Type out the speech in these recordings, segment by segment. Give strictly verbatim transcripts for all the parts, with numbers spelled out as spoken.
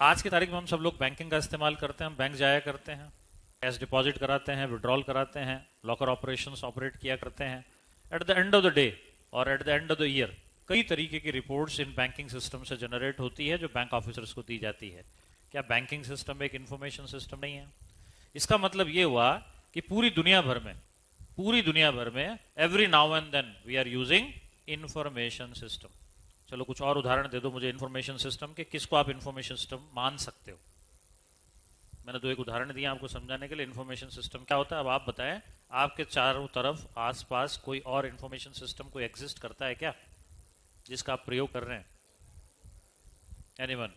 आज की तारीख में हम सब लोग बैंकिंग का इस्तेमाल करते हैं, हम बैंक जाया करते हैं, कैश डिपॉजिट कराते हैं, विड्रॉल कराते हैं, लॉकर ऑपरेशंस ऑपरेट किया करते हैं। At the end of the day और at the end of the year कई तरीके की रिपोर्ट्स इन बैंकिंग सिस्टम से जनरेट होती है जो बैंक ऑफिसर्स को दी जाती है। क्या बैंकिंग सिस्टम एक इंफॉर्मेशन सिस्टम नहीं है? इसका मतलब ये हुआ कि पूरी दुनिया भर में पूरी दुनिया भर में every now and then we are using information system. चलो कुछ और उदाहरण दे दो मुझे इंफॉर्मेशन सिस्टम के, किसको आप इंफॉर्मेशन सिस्टम मान सकते हो? मैंने दो एक उदाहरण दिया आपको समझाने के लिए। इंफॉर्मेशन सिस्टम क्या होता है अब आप बताएं। आपके चारों तरफ आसपास कोई और इंफॉर्मेशन सिस्टम कोई एग्जिस्ट करता है क्या जिसका आप प्रयोग कर रहे हैं? एनीवन?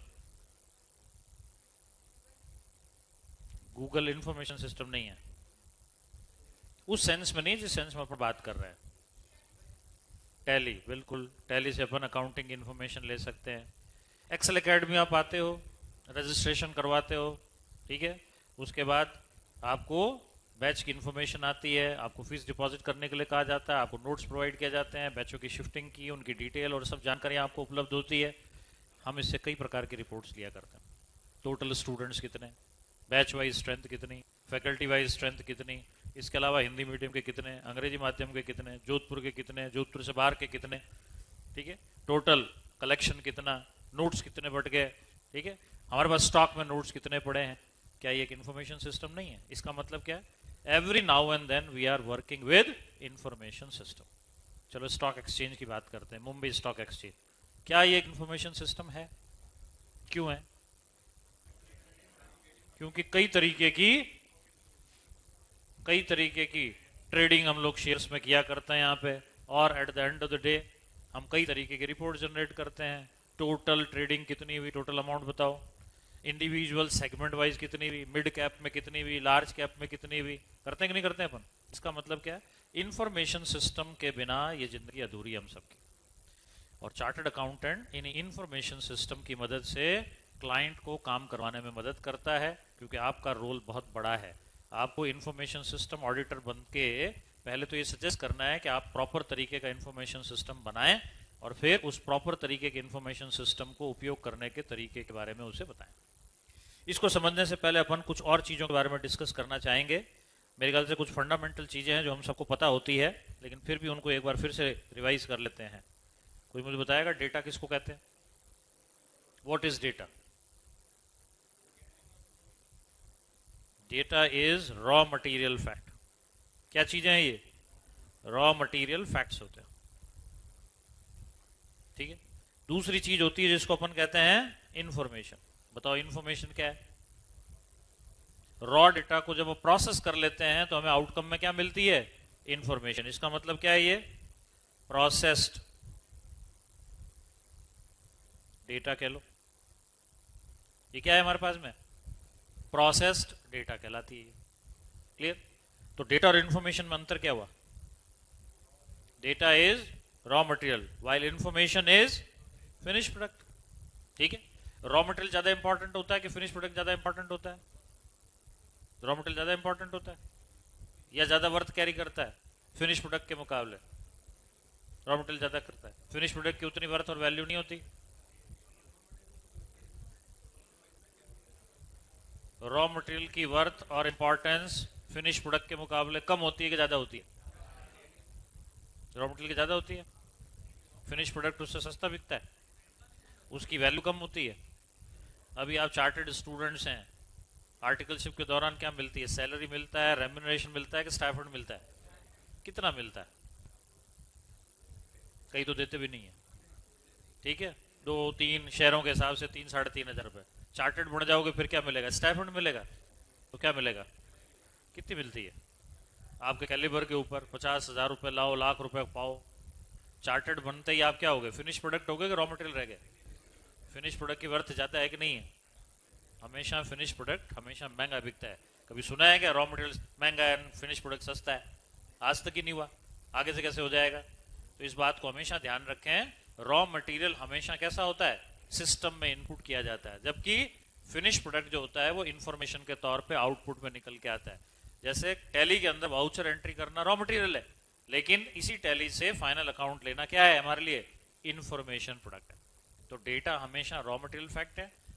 गूगल इंफॉर्मेशन सिस्टम नहीं है उस सेंस में नहीं जिस सेंस में अपन बात कर रहे हैं। टैली, बिल्कुल टैली से अपन अकाउंटिंग इन्फॉर्मेशन ले सकते हैं। एक्सेल एकेडमी आप आते हो, रजिस्ट्रेशन करवाते हो, ठीक है, उसके बाद आपको बैच की इन्फॉर्मेशन आती है, आपको फीस डिपॉजिट करने के लिए कहा जाता है, आपको नोट्स प्रोवाइड किए जाते हैं, बैचों की शिफ्टिंग की, उनकी डिटेल और सब जानकारी आपको उपलब्ध होती है। हम इससे कई प्रकार की रिपोर्ट्स लिया करते हैं। टोटल स्टूडेंट्स कितने, बैच वाइज स्ट्रेंथ कितनी, फैकल्टी वाइज स्ट्रेंथ कितनी, इसके अलावा हिंदी मीडियम के कितने, अंग्रेजी माध्यम के कितने, जोधपुर के कितने, जोधपुर से बाहर के कितने, ठीक है, टोटल कलेक्शन कितना, नोट्स कितने बढ़ गए, ठीक है, हमारे पास स्टॉक में नोट्स कितने पड़े हैं। क्या ये एक इंफॉर्मेशन सिस्टम नहीं है? इसका मतलब क्या है? Every now and then we are working with information system. चलो स्टॉक एक्सचेंज की बात करते हैं, मुंबई स्टॉक एक्सचेंज, क्या ये एक इंफॉर्मेशन सिस्टम है? क्यों है? क्योंकि कई तरीके की कई तरीके की ट्रेडिंग हम लोग शेयर्स में किया करते हैं यहाँ पे, और at the end of the day हम कई तरीके की रिपोर्ट जनरेट करते हैं। टोटल ट्रेडिंग कितनी हुई, टोटल अमाउंट बताओ, इंडिविजुअल सेगमेंट वाइज कितनी हुई, मिड कैप में कितनी हुई, लार्ज कैप में कितनी हुई, करते हैं कि नहीं करते हैं अपन? इसका मतलब क्या है? इंफॉर्मेशन सिस्टम के बिना ये जिंदगी अधूरी है हम सबकी। और चार्टर्ड अकाउंटेंट इन इंफॉर्मेशन सिस्टम की मदद से क्लाइंट को काम करवाने में मदद करता है, क्योंकि आपका रोल बहुत बड़ा है। आपको इंफॉर्मेशन सिस्टम ऑडिटर बन के पहले तो ये सजेस्ट करना है कि आप प्रॉपर तरीके का इंफॉर्मेशन सिस्टम बनाएं, और फिर उस प्रॉपर तरीके के इंफॉर्मेशन सिस्टम को उपयोग करने के तरीके के बारे में उसे बताएं। इसको समझने से पहले अपन कुछ और चीज़ों के बारे में डिस्कस करना चाहेंगे। मेरे ख्याल से कुछ फंडामेंटल चीज़ें हैं जो हम सबको पता होती है, लेकिन फिर भी उनको एक बार फिर से रिवाइज कर लेते हैं। कोई मुझे बताएगा डेटा किसको कहते हैं? What is data? Data is raw material fact. क्या चीजें हैं ये? रॉ मटेरियल फैक्ट्स होते हैं, ठीक है। दूसरी चीज होती है जिसको अपन कहते हैं इंफॉर्मेशन। बताओ इंफॉर्मेशन क्या है? रॉ डेटा को जब वो प्रोसेस कर लेते हैं तो हमें आउटकम में क्या मिलती है? इंफॉर्मेशन। इसका मतलब क्या है? ये प्रोसेस्ड डेटा कह लो। ये क्या है हमारे पास में? प्रोसेस्ड डेटा कहलाती है। क्लियर? तो डेटा और इंफॉर्मेशन में अंतर क्या हुआ? Data is raw material while information is finish product, ठीक है। रॉ मटेरियल ज्यादा इंपॉर्टेंट होता है कि फिनिश प्रोडक्ट ज्यादा इंपॉर्टेंट होता है? रॉ मटेरियल ज्यादा इंपॉर्टेंट होता है या ज्यादा वर्थ कैरी करता है फिनिश प्रोडक्ट के मुकाबले? रॉ मटेरियल ज्यादा करता है। फिनिश प्रोडक्ट की उतनी वर्थ और वैल्यू नहीं होती। रॉ मटेरियल की वर्थ और इंपॉर्टेंस फिनिश प्रोडक्ट के मुकाबले कम होती है कि ज्यादा होती है? रॉ मटेरियल की ज्यादा होती है। फिनिश प्रोडक्ट उससे सस्ता बिकता है, उसकी वैल्यू कम होती है। अभी आप चार्टर्ड स्टूडेंट्स हैं, आर्टिकलशिप के दौरान क्या मिलती है? सैलरी मिलता है, रेम्यूनरेशन मिलता है कि स्टाइपेंड मिलता है? कितना मिलता है? कई तो देते भी नहीं है, ठीक है। दो तीन शहरों के हिसाब से तीन साढ़े तीन हजार रुपए। चार्टर्ड बन जाओगे फिर क्या मिलेगा? स्टाइपेंड मिलेगा। तो क्या मिलेगा? कितनी मिलती है? आपके कैलिबर के ऊपर पचास हजार रुपए लाओ, लाख रुपए पाओ। चार्टर्ड बनते ही आप क्या हो गए? फिनिश प्रोडक्ट हो गए कि रॉ मटेरियल रह गए? फिनिश प्रोडक्ट की वर्थ ज्यादा है कि नहीं है? हमेशा फिनिश प्रोडक्ट हमेशा महंगा बिकता है। कभी सुना है क्या रॉ मटेरियल महंगा है फिनिश प्रोडक्ट सस्ता है? आज तक ही नहीं हुआ, आगे से कैसे हो जाएगा? तो इस बात को हमेशा ध्यान रखें। रॉ मटेरियल हमेशा कैसा होता है? सिस्टम में इनपुट किया जाता है, जबकि फिनिश प्रोडक्ट जो होता है वो इंफॉर्मेशन के तौर पे आउटपुट में निकल के आता है। जैसे टैली के अंदर वाउचर एंट्री करना रॉ मटेरियल है, लेकिन इसी टैली से फाइनल अकाउंट लेना क्या है हमारे लिए? इंफॉर्मेशन प्रोडक्ट है। तो डेटा हमेशा रॉ मटेरियल फैक्ट है,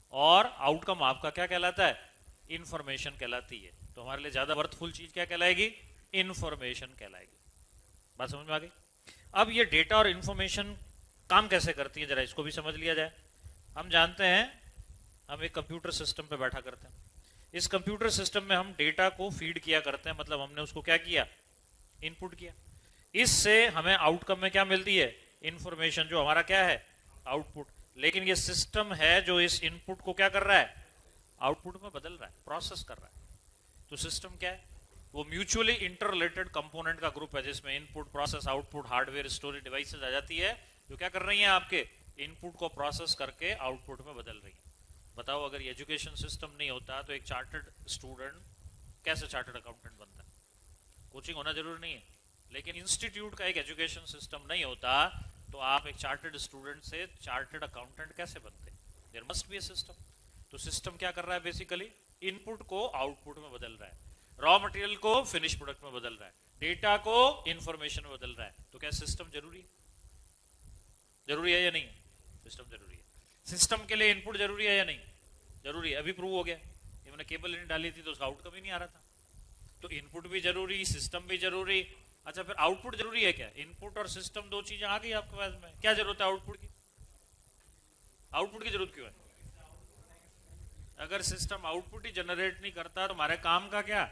और आउटकम आपका क्या कहलाता है? इंफॉर्मेशन कहलाती है। तो हमारे लिए ज्यादा वर्थफुल चीज क्या कहलाएगी? इंफॉर्मेशन कहलाएगी। बात समझ में आ गई? अब ये डेटा और इंफॉर्मेशन काम कैसे करती है, जरा इसको भी समझ लिया जाए। हम जानते हैं हम एक कंप्यूटर सिस्टम पे बैठा करते हैं। इस कंप्यूटर सिस्टम में हम डेटा को फीड किया करते हैं, मतलब हमने उसको क्या किया? इनपुट किया। इससे हमें आउटकम में क्या मिलती है? इंफॉर्मेशन, जो हमारा क्या है? आउटपुट। लेकिन ये सिस्टम है जो इस इनपुट को क्या कर रहा है? आउटपुट में बदल रहा है, प्रोसेस कर रहा है। तो सिस्टम क्या है? वो म्यूचुअली इंटर रिलेटेड कंपोनेंट का ग्रुप है, जिसमें input, process, output, hardware, storage devices आ जाती है, जो क्या कर रही हैं? आपके इनपुट को प्रोसेस करके आउटपुट में बदल रही है। बताओ, अगर ये एजुकेशन सिस्टम नहीं होता तो एक चार्टर्ड स्टूडेंट कैसे चार्टर्ड अकाउंटेंट बनता है? कोचिंग होना जरूरी नहीं है, लेकिन इंस्टीट्यूट का एक एजुकेशन सिस्टम नहीं होता तो आप एक चार्टर्ड स्टूडेंट से चार्टर्ड अकाउंटेंट कैसे बनते? There must be a system. तो सिस्टम क्या कर रहा है? बेसिकली इनपुट को आउटपुट में बदल रहा है, रॉ मटेरियल को फिनिश प्रोडक्ट में बदल रहा है, डेटा को इंफॉर्मेशन में बदल रहा है। तो क्या सिस्टम जरूरी है? जरूरी है या नहीं? सिस्टम जरूरी है। सिस्टम के लिए इनपुट जरूरी है या नहीं? जरूरी है। अभी प्रूव हो गया, ये मैंने केबल नहीं डाली थी तो उसका आउटकम ही नहीं आ रहा था। तो इनपुट भी जरूरी, सिस्टम भी जरूरी। अच्छा, फिर आउटपुट जरूरी है क्या? इनपुट और सिस्टम दो चीजें आ गई आपके पास में, क्या जरूरत है आउटपुट की? आउटपुट की जरूरत क्यों है? अगर सिस्टम आउटपुट ही जनरेट नहीं करता तो हमारे काम का क्या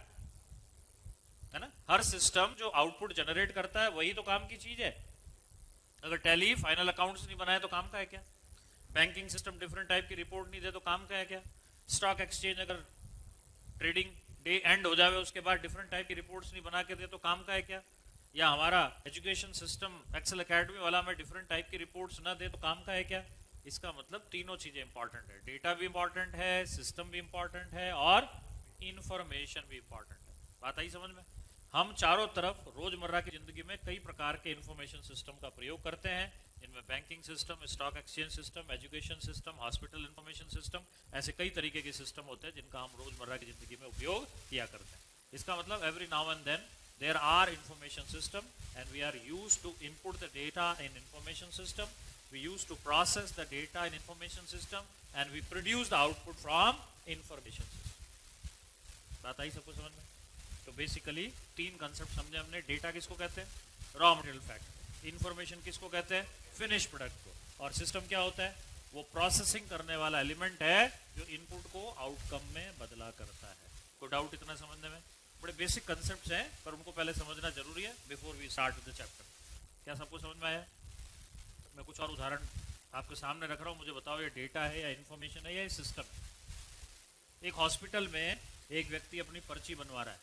है ना? हर सिस्टम जो आउटपुट जनरेट करता है वही तो काम की चीज है। अगर टैली फाइनल अकाउंट्स नहीं बनाए तो काम का है क्या? बैंकिंग सिस्टम डिफरेंट टाइप की रिपोर्ट नहीं दे तो काम का है क्या? स्टॉक एक्सचेंज अगर ट्रेडिंग डे एंड हो जावे उसके बाद डिफरेंट टाइप की रिपोर्ट्स नहीं बना के दे तो काम का है क्या? या हमारा एजुकेशन सिस्टम एक्सेल एकेडमी वाला में डिफरेंट टाइप की रिपोर्ट्स ना दे तो काम का है क्या? इसका मतलब तीनों चीजें इंपॉर्टेंट है, डेटा भी इंपॉर्टेंट है, सिस्टम भी इंपॉर्टेंट है और इंफॉर्मेशन भी इंपॉर्टेंट है। बात आई समझ में? हम चारों तरफ रोजमर्रा की जिंदगी में कई प्रकार के इंफॉर्मेशन सिस्टम का प्रयोग करते हैं, जिनमें banking system, stock exchange system, education system, hospital information system, ऐसे कई तरीके के सिस्टम होते हैं जिनका हम रोजमर्रा की जिंदगी में उपयोग किया करते हैं। इसका मतलब every now and then there are information system and we are used to input the data in information system, we used to process the data in information system and we produce the output from information system। बात आई सबको समझ में? तो basically तीन concept समझे हमने। Data किसको कहते हैं? Raw material fact. इंफॉर्मेशन किसको कहते हैं? फिनिश प्रोडक्ट को। और सिस्टम क्या होता है? वो प्रोसेसिंग करने वाला एलिमेंट है जो इनपुट को आउटकम में बदला करता है। कोई डाउट इतना समझने में? बड़े बेसिक कंसेप्ट्स हैं पर उनको पहले समझना जरूरी है before we start the chapter. क्या सबको समझ में आया? मैं कुछ और उदाहरण आपके सामने रख रहा हूँ, मुझे बताओ ये डेटा है या इंफॉर्मेशन है या सिस्टम है? एक हॉस्पिटल में एक व्यक्ति अपनी पर्ची बनवा रहा है,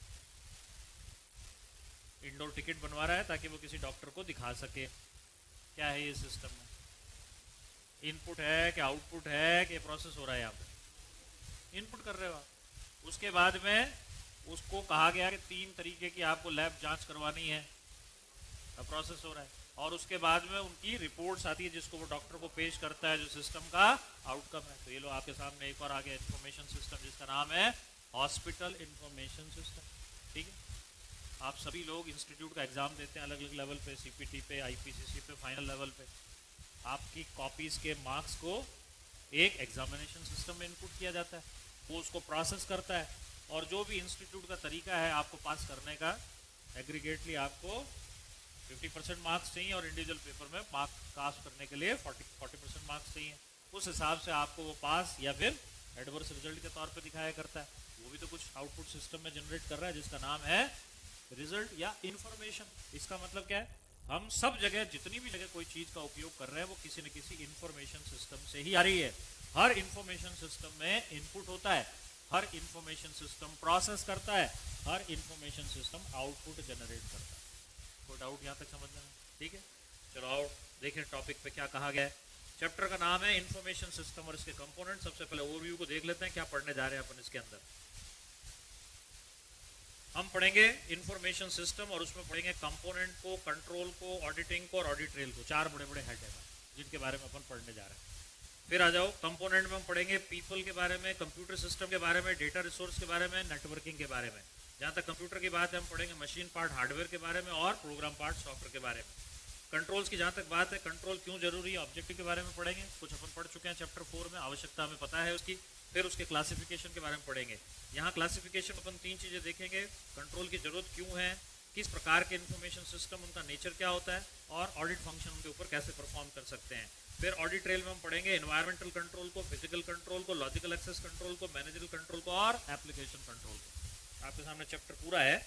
इंडोर टिकट बनवा रहा है ताकि वो किसी डॉक्टर को दिखा सके। क्या है ये सिस्टम में? इनपुट है कि आउटपुट है कि प्रोसेस हो रहा है? यहाँ पे इनपुट कर रहे हो आप। उसके बाद में उसको कहा गया कि तीन तरीके की आपको लैब जांच करवानी है, अब प्रोसेस हो रहा है। और उसके बाद में उनकी रिपोर्ट्स आती है जिसको वो डॉक्टर को पेश करता है, जो सिस्टम का आउटकम है। तो ये लो आपके सामने एक और आ गया इंफॉर्मेशन सिस्टम जिसका नाम है हॉस्पिटल इंफॉर्मेशन सिस्टम। ठीक है, आप सभी लोग इंस्टीट्यूट का एग्जाम देते हैं अलग अलग लेवल पे, सीपीटी पे, आईपीसीसी पे, फाइनल लेवल पे। आपकी कॉपीज के मार्क्स को एक एग्जामिनेशन सिस्टम में इनपुट किया जाता है, वो उसको प्रोसेस करता है और जो भी इंस्टीट्यूट का तरीका है आपको पास करने का, एग्रीगेटली आपको पचास परसेंट मार्क्स चाहिए और इंडिविजुअल पेपर में मार्क्स कास्ट करने के लिए चालीस परसेंट मार्क्स चाहिए। उस हिसाब से आपको वो पास या फिर एडवर्स रिजल्ट के तौर पे दिखाया करता है। वो भी तो कुछ आउटपुट सिस्टम में जनरेट कर रहा है जिसका नाम है रिजल्ट या इंफॉर्मेशन। इसका मतलब क्या है? हम सब जगह जितनी भी जगह कोई चीज का उपयोग कर रहे हैं वो किसी न किसी इंफॉर्मेशन सिस्टम से ही आ रही है। हर इंफॉर्मेशन सिस्टम में इनपुट होता है, हर इंफॉर्मेशन सिस्टम प्रोसेस करता है, हर इंफॉर्मेशन सिस्टम आउटपुट जनरेट करता है। कोई डाउट यहाँ तक समझना है? ठीक है, चलो आओ देखें टॉपिक पे क्या कहा गया है। चैप्टर का नाम है इंफॉर्मेशन सिस्टम और इसके कंपोनेंट। सबसे पहले ओवरव्यू को देख लेते हैं क्या पढ़ने जा रहे हैं अपन इसके अंदर। हम पढ़ेंगे इंफॉर्मेशन सिस्टम और उसमें पढ़ेंगे कंपोनेंट को, कंट्रोल को, ऑडिटिंग को और ऑडिट ट्रेल को। चार बड़े बड़े हेड है जिनके बारे में अपन पढ़ने जा रहे हैं। फिर आ जाओ कंपोनेंट में हम पढ़ेंगे पीपल के बारे में, कंप्यूटर सिस्टम के बारे में, डेटा रिसोर्स के बारे में, नेटवर्किंग के बारे में। जहाँ तक कंप्यूटर की बात है हम पढ़ेंगे मशीन पार्ट हार्डवेयर के बारे में और प्रोग्राम पार्ट सॉफ्टवेयर के बारे में। कंट्रोल्स की जहां तक बात है, कंट्रोल क्यों जरूरी है, ऑब्जेक्टिव के बारे में पढ़ेंगे, कुछ अपन पढ़ चुके हैं चैप्टर फोर में, आवश्यकता हमें पता है उसकी। फिर उसके क्लासिफिकेशन के बारे में पढ़ेंगे। यहाँ क्लासिफिकेशन अपन तीन चीजें देखेंगे, कंट्रोल की जरूरत क्यों है, किस प्रकार के इंफॉर्मेशन सिस्टम, उनका नेचर क्या होता है, और ऑडिट फंक्शन उनके ऊपर कैसे परफॉर्म कर सकते हैं। फिर ऑडिट ट्रेल में हम पढ़ेंगे एनवायरमेंटल कंट्रोल को, फिजिकल कंट्रोल को, लॉजिकल एक्सेस कंट्रोल को, मैनेजरल कंट्रोल को और एप्लीकेशन कंट्रोल को। आपके सामने चैप्टर पूरा है,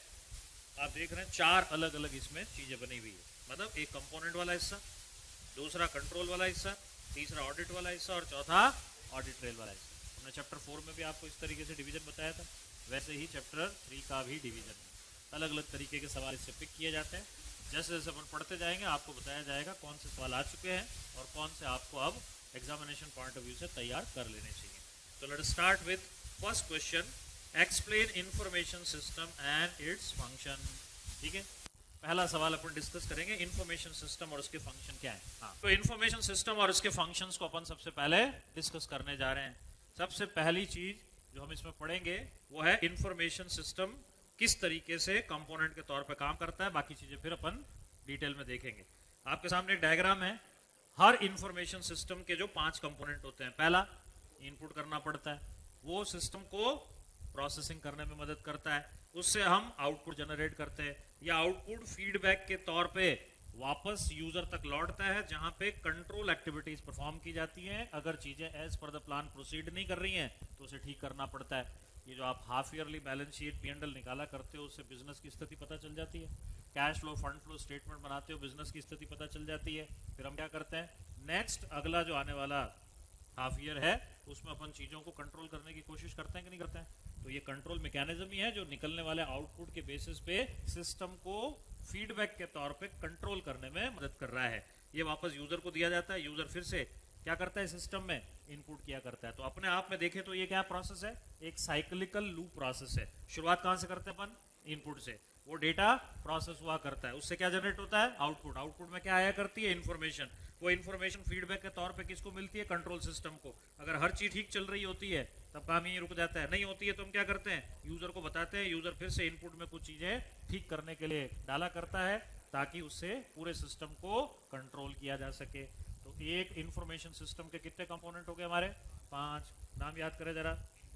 आप देख रहे हैं चार अलग अलग इसमें चीजें बनी हुई है। मतलब एक कंपोनेंट वाला हिस्सा, दूसरा कंट्रोल वाला हिस्सा, तीसरा ऑडिट वाला हिस्सा और चौथा ऑडिट ट्रेल वाला हिस्सा। हमने चैप्टर फोर में भी आपको इस तरीके से डिवीजन बताया था, वैसे ही चैप्टर थ्री का भी डिवीजन है। अलग अलग तरीके के सवाल इससे पिक किए जाते हैं। जैसे जैसे अपन पढ़ते जाएंगे आपको बताया जाएगा कौन से सवाल आ चुके हैं और कौन से आपको अब एग्जामिनेशन पॉइंट ऑफ व्यू से तैयार कर लेने चाहिए। तो let us start with first question, explain information system and its function. ठीक है, पहला सवाल अपन डिस्कस करेंगे, इंफॉर्मेशन सिस्टम और उसके फंक्शन क्या है। हाँ, तो इंफॉर्मेशन सिस्टम और उसके फंक्शंस को अपन सबसे पहले डिस्कस करने जा रहे हैं। सबसे पहली चीज जो हम इसमें पढ़ेंगे वो है इंफॉर्मेशन सिस्टम किस तरीके से कंपोनेंट के तौर पर काम करता है। बाकी चीजें फिर अपन डिटेल में देखेंगे। आपके सामने एक डायग्राम है। हर इंफॉर्मेशन सिस्टम के जो पांच कंपोनेंट होते हैं, पहला इनपुट करना पड़ता है, वो सिस्टम को प्रोसेसिंग करने में मदद करता है, उससे हम आउटपुट जनरेट करते हैं, या आउटपुट फीडबैक के तौर पे वापस यूजर तक लौटता है, जहां पे कंट्रोल एक्टिविटीज परफॉर्म की जाती हैं। अगर चीजें as per the plan proceed नहीं कर रही हैं तो उसे ठीक करना पड़ता है। ये जो आप half yearly balance sheet P and L निकाला करते हो, उससे बिजनेस की स्थिति पता चल जाती है। Cash flow, fund flow statement बनाते हो, बिजनेस की स्थिति पता चल जाती है। फिर हम क्या करते हैं, नेक्स्ट अगला जो आने वाला हाफ ईयर है उसमें अपन चीजों को कंट्रोल करने की कोशिश करते हैं कि नहीं करते हैं। तो ये कंट्रोल मैकेनिज्म ही है जो निकलने वाले आउटपुट के बेसिस पे सिस्टम को फीडबैक के तौर पे कंट्रोल करने में मदद कर रहा है। ये वापस यूजर को दिया जाता है, यूजर फिर से क्या करता है, सिस्टम में इनपुट किया करता है। तो अपने आप में देखें तो ये क्या प्रोसेस है, एक साइक्लिकल लूप प्रोसेस है। शुरुआत कहां से करते हैं अपन, इनपुट से, वो डेटा प्रोसेस हुआ करता है, उससे क्या जनरेट होता है, आउटपुट। आउटपुट में क्या आया करती है, इन्फॉर्मेशन। वो इन्फॉर्मेशन फीडबैक के तौर पे किसको मिलती है, कंट्रोल सिस्टम को। अगर हर चीज ठीक चल रही होती है तब काम ही रुक जाता है, नहीं होती है तो हम क्या करते हैं, यूजर को बताते हैं, यूजर फिर से इनपुट में कुछ चीजें ठीक करने के लिए डाला करता है ताकि उससे पूरे सिस्टम को कंट्रोल किया जा सके। तो एक इंफॉर्मेशन सिस्टम के कितने कंपोनेंट हो गए हमारे, पांच। नाम याद करें जरा,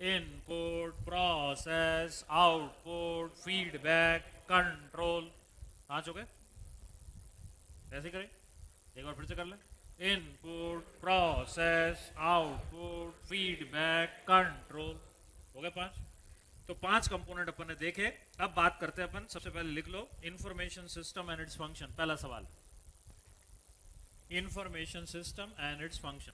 input, process, output, feedback, control. पांच हो गए, ऐसे करें, एक बार फिर से कर लें, input, process, output, feedback, control. हो गए पांच। तो पांच कंपोनेंट अपन ने देखे। अब बात करते हैं अपन, सबसे पहले लिख लो information system and its function. पहला सवाल, information system and its function.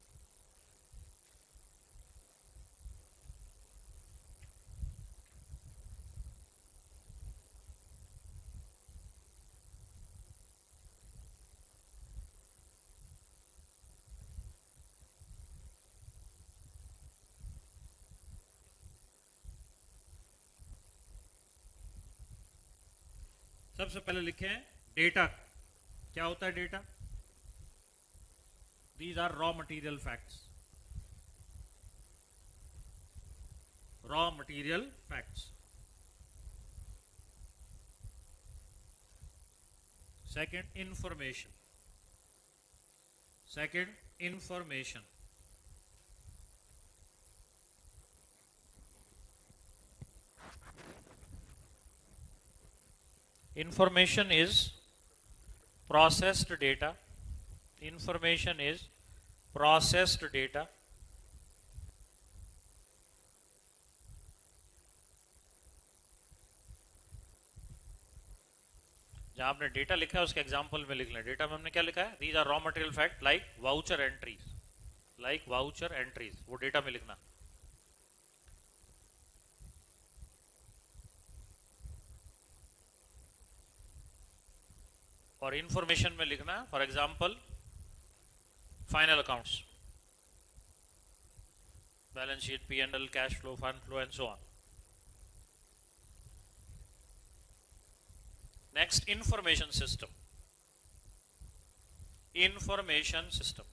सबसे पहले लिखें डेटा। क्या होता है data, These are raw material facts. Raw material facts. Second, information. Second, information. Information is processed data. Information is processed data. जहां आपने डेटा लिखा है उसके एग्जांपल में लिख लें। डेटा में हमने क्या लिखा है, these are raw material fact like voucher entries, like voucher entries, वो डेटा में लिखना। और इंफॉर्मेशन में लिखना, for example final accounts, balance sheet, P and L, cash flow, fund flow and so on. Next, information system. Information system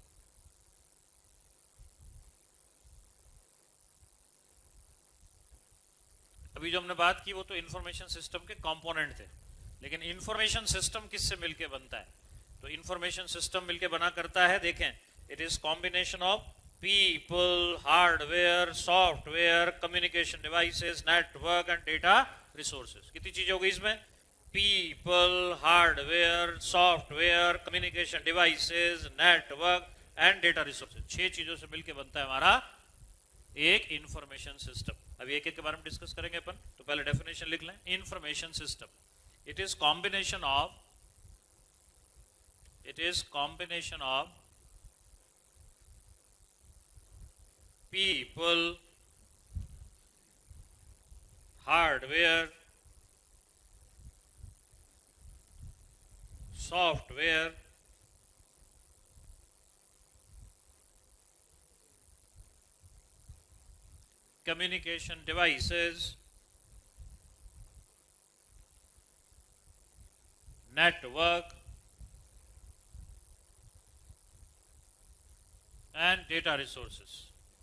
अभी जो हमने बात की वो तो इंफॉर्मेशन सिस्टम के कंपोनेंट थे, लेकिन इंफॉर्मेशन सिस्टम किससे मिलके बनता है, तो इंफॉर्मेशन सिस्टम मिलके बना करता है, देखें, it is combination of people, hardware, software, communication devices, network and data resources. कितनी चीजें हो गई इसमें? People, hardware, software, communication devices, network and data resources. छह चीजों से मिलकर बनता है हमारा एक इंफॉर्मेशन सिस्टम। अभी एक एक के बारे में डिस्कस करेंगे अपन, तो पहले डेफिनेशन लिख लें। Information system, it is combination of it is combination of people, hardware, software, communication devices, network and data resources।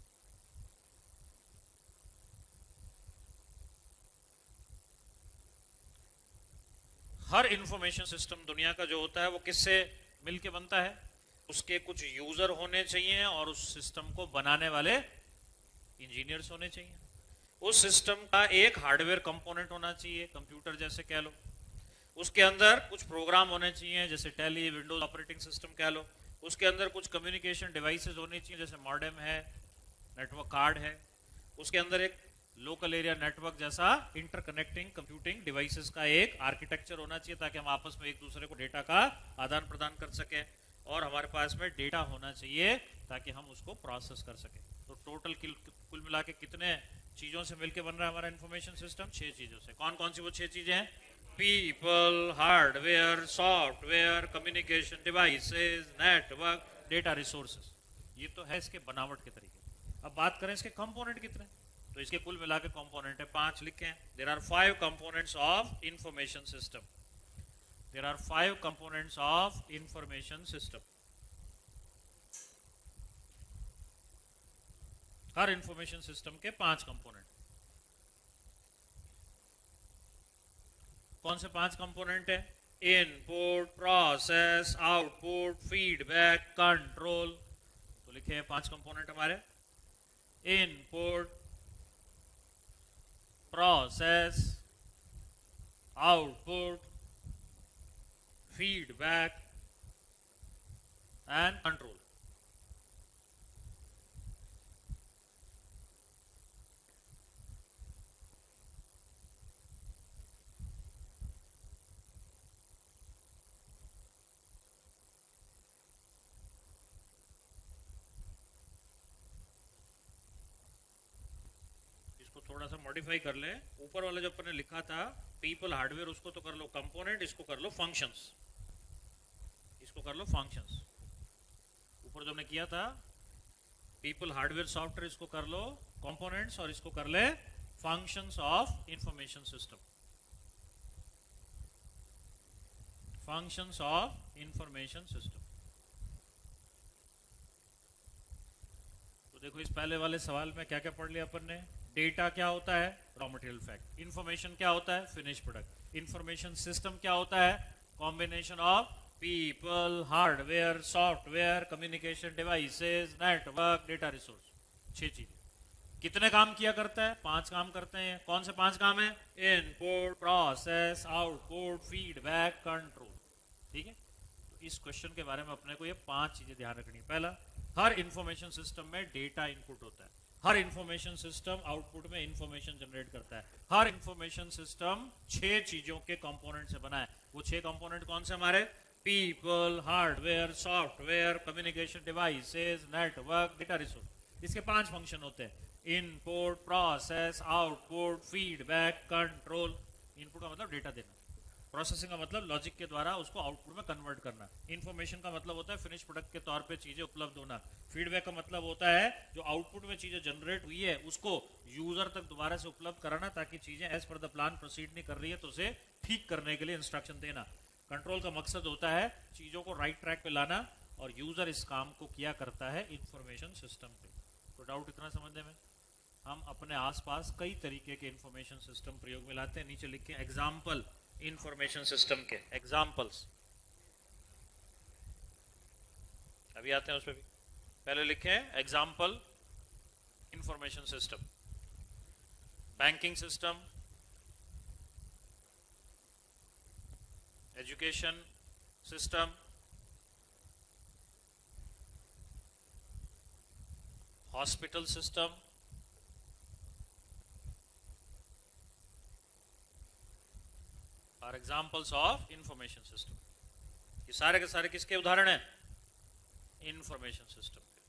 हर इंफॉर्मेशन सिस्टम दुनिया का जो होता है वो किससे मिलके बनता है? उसके कुछ यूजर होने चाहिए और उस सिस्टम को बनाने वाले इंजीनियर्स होने चाहिए। उस सिस्टम का एक हार्डवेयर कंपोनेंट होना चाहिए, कंप्यूटर जैसे कह लो। उसके अंदर कुछ प्रोग्राम होने चाहिए, जैसे टैली, विंडोज ऑपरेटिंग सिस्टम कह लो। उसके अंदर कुछ कम्युनिकेशन डिवाइसेस होने चाहिए, जैसे मॉडेम है, नेटवर्क कार्ड है। उसके अंदर एक लोकल एरिया नेटवर्क जैसा इंटरकनेक्टिंग कंप्यूटिंग डिवाइसेस का एक आर्किटेक्चर होना चाहिए, ताकि हम आपस में एक दूसरे को डेटा का आदान प्रदान कर सकें। और हमारे पास में डेटा होना चाहिए ताकि हम उसको प्रोसेस कर सकें। तो टोटल कुल मिला के कितने चीजों से मिलकर बन रहा है हमारा इंफॉर्मेशन सिस्टम? छह चीजों से। कौन कौन सी वो छह चीजें हैं? People, hardware, software, communication devices, network, data resources. ये तो है इसके बनावट के तरीके। अब बात करें इसके कंपोनेंट कितने, तो इसके कुल मिला के कंपोनेंट है पांच, लिखे हैं। There are five components of information system. There are five components of information system. हर इंफॉर्मेशन सिस्टम के पांच कंपोनेंट। कौन से पांच कंपोनेंट है? Input, process, output, feedback, control. तो लिखे हैं पांच कंपोनेंट हमारे। Input, process, output, feedback and control। थोड़ा सा मॉडिफाई कर ले। ऊपर वाला जो अपन ने लिखा था पीपल, हार्डवेयर, उसको तो कर लो कंपोनेंट, इसको कर लो फंक्शंस। इसको कर लो फंक्शंस। ऊपर जो हमने किया था पीपल, हार्डवेयर, सॉफ्टवेयर, इसको कर लो कंपोनेंट्स और इसको कर ले functions of information system. Functions of information system. तो देखो इस पहले वाले सवाल में क्या क्या पढ़ लिया अपन ने? डेटा क्या होता है? Raw material fact. इंफॉर्मेशन क्या होता है? Finish product. इंफॉर्मेशन सिस्टम क्या होता है? Combination of people, hardware, software, communication devices, network, data resource. छह चीजें। कितने काम किया करता है? पांच काम करते हैं। कौन से पांच काम है? Input, process, output, feedback, control. ठीक है, तो इस क्वेश्चन के बारे में अपने को ये पांच चीजें ध्यान रखनी। पहला, हर इंफॉर्मेशन सिस्टम में डेटा इनपुट होता है। हर इंफॉर्मेशन सिस्टम आउटपुट में इंफॉर्मेशन जनरेट करता है। हर इंफॉर्मेशन सिस्टम छह चीजों के कंपोनेंट से बना है। वो छह कंपोनेंट कौन से हमारे? People, hardware, software, communication devices, network, data resource. इसके पांच फंक्शन होते हैं: input, process, output, feedback, control. Input का मतलब डेटा देना, प्रोसेसिंग का मतलब लॉजिक के द्वारा उसको आउटपुट में कन्वर्ट करना, इन्फॉर्मेशन का मतलब होता है फिनिश प्रोडक्ट के तौर पे चीजें उपलब्ध होना, फीडबैक का मतलब होता है जो आउटपुट में चीजें जनरेट हुई है उसको यूजर तक दोबारा से उपलब्ध कराना, ताकि चीजें as per the plan proceed नहीं कर रही है तो उसे ठीक करने के लिए इंस्ट्रक्शन देना। कंट्रोल का मकसद होता है चीजों को राइट ट्रैक पे लाना, और यूजर इस काम को किया करता है इंफॉर्मेशन सिस्टम पे। तो डाउट इतना समझने में, हम अपने आसपास कई तरीके के इंफॉर्मेशन सिस्टम प्रयोग में लाते हैं। नीचे लिखे एग्जाम्पल इंफॉर्मेशन सिस्टम के एग्जाम्पल्स। अभी आते हैं उस पर भी। पहले लिखे example information system, banking system, education system, hospital system, और एग्जाम्पल्स ऑफ इंफॉर्मेशन सिस्टम। ये सारे के सारे किसके उदाहरण हैं? इंफॉर्मेशन सिस्टम के।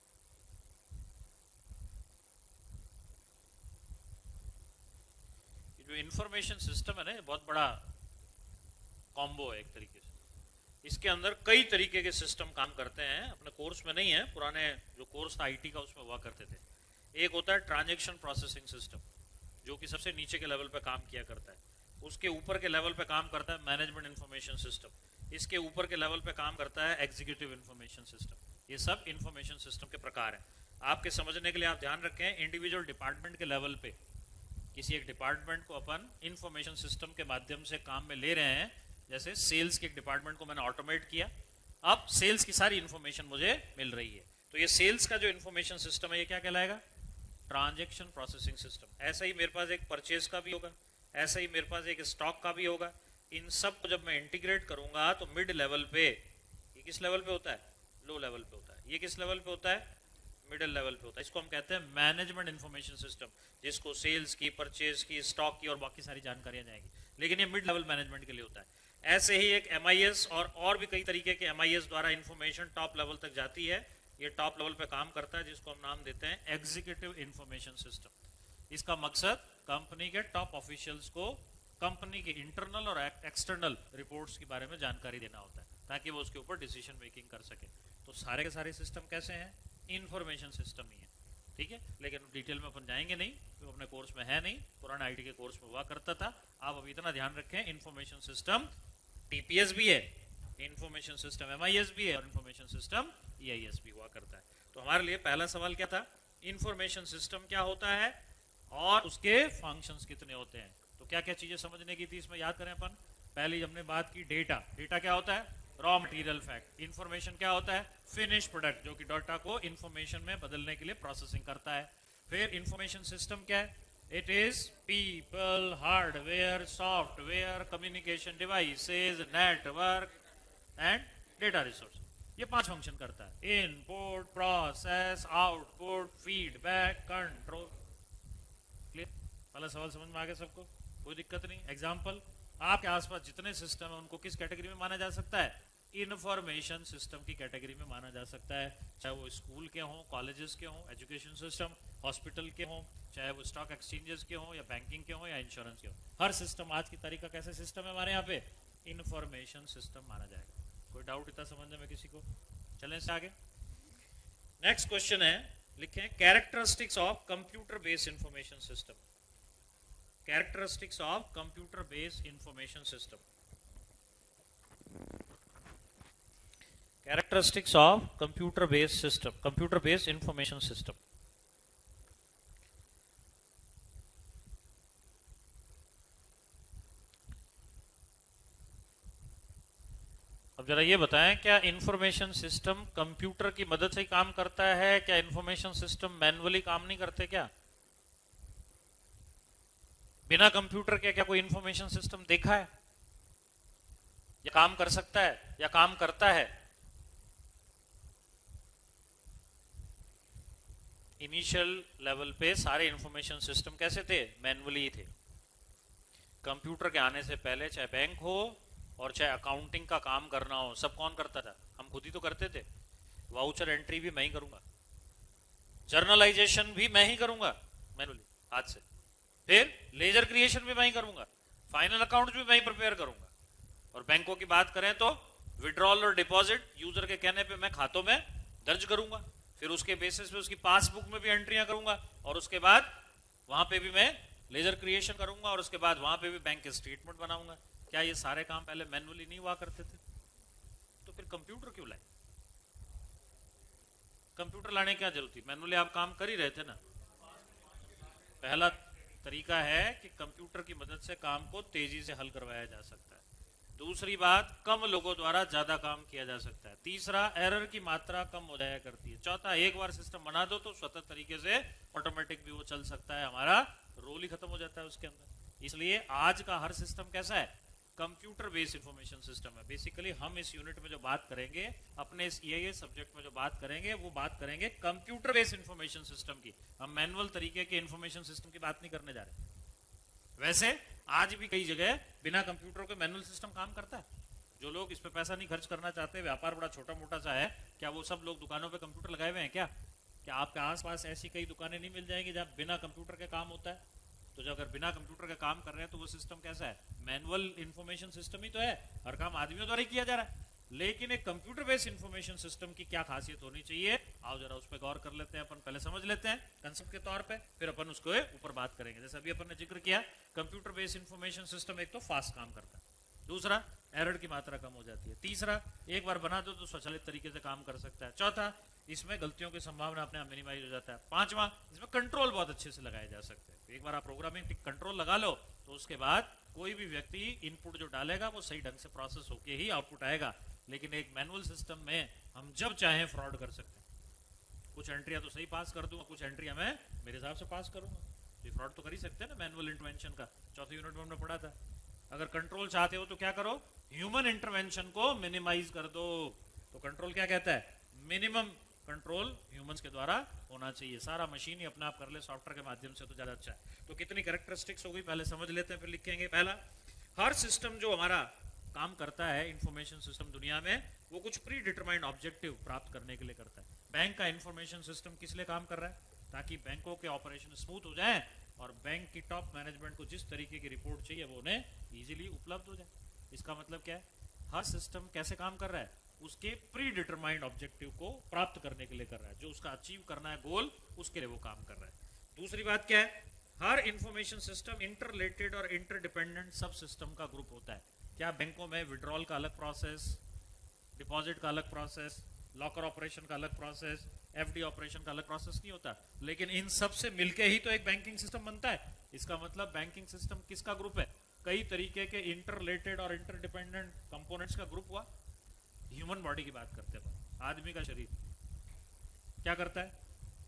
ये जो इंफॉर्मेशन सिस्टम है ना, ये बहुत बड़ा कॉम्बो है एक तरीके से। इसके अंदर कई तरीके के सिस्टम काम करते हैं। अपने कोर्स में नहीं है, पुराने जो कोर्स था आईटी का उसमें हुआ करते थे। एक होता है ट्रांजैक्शन प्रोसेसिंग सिस्टम, जो कि सबसे नीचे के लेवल पे काम किया करता है। उसके ऊपर के लेवल पे काम करता है मैनेजमेंट इंफॉर्मेशन सिस्टम। इसके ऊपर के लेवल पे काम करता है एग्जीक्यूटिव इंफॉर्मेशन सिस्टम। ये सब इंफॉर्मेशन सिस्टम के प्रकार हैं। आपके समझने के लिए आप ध्यान रखें, इंडिविजुअल डिपार्टमेंट के लेवल पे किसी एक डिपार्टमेंट को अपन इंफॉर्मेशन सिस्टम के माध्यम से काम में ले रहे हैं। जैसे सेल्स के एक डिपार्टमेंट को मैंने ऑटोमेट किया, अब सेल्स की सारी इंफॉर्मेशन मुझे मिल रही है, तो ये सेल्स का जो इंफॉर्मेशन सिस्टम है ये क्या कहलाएगा? Transaction processing system. ऐसा ही मेरे पास एक परचेज का भी होगा, ऐसा ही मेरे पास एक स्टॉक का भी होगा। इन सब को जब मैं इंटीग्रेट करूंगा तो मिड लेवल पे, ये किस लेवल पे होता है? लो लेवल पे होता है। ये किस लेवल पे होता है? मिडिल लेवल पे होता है। इसको हम कहते हैं मैनेजमेंट इंफॉर्मेशन सिस्टम, जिसको सेल्स की, परचेज की, स्टॉक की और बाकी सारी जानकारियां जाएंगी, लेकिन ये मिड लेवल मैनेजमेंट के लिए होता है। ऐसे ही एक एमआईएस और और भी कई तरीके के एमआईएस द्वारा इंफॉर्मेशन टॉप लेवल तक जाती है। ये टॉप लेवल पे काम करता है, जिसको हम नाम देते हैं एग्जीक्यूटिव इंफॉर्मेशन सिस्टम। इसका मकसद कंपनी के टॉप ऑफिशियल्स को कंपनी के इंटरनल और एक्सटर्नल रिपोर्ट्स के बारे में जानकारी देना होता है, ताकि वो उसके ऊपर डिसीजन मेकिंग कर सके। तो सारे के सारे सिस्टम कैसे हैं? इंफॉर्मेशन सिस्टम ही है, ठीक है। लेकिन डिटेल में अपन जाएंगे नहीं, तो अपने कोर्स में है नहीं, पुराना आईटी के कोर्स में हुआ करता था। आप अभी इतना ध्यान रखें, इंफॉर्मेशन सिस्टम टीपीएस भी है, इंफॉर्मेशन सिस्टम एमआईएस भी है, और इंफॉर्मेशन सिस्टम ईआईएस भी हुआ करता है। तो हमारे लिए पहला सवाल क्या था? इंफॉर्मेशन सिस्टम क्या होता है और उसके फंक्शंस कितने होते हैं। तो क्या क्या चीजें समझने की थी इसमें, याद करें अपन। पहले हमने बात की डेटा। डेटा क्या होता है? Raw material fact. इंफॉर्मेशन क्या होता है? फिनिश प्रोडक्ट, जो कि डाटा को इंफॉर्मेशन में बदलने के लिए प्रोसेसिंग करता है। फिर इंफॉर्मेशन सिस्टम क्या है? It is people, hardware, software, communication devices, network and data resource. ये पांच फंक्शन करता है: input, process, output, feedback, control. Clear? पहला सवाल समझ में आ गया सबको? कोई दिक्कत नहीं। एग्जाम्पल, आपके आसपास जितने सिस्टम है उनको किस कैटेगरी में माना जा सकता है? इंफॉर्मेशन सिस्टम की कैटेगरी में माना जा सकता है। चाहे वो स्कूल के हों, कॉलेजेस के हों, एजुकेशन सिस्टम, हॉस्पिटल के हों, चाहे वो स्टॉक एक्सचेंजेस के हों, या बैंकिंग के हों, या इंश्योरेंस के हों, हर सिस्टम आज की तारीख का कैसे सिस्टम है हमारे यहाँ पे? इंफॉर्मेशन सिस्टम माना जाएगा। कोई डाउट इतना समझने में किसी को? चलें से आगे। नेक्स्ट क्वेश्चन है, लिखें characteristics of computer based information system. Characteristics of computer based information system. Characteristics of computer based system, computer based information system. अब जरा ये बताएं, क्या इंफॉर्मेशन सिस्टम कंप्यूटर की मदद से ही काम करता है? क्या इंफॉर्मेशन सिस्टम मैन्युअली काम नहीं करते क्या? बिना कंप्यूटर के क्या कोई इंफॉर्मेशन सिस्टम देखा है? या काम कर सकता है या काम करता है? इनिशियल लेवल पे सारे इंफॉर्मेशन सिस्टम कैसे थे? मैन्युअली ही थे। कंप्यूटर के आने से पहले चाहे बैंक हो और चाहे अकाउंटिंग का काम करना हो, सब कौन करता था? हम खुद ही तो करते थे। वाउचर एंट्री भी मैं ही करूंगा, जर्नलाइजेशन भी मैं ही करूंगा मैन्युअली हाथ से, फिर लेजर क्रिएशन भी मैं ही करूंगा, फाइनल अकाउंट भी मैं ही प्रिपेयर करूंगा। और बैंकों की बात करें तो विड्रॉल और डिपॉजिट यूजर के कहने पे मैं खातों में दर्ज करूंगा, फिर उसके बेसिस पे उसकी पासबुक में भी एंट्रियां करूंगा, और उसके बाद वहां पे भी मैं लेजर क्रिएशन करूंगा, और उसके बाद वहां पे भी बैंक के स्टेटमेंट बनाऊंगा। क्या ये सारे काम पहले मैन्युअली नहीं हुआ करते थे? तो फिर कंप्यूटर क्यों लाए? कंप्यूटर लाने की क्या जरूरत थी? मैन्युअली आप काम कर ही रहे थे ना। पहला तरीका है कि कंप्यूटर की मदद से काम को तेजी से हल करवाया जा सकता है। दूसरी बात, कम लोगों द्वारा ज्यादा काम किया जा सकता है। तीसरा, एरर की मात्रा कम हो जाया करती है। चौथा, एक बार सिस्टम बना दो तो स्वतः तरीके से ऑटोमेटिक भी वो चल सकता है, हमारा रोल ही खत्म हो जाता है उसके अंदर। इसलिए आज का हर सिस्टम कैसा है, कंप्यूटर बेस्ड इंफॉर्मेशन सिस्टम है। बेसिकली हम इस यूनिट में जो बात करेंगे, अपने इस ये सब्जेक्ट में जो बात करेंगे, वो बात करेंगे कंप्यूटर बेस्ड इंफॉर्मेशन सिस्टम की। हम मैनुअल तरीके के इंफॉर्मेशन सिस्टम की बात नहीं करने जा रहे। वैसे आज भी कई जगह बिना कंप्यूटर के मैनुअल सिस्टम काम करता है। जो लोग इस पे पैसा नहीं खर्च करना चाहते, व्यापार बड़ा छोटा मोटा सा है, क्या वो सब लोग दुकानों पे कंप्यूटर लगाए हुए हैं क्या? क्या आपके आसपास ऐसी कई दुकानें नहीं मिल जाएंगी जहां बिना कंप्यूटर के काम होता है? तो जो अगर बिना कंप्यूटर के काम कर रहे हैं तो वो सिस्टम कैसा है, मैनुअल इंफॉर्मेशन सिस्टम ही तो है। हर काम आदमियों द्वारा ही किया जा रहा है। लेकिन एक कंप्यूटर बेस्ड इंफॉर्मेशन सिस्टम की क्या खासियत होनी चाहिए, आओ जरा उस पर गौर कर लेते हैं। अपन पहले समझ लेते हैं कंसेप्ट के तौर पे, फिर अपन उसको ऊपर बात करेंगे। जैसे अभी अपन ने जिक्र किया, कंप्यूटर बेस्ड इंफॉर्मेशन सिस्टम एक तो फास्ट काम करता है, दूसरा एरर की मात्रा कम हो जाती है, तीसरा एक बार बना दो तो स्वचालित तरीके से काम कर सकता है, चौथा इसमें गलतियों की संभावना अपने आप मिनिमाइज हो जाता है, पांचवा इसमें कंट्रोल बहुत अच्छे से लगाए जा सकते हैं। तो एक बार आप प्रोग्रामिंग कंट्रोल लगा लो तो उसके बाद कोई भी व्यक्ति इनपुट जो डालेगा वो सही ढंग से प्रोसेस होके ही आउटपुट आएगा। लेकिन एक मैनुअल सिस्टम में हम जब चाहें फ्रॉड कर सकते हैं। कुछ एंट्रियां तो सही पास कर दूंगा, कुछ एंट्रियां मैं मेरे हिसाब से पास करूंगा, तो फ्रॉड तो कर ही सकते हैं ना मैनुअल इंटरवेंशन का। चौथे यूनिट में हमने पढ़ा था, अगर कंट्रोल चाहते हो तो क्या करो, ह्यूमन इंटरवेंशन को मिनिमाइज कर दो। तो कंट्रोल क्या कहता है, मिनिमम कंट्रोल ह्यूमंस के द्वारा होना चाहिए। सारा मशीन ही अपने आप कर ले सॉफ्टवेयर के माध्यम से तो ज्यादा अच्छा है। तो कितनी कैरेक्टरिस्टिक्स हो गई, पहले समझ लेते हैं फिर लिखेंगे। पहला, हर सिस्टम जो हमारा काम करता है, इंफॉर्मेशन सिस्टम दुनिया में, वो कुछ प्री डिटरमाइंड ऑब्जेक्टिव प्राप्त करने के लिए करता है। बैंक का इंफॉर्मेशन सिस्टम किस लिए काम कर रहा है, ताकि बैंकों के ऑपरेशन स्मूथ हो जाए और बैंक की टॉप मैनेजमेंट को जिस तरीके की रिपोर्ट चाहिए वो उन्हें इजीली उपलब्ध हो जाए। इसका मतलब क्या है, हर सिस्टम कैसे काम कर रहा है, उसके प्री डिटरमाइंड ऑब्जेक्टिव को प्राप्त करने के लिए कर रहा है, जो उसका अचीव करना है गोल, उसके लिए वो काम कर रहा है। दूसरी बात क्या है, हर इंफॉर्मेशन सिस्टम इंटर रिलेटेड और इंटरडिपेंडेंट सब सिस्टम का ग्रुप होता है। क्या बैंकों में विड्रॉल का अलग प्रोसेस, डिपॉजिट का अलग प्रोसेस, लॉकर ऑपरेशन का अलग प्रोसेस, एफडी ऑपरेशन का अलग प्रोसेस नहीं होता, लेकिन इन सब से मिलके ही तो एक बैंकिंग सिस्टम बनता है। इसका मतलब बैंकिंग सिस्टम किसका ग्रुप है, कई तरीके के इंटर रिलेटेड और इंटरडिपेंडेंट कंपोनेंट्स का ग्रुप हुआ। ह्यूमन बॉडी की बात करते हैं, आदमी का शरीर क्या करता है,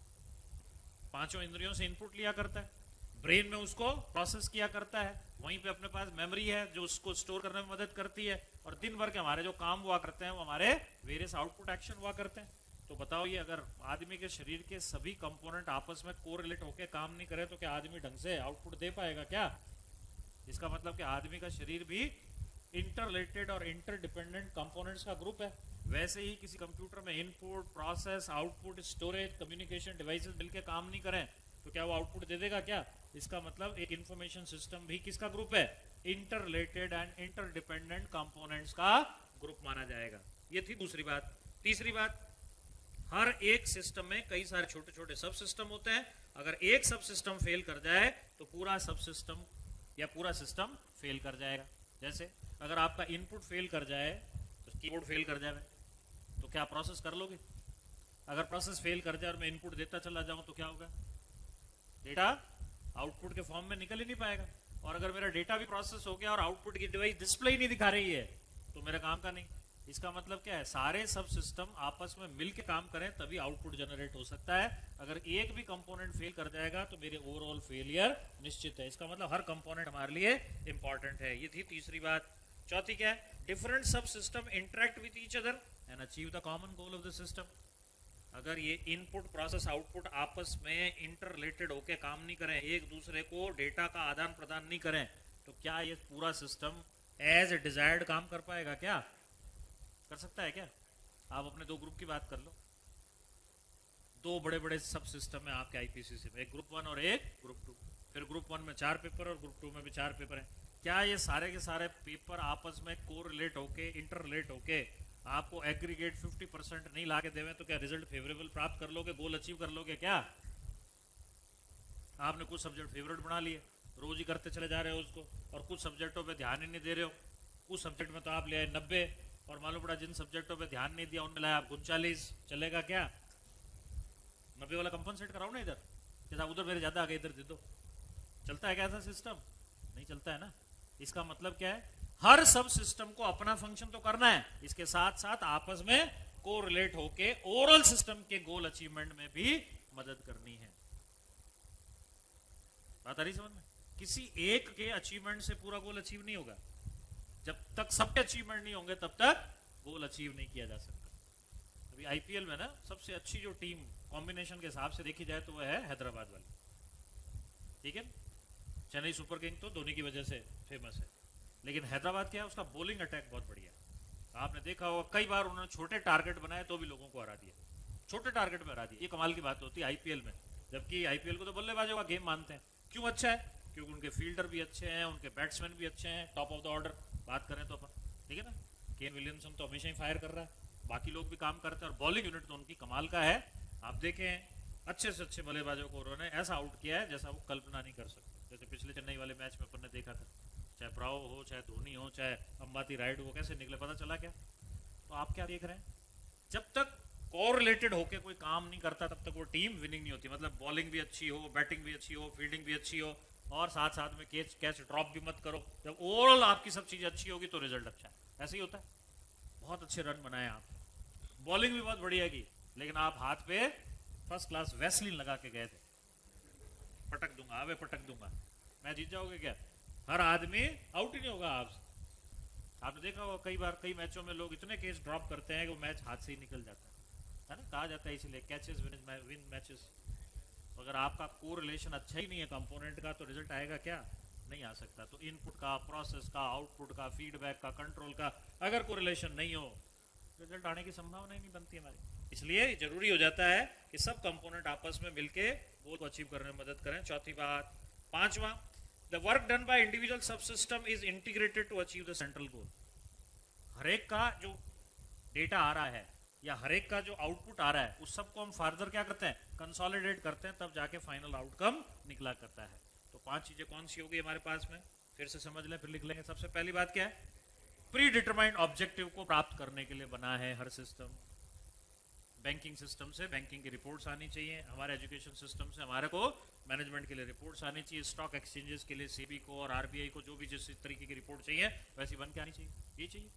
पांचों इंद्रियों से इनपुट लिया करता है, ब्रेन में उसको प्रोसेस किया करता है, वहीं पे अपने पास मेमोरी है जो उसको स्टोर करने में मदद करती है, और दिन भर के हमारे जो काम हुआ करते हैं वो हमारे वेरियस आउटपुट एक्शन हुआ करते हैं। तो बताओ, ये अगर आदमी के शरीर के सभी कंपोनेंट आपस में कोरिलेट होकर काम नहीं करे तो क्या आदमी ढंग से आउटपुट दे पाएगा क्या? इसका मतलब कि आदमी का शरीर भी इंटर रिलेटेड और इंटरडिपेंडेंट कंपोनेंट्स का ग्रुप है। वैसे ही किसी कंप्यूटर में input, process, output, storage, communication devices मिलकर काम नहीं करें तो क्या वो आउटपुट दे देगा क्या? इसका मतलब एक इंफॉर्मेशन सिस्टम भी किसका ग्रुप है, interrelated and interdependent components का ग्रुप माना जाएगा। ये थी दूसरी बात। तीसरी बात, हर एक सिस्टम में कई सारे छोटे छोटे सब सिस्टम होते हैं। अगर एक सब सिस्टम फेल कर जाए तो पूरा सब सिस्टम या पूरा सिस्टम फेल कर जाएगा। जैसे अगर आपका इनपुट फेल कर जाए तो कीबोर्ड फेल कर जाए तो क्या प्रोसेस कर लोगे? अगर प्रोसेस फेल कर जाए और मैं इनपुट देता चला जाऊं तो क्या होगा, डेटा आउटपुट के फॉर्म में निकल ही नहीं पाएगा। और अगर मेरा डेटा भी प्रोसेस हो गया और आउटपुट की डिवाइस डिस्प्ले ही नहीं दिखा रही है तो मेरे काम का नहीं। इसका मतलब क्या है, सारे सब सिस्टम आपस में मिलकर काम करें तभी आउटपुट जनरेट हो सकता है। अगर एक भी कंपोनेंट फेल कर जाएगा तो मेरे ओवरऑल फेलियर निश्चित है। इसका मतलब हर कंपोनेंट हमारे लिए इंपॉर्टेंट है। ये थी तीसरी बात। चौथी क्या है, different subsystem interact with each other and achieve the common goal of the system. अगर ये इनपुट, प्रोसेस, आउटपुट आपस में इंटर रिलेटेड होकर काम नहीं करें, एक दूसरे को डेटा का आदान प्रदान नहीं करें, तो क्या ये पूरा सिस्टम एज डिजायर्ड काम कर पाएगा? क्या कर सकता है क्या? आप अपने दो ग्रुप की बात कर लो, दो बड़े बड़े सब सिस्टम है आपके आईपीसीसी में, एक ग्रुप वन और एक ग्रुप टू। फिर ग्रुप वन में चार पेपर और ग्रुप टू में भी चार पेपर हैं। क्या ये सारे के सारे पेपर आपस में को रिलेट होके, इंटर रिलेट होके आपको एग्रीगेट फिफ्टी परसेंट नहीं ला के देवे तो क्या रिजल्ट फेवरेबल प्राप्त कर लोगे, गोल अचीव कर लोगे? क्या आपने कुछ सब्जेक्ट फेवरेट बना लिए, रोज ही करते चले जा रहे हो उसको, और कुछ सब्जेक्टों पे ध्यान ही नहीं दे रहे हो। कुछ सब्जेक्ट में तो आप ले आए नब्बे और मालूम पड़ा जिन सब्जेक्टों पे ध्यान नहीं दिया उनमें लाया आप उनचालीस। चलेगा क्या? नब्बे वाला कंपनसेट कराओ ना इधर, जैसा उधर मेरे ज्यादा आ गए इधर दे दो। चलता है क्या ऐसा सिस्टम? नहीं चलता है ना। इसका मतलब क्या है, हर सब सिस्टम को अपना फंक्शन तो करना है, इसके साथ साथ आपस में कोरिलेट होके ओवरऑल सिस्टम के गोल अचीवमेंट में भी मदद करनी है। बात आ रही समझ में? किसी एक के अचीवमेंट से पूरा गोल अचीव नहीं होगा। जब तक सबके अचीवमेंट नहीं होंगे तब तक गोल अचीव नहीं किया जा सकता। अभी आईपीएल में ना सबसे अच्छी जो टीम कॉम्बिनेशन के हिसाब से देखी जाए तो वह है हैदराबाद वाली, ठीक है। चेन्नई सुपर किंग तो धोनी की वजह से फेमस है, लेकिन हैदराबाद क्या है, उसका बॉलिंग अटैक बहुत बढ़िया है। आपने देखा होगा कई बार उन्होंने छोटे टारगेट बनाए तो भी लोगों को हरा दिया, छोटे टारगेट में हरा दिया। ये कमाल की बात होती है आईपीएल में, जबकि आईपीएल को तो बल्लेबाजों का गेम मानते हैं। क्यों अच्छा है? क्योंकि उनके फील्डर भी अच्छे हैं, उनके बैट्समैन भी अच्छे हैं, टॉप ऑफ द ऑर्डर बात करें तो अपन, ठीक है ना। केन विलियमसन तो हमेशा ही फायर कर रहा है, बाकी लोग भी काम करते हैं, और बॉलिंग यूनिट तो उनकी कमाल का है। आप देखें अच्छे से अच्छे बल्लेबाजों को उन्होंने ऐसा आउट किया है जैसा वो कल्पना नहीं कर सकते। जैसे पिछले चेन्नई वाले मैच में अपन ने देखा था, चाहे ब्रावो हो, चाहे धोनी हो, चाहे अंबाती राइड हो, कैसे निकले पता चला क्या? तो आप क्या देख रहे हैं, जब तक कोरिलेटेड होके कोई काम नहीं करता तब तक वो टीम विनिंग नहीं होती। मतलब बॉलिंग भी अच्छी हो, बैटिंग भी अच्छी हो, फील्डिंग भी अच्छी हो, और साथ साथ में कैच कैच ड्रॉप भी मत करो। जब ओवरऑल आपकी सब चीजें अच्छी होगी तो रिजल्ट अच्छा है। ऐसे ही होता है। बहुत अच्छे रन बनाए आप, बॉलिंग भी बहुत बढ़िया की, लेकिन आप हाथ पे फर्स्ट क्लास वैसलीन लगा के गए थे, पटक दूंगा अबे पटक दूंगा, मैं जीत जाओगे क्या? हर आदमी आउट ही नहीं होगा आपसे। आपने देखा होगा कई बार कई मैचों में लोग इतने कैच ड्रॉप करते हैं कि वो मैच हाथ से ही निकल जाता है, है ना। कहा जाता है इसलिए कैचेस विन मैचेस। अगर आपका कोरिलेशन अच्छा ही नहीं है कंपोनेंट का तो रिजल्ट आएगा क्या? नहीं आ सकता। तो इनपुट का, प्रोसेस का, आउटपुट का, फीडबैक का, कंट्रोल का अगर कोरिलेशन नहीं हो, रिजल्ट आने की संभावना ही नहीं बनती हमारी। इसलिए जरूरी हो जाता है कि सब कंपोनेंट आपस में मिलके गोल को अचीव करने में मदद करें। चौथी बात, पांचवा, the work done by individual subsystem is integrated to achieve the central goal. हरेक का जो डेटा आ रहा है या हरेक का जो आउटपुट आ रहा है उस सबको हम फर्दर क्या करते हैं, कंसोलिडेट करते हैं, तब जाके फाइनल आउटकम निकला करता है। तो पांच चीजें कौन सी होगी हमारे पास में, फिर से समझ लें फिर लिख लेंगे। सबसे पहली बात क्या है, प्री डिटरमाइंड ऑब्जेक्टिव को प्राप्त करने के लिए बना है हर सिस्टम। बैंकिंग सिस्टम से बैंकिंग की रिपोर्ट्स आनी चाहिए, हमारे एजुकेशन सिस्टम से हमारे को मैनेजमेंट के लिए रिपोर्ट्स आनी चाहिए, स्टॉक एक्सचेंजेस के लिए सेबी को और आरबीआई को जो भी जिस तरीके की रिपोर्ट चाहिए वैसी बन के आनी चाहिए, ये चाहिए।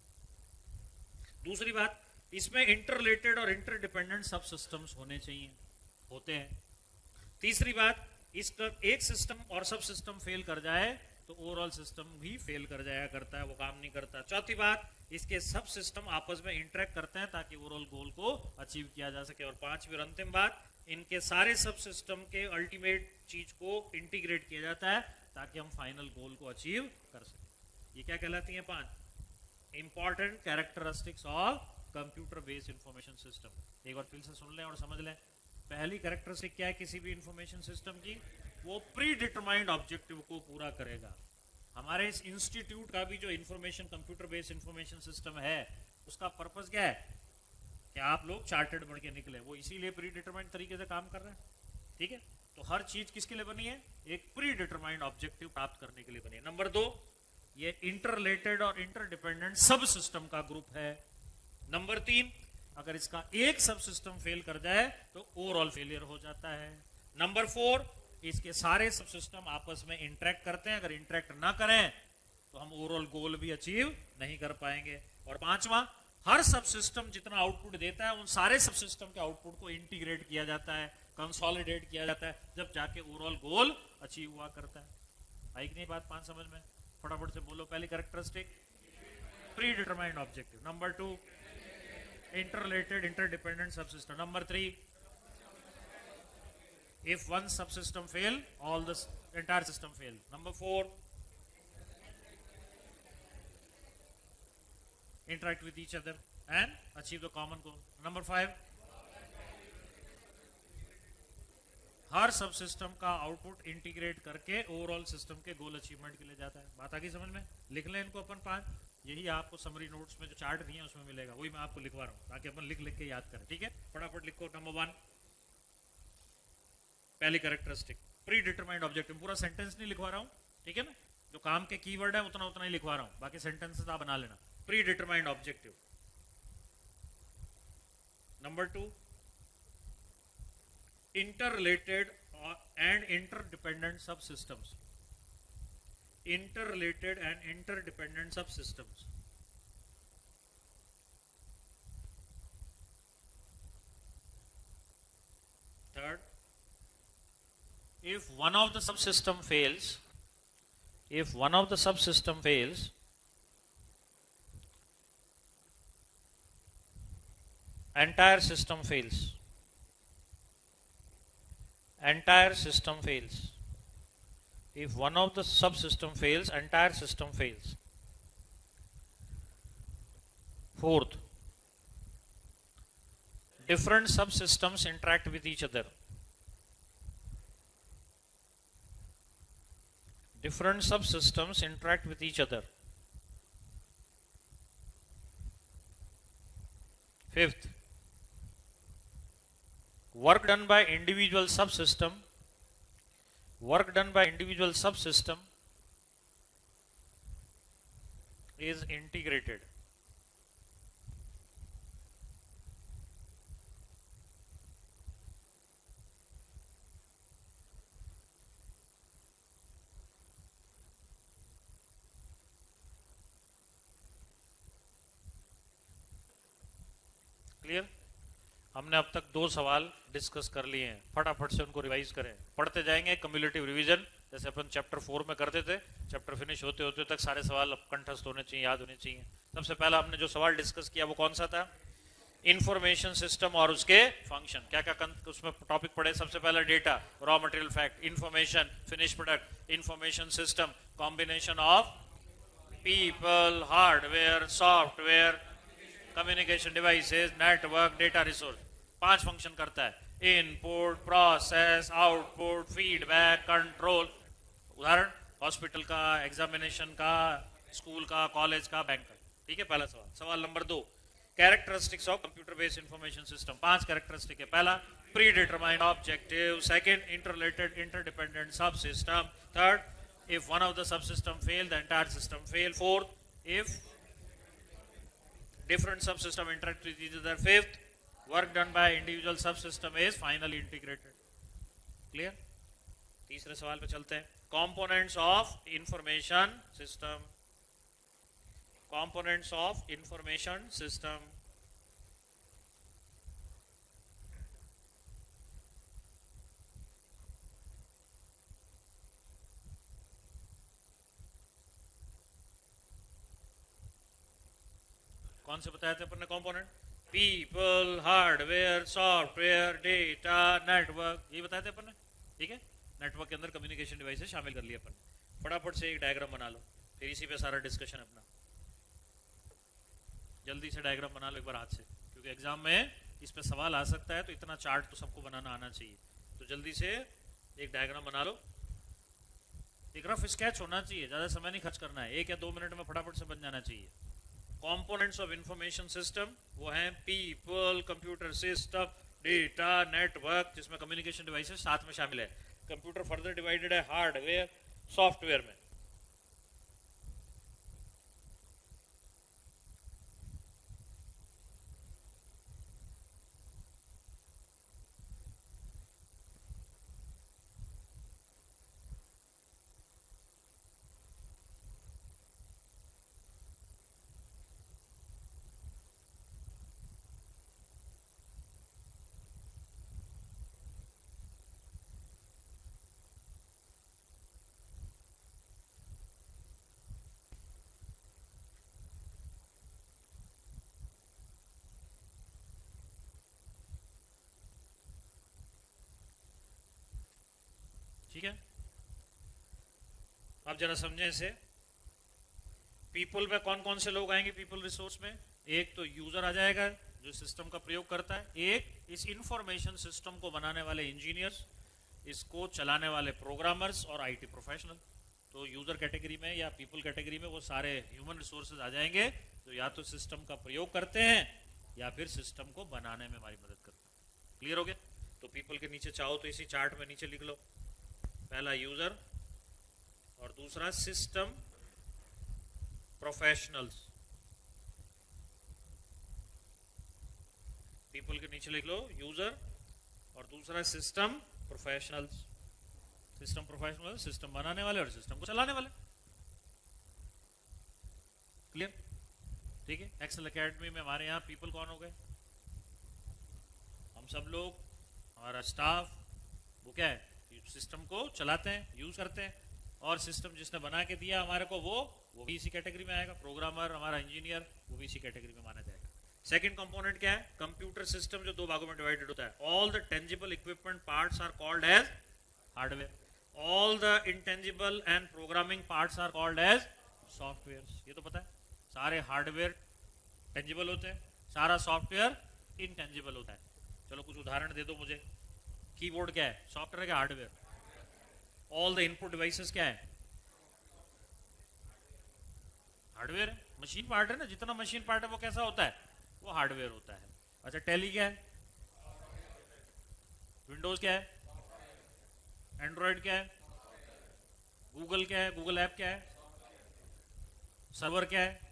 दूसरी बात, इसमें इंटररिलेटेड और इंटरडिपेंडेंट सब सिस्टम्स होने चाहिए, होते हैं। तीसरी बात, इस एक सिस्टम और सब सिस्टम फेल कर जाए तो ओवरऑल सिस्टम भी फेल कर जाया करता है, वो काम नहीं करता। चौथी बात, इसके सब सिस्टम आपस में इंटरेक्ट करते हैं ताकि ओवरऑल गोल को अचीव किया जा सके। और पांचवी और अंतिम बात, इनके सारे सब सिस्टम के अल्टीमेट चीज को इंटीग्रेट किया जाता है ताकि हम फाइनल गोल को अचीव कर सके। ये क्या कहलाती है? पांच important characteristics of computer based information system. एक बार फिर से सुन लें और समझ लें। पहली कैरेक्टरिस्टिक क्या है किसी भी इंफॉर्मेशन सिस्टम की? वो प्री डिटरमाइंड ऑब्जेक्टिव को पूरा करेगा। हमारे इस इंस्टीट्यूट का भी जो information computer based information system है उसका पर्पस क्या है कि आप लोग चार्टर्ड बन के निकले, वो इसीलिए प्री डिटरमाइंड तरीके से काम कर रहे हैं, ठीक है। तो हर चीज किसके लिए बनी है? एक प्री डिटरमाइंड ऑब्जेक्टिव प्राप्त करने के लिए बनी है। नंबर दो, ये इंटररिलेटेड और इंटरडिपेंडेंट सब सिस्टम का ग्रुप है। नंबर तीन, अगर इसका एक सब सिस्टम फेल कर जाए तो ओवरऑल फेलियर हो जाता है। नंबर फोर, इसके सारे सब सिस्टम आपस में इंटरेक्ट करते हैं, अगर इंटरेक्ट ना करें तो हम ओवरऑल गोल भी अचीव नहीं कर पाएंगे। और पांचवा, हर सब सिस्टम जितना आउटपुट देता है उन सारे सब सिस्टम के आउटपुट को इंटीग्रेट किया जाता है, कंसोलिडेट किया जाता है, जब जाके ओवरऑल गोल अचीव हुआ करता है। आई कि नहीं बात? पांच समझ में? फटाफट से बोलो। पहली characteristic predetermined objective, number two interrelated interdependent subsystem, number three if one subsystem fail all the entire system fail, number four interact with each other and achieve the common goal, number five हर subsystem का output integrate करके overall system के goal achievement के लिए जाता है। बात आ गई समझ में? लिख लें इनको अपन पांच, यही आपको समरी नोट्स में जो चार्ट दिए हैं उसमें मिलेगा, वही मैं आपको लिखवा रहा हूं ताकि अपन लिख लिख के याद करें, ठीक है। फटाफट लिखो। नंबर वन, पहली कैरेक्टरिस्टिक प्री डिटरमाइंड ऑब्जेक्टिव, पूरा सेंटेंस नहीं लिखवा रहा हूं, ठीक है ना। जो काम के कीवर्ड है उतना उतना ही लिखवा रहा हूं, बाकी सेंटेंसेस आप बना लेना। Predetermined objective. Number two, interrelated and interdependent subsystems. interrelated and interdependent subsystems. Third, if one of the subsystem fails, if one of the subsystem fails, entire system fails. Entire system fails. If one of the subsystem fails, entire system fails. Fourth, different subsystems interact with each other. Different subsystems interact with each other. Fifth, work done by individual subsystem, work done by individual subsystem is integrated. Clear? हमने अब तक दो सवाल discuss कर लिए हैं, फटाफट से उनको रिवाइज करें, पढ़ते जाएंगे। कम्युलेटिव रिवीजन जैसे अपन चैप्टर फोर में करते थे, चैप्टर फिनिश होते होते तक सारे सवाल कंठस्थ होने चाहिए, याद होने चाहिए। सबसे पहला हमने जो सवाल डिस्कस किया वो कौन सा था? इंफॉर्मेशन सिस्टम और उसके फंक्शन। क्या क्या उसमें टॉपिक पढ़े? सबसे पहला data, raw material fact, information, finish product, information system, combination of people, hardware, software, communication devices, network, data resource. पांच फंक्शन करता है, input, process, output, feedback, control. उदाहरण हॉस्पिटल का, एग्जामिनेशन का, स्कूल का, कॉलेज का, बैंक का। ठीक है, पहला सवाल। सवाल नंबर दो, characteristics of computer based information system. पांच कैरेक्टरिस्टिक है। पहला, predetermined objective. Second, interrelated interdependent subsystem. Third, if one of the subsystem fail the entire system fail. Fourth, if different subsystem interact with each other. Fifth, work done by individual subsystem is finally integrated. Clear? तीसरे सवाल पे चलते हैं। Components of information system. Components of information system. कौन से बताए थे अपन ने component? People, hardware, software, data, network, ये बताए थे अपन ने। ठीक है, नेटवर्क के अंदर कम्युनिकेशन डिवाइसेस शामिल कर लिया अपन ने। फटाफट से एक डायग्राम बना लो, फिर इसी पे सारा डिस्कशन अपना। जल्दी से डायग्राम बना लो एक बार हाथ से, क्योंकि एग्जाम में इस पे सवाल आ सकता है, तो इतना चार्ट तो सबको बनाना आना चाहिए। तो जल्दी से एक डायग्राम बना लो। एक रफ स्केच होना चाहिए, ज्यादा समय नहीं खर्च करना है, एक या दो मिनट में फटाफट से बन जाना चाहिए। कंपोनेंट्स ऑफ इंफॉर्मेशन सिस्टम वो हैं people, computer system, data, network, जिसमें कम्युनिकेशन डिवाइसेस साथ में शामिल है। कंप्यूटर फर्दर डिवाइडेड है हार्डवेयर, सॉफ्टवेयर में। ठीक है, आप जरा समझें इसे। पीपल में कौन कौन से लोग आएंगे? पीपल रिसोर्स में एक तो यूजर आ जाएगा जो सिस्टम का प्रयोग करता है, एक इस इंफॉर्मेशन सिस्टम को बनाने वाले इंजीनियर्स, इसको चलाने वाले प्रोग्रामर्स और आईटी प्रोफेशनल। तो यूजर कैटेगरी में या पीपल कैटेगरी में वो सारे ह्यूमन रिसोर्सेज आ जाएंगे जो या तो सिस्टम का प्रयोग करते हैं या फिर सिस्टम को बनाने में हमारी मदद करते हैं। क्लियर हो गया? तो पीपल के नीचे चाहो तो इसी चार्ट में नीचे लिख लो, पहला यूजर और दूसरा सिस्टम प्रोफेशनल्स। पीपल के नीचे लिख लो यूजर और दूसरा system professionals. System professional system बनाने वाले और सिस्टम को चलाने वाले। क्लियर? ठीक है, एक्सेल एकेडमी में हमारे यहाँ पीपल कौन हो गए? हम सब लोग, हमारा स्टाफ, वो क्या है, सिस्टम को चलाते हैं, यूज करते हैं, और सिस्टम जिसने बना के दिया हमारे को वो वो भी इसी कैटेगरी में आएगा। प्रोग्रामर, हमारा इंजीनियर, वो भी इसी कैटेगरी में माना जाएगा। सेकंड कंपोनेंट क्या है? कंप्यूटर सिस्टम, जो दो भागों में डिवाइडेड होता है। All the tangible equipment parts are called as hardware. All the intangible and programming parts are called as software. ये तो पता है, सारे हार्डवेयर टेंजिबल होते हैं, सारा सॉफ्टवेयर इनटेंजिबल होता है। चलो कुछ उदाहरण दे दो मुझे। कीबोर्ड क्या है? सॉफ्टवेयर क्या hardware? All the input devices क्या है? हार्डवेयर है। मशीन पार्ट है ना, जितना मशीन पार्ट है वो कैसा होता है? वो हार्डवेयर होता है। अच्छा, टैली क्या है? विंडोज क्या है? एंड्रॉयड क्या है? गूगल क्या है? गूगल ऐप क्या है? सर्वर क्या है?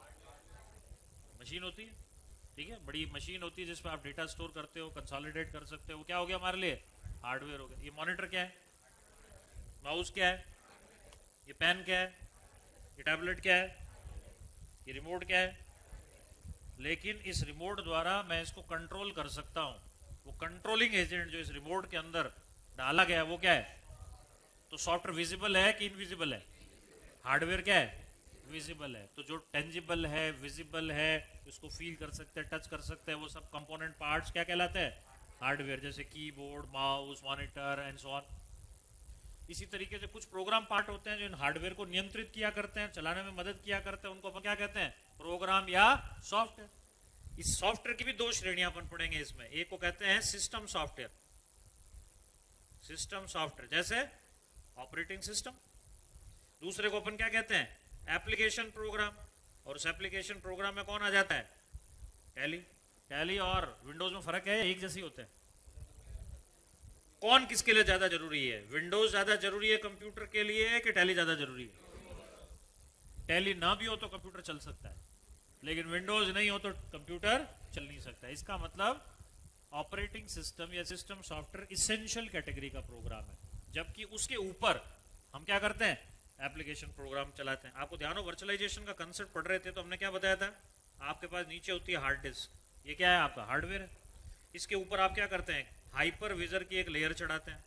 मशीन होती है, ठीक है, बड़ी मशीन होती है जिसमें आप डेटा स्टोर करते हो, कंसोलिडेट कर सकते हो। वो क्या हो गया हमारे लिए? हार्डवेयर हो गया। ये मॉनिटर क्या है? माउस क्या है? ये पेन क्या है? ये टैबलेट क्या है? ये रिमोट क्या है? लेकिन इस रिमोट द्वारा मैं इसको कंट्रोल कर सकता हूं। वो कंट्रोलिंग एजेंट जो इस रिमोट के अंदर डाला गया है वो क्या है? तो सॉफ्टवेयर विजिबल है कि इनविजिबल है? हार्डवेयर क्या है? विजिबल है। तो जो टेंजिबल है, विजिबल है, उसको फील कर सकते हैं, टच कर सकते हैं, वो सब कंपोनेंट पार्ट्स क्या कहलाते हैं? हार्डवेयर। जैसे keyboard, mouse, monitor and so on. इसी तरीके से कुछ प्रोग्राम पार्ट होते हैं जो इन हार्डवेयर को नियंत्रित किया करते हैं, चलाने में मदद किया करते हैं, उनको अपन क्या कहते हैं? प्रोग्राम या सॉफ्टवेयर। इस सॉफ्टवेयर की भी दो श्रेणियां अपन पढ़ेंगे इसमें। एक को कहते हैं सिस्टम सॉफ्टवेयर। सिस्टम सॉफ्टवेयर जैसे ऑपरेटिंग सिस्टम। दूसरे को अपन क्या कहते हैं? Application program. और उस एप्लीकेशन प्रोग्राम में कौन आ जाता है? टैली। टैली और विंडोज में फर्क है, एक जैसे ही होते हैं? कौन किसके लिए ज्यादा जरूरी है? विंडोज ज्यादा जरूरी है कंप्यूटर के लिए कि टैली ज्यादा जरूरी है? टैली ना भी हो तो कंप्यूटर चल सकता है, लेकिन विंडोज नहीं हो तो कंप्यूटर चल नहीं सकता। इसका मतलब ऑपरेटिंग सिस्टम या सिस्टम सॉफ्टवेयर इसेंशियल कैटेगरी का प्रोग्राम है, जबकि उसके ऊपर हम क्या करते हैं? एप्लीकेशन प्रोग्राम चलाते हैं। आपको ध्यान हो, वर्चुअलाइजेशन का कंसेप्ट पढ़ रहे थे तो हमने क्या बताया था? आपके पास नीचे होती है हार्ड डिस्क, ये क्या है? आपका हार्डवेयर है। इसके ऊपर आप क्या करते हैं? हाइपर विजर की एक लेयर चढ़ाते हैं,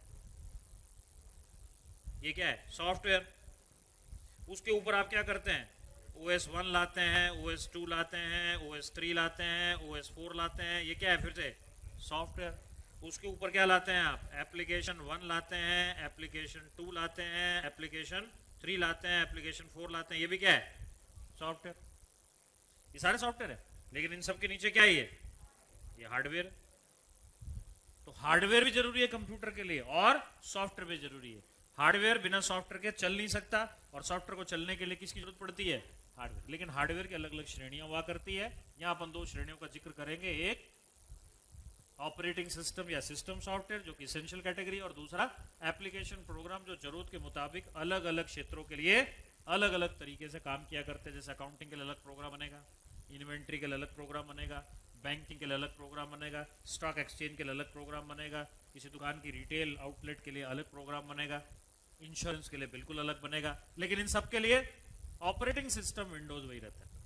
ये क्या है? सॉफ्टवेयर। उसके ऊपर आप क्या करते हैं? ओ एस वन लाते हैं, ओ एस टू लाते हैं, ओ एस थ्री लाते हैं, ओ एस फोर लाते हैं, ये क्या है? फिर से सॉफ्टवेयर। उसके ऊपर क्या लाते हैं आप? एप्लीकेशन वन लाते हैं, एप्लीकेशन टू लाते हैं, एप्लीकेशन थ्री लाते हैं, एप्लीकेशन फोर लाते हैं, ये भी क्या है? सॉफ्टवेयर। ये सारे सॉफ्टवेयर है, लेकिन इन सब के नीचे क्या है? ये ये हार्डवेयर। तो हार्डवेयर भी जरूरी है कंप्यूटर के लिए और सॉफ्टवेयर भी जरूरी है। हार्डवेयर बिना सॉफ्टवेयर के चल नहीं सकता, और सॉफ्टवेयर को चलने के लिए किसकी जरूरत पड़ती है? हार्डवेयर। लेकिन हार्डवेयर की अलग अलग श्रेणियां हुआ करती है। यहां अपन दो श्रेणियों का जिक्र करेंगे, एक ऑपरेटिंग सिस्टम या सिस्टम सॉफ्टवेयर जो कि इसेंशियल कैटेगरी, और दूसरा एप्लीकेशन प्रोग्राम जो जरूरत के मुताबिक अलग अलग क्षेत्रों के लिए अलग अलग तरीके से काम किया करते हैं। जैसे अकाउंटिंग के लिए अलग प्रोग्राम बनेगा, इन्वेंट्री के लिए अलग प्रोग्राम बनेगा, बैंकिंग के लिए अलग प्रोग्राम बनेगा, स्टॉक एक्सचेंज के लिए अलग प्रोग्राम बनेगा, किसी दुकान की रिटेल आउटलेट के लिए अलग प्रोग्राम बनेगा, इंश्योरेंस के लिए बिल्कुल अलग बनेगा। लेकिन इन सब के लिए ऑपरेटिंग सिस्टम विंडोज वही रहता है।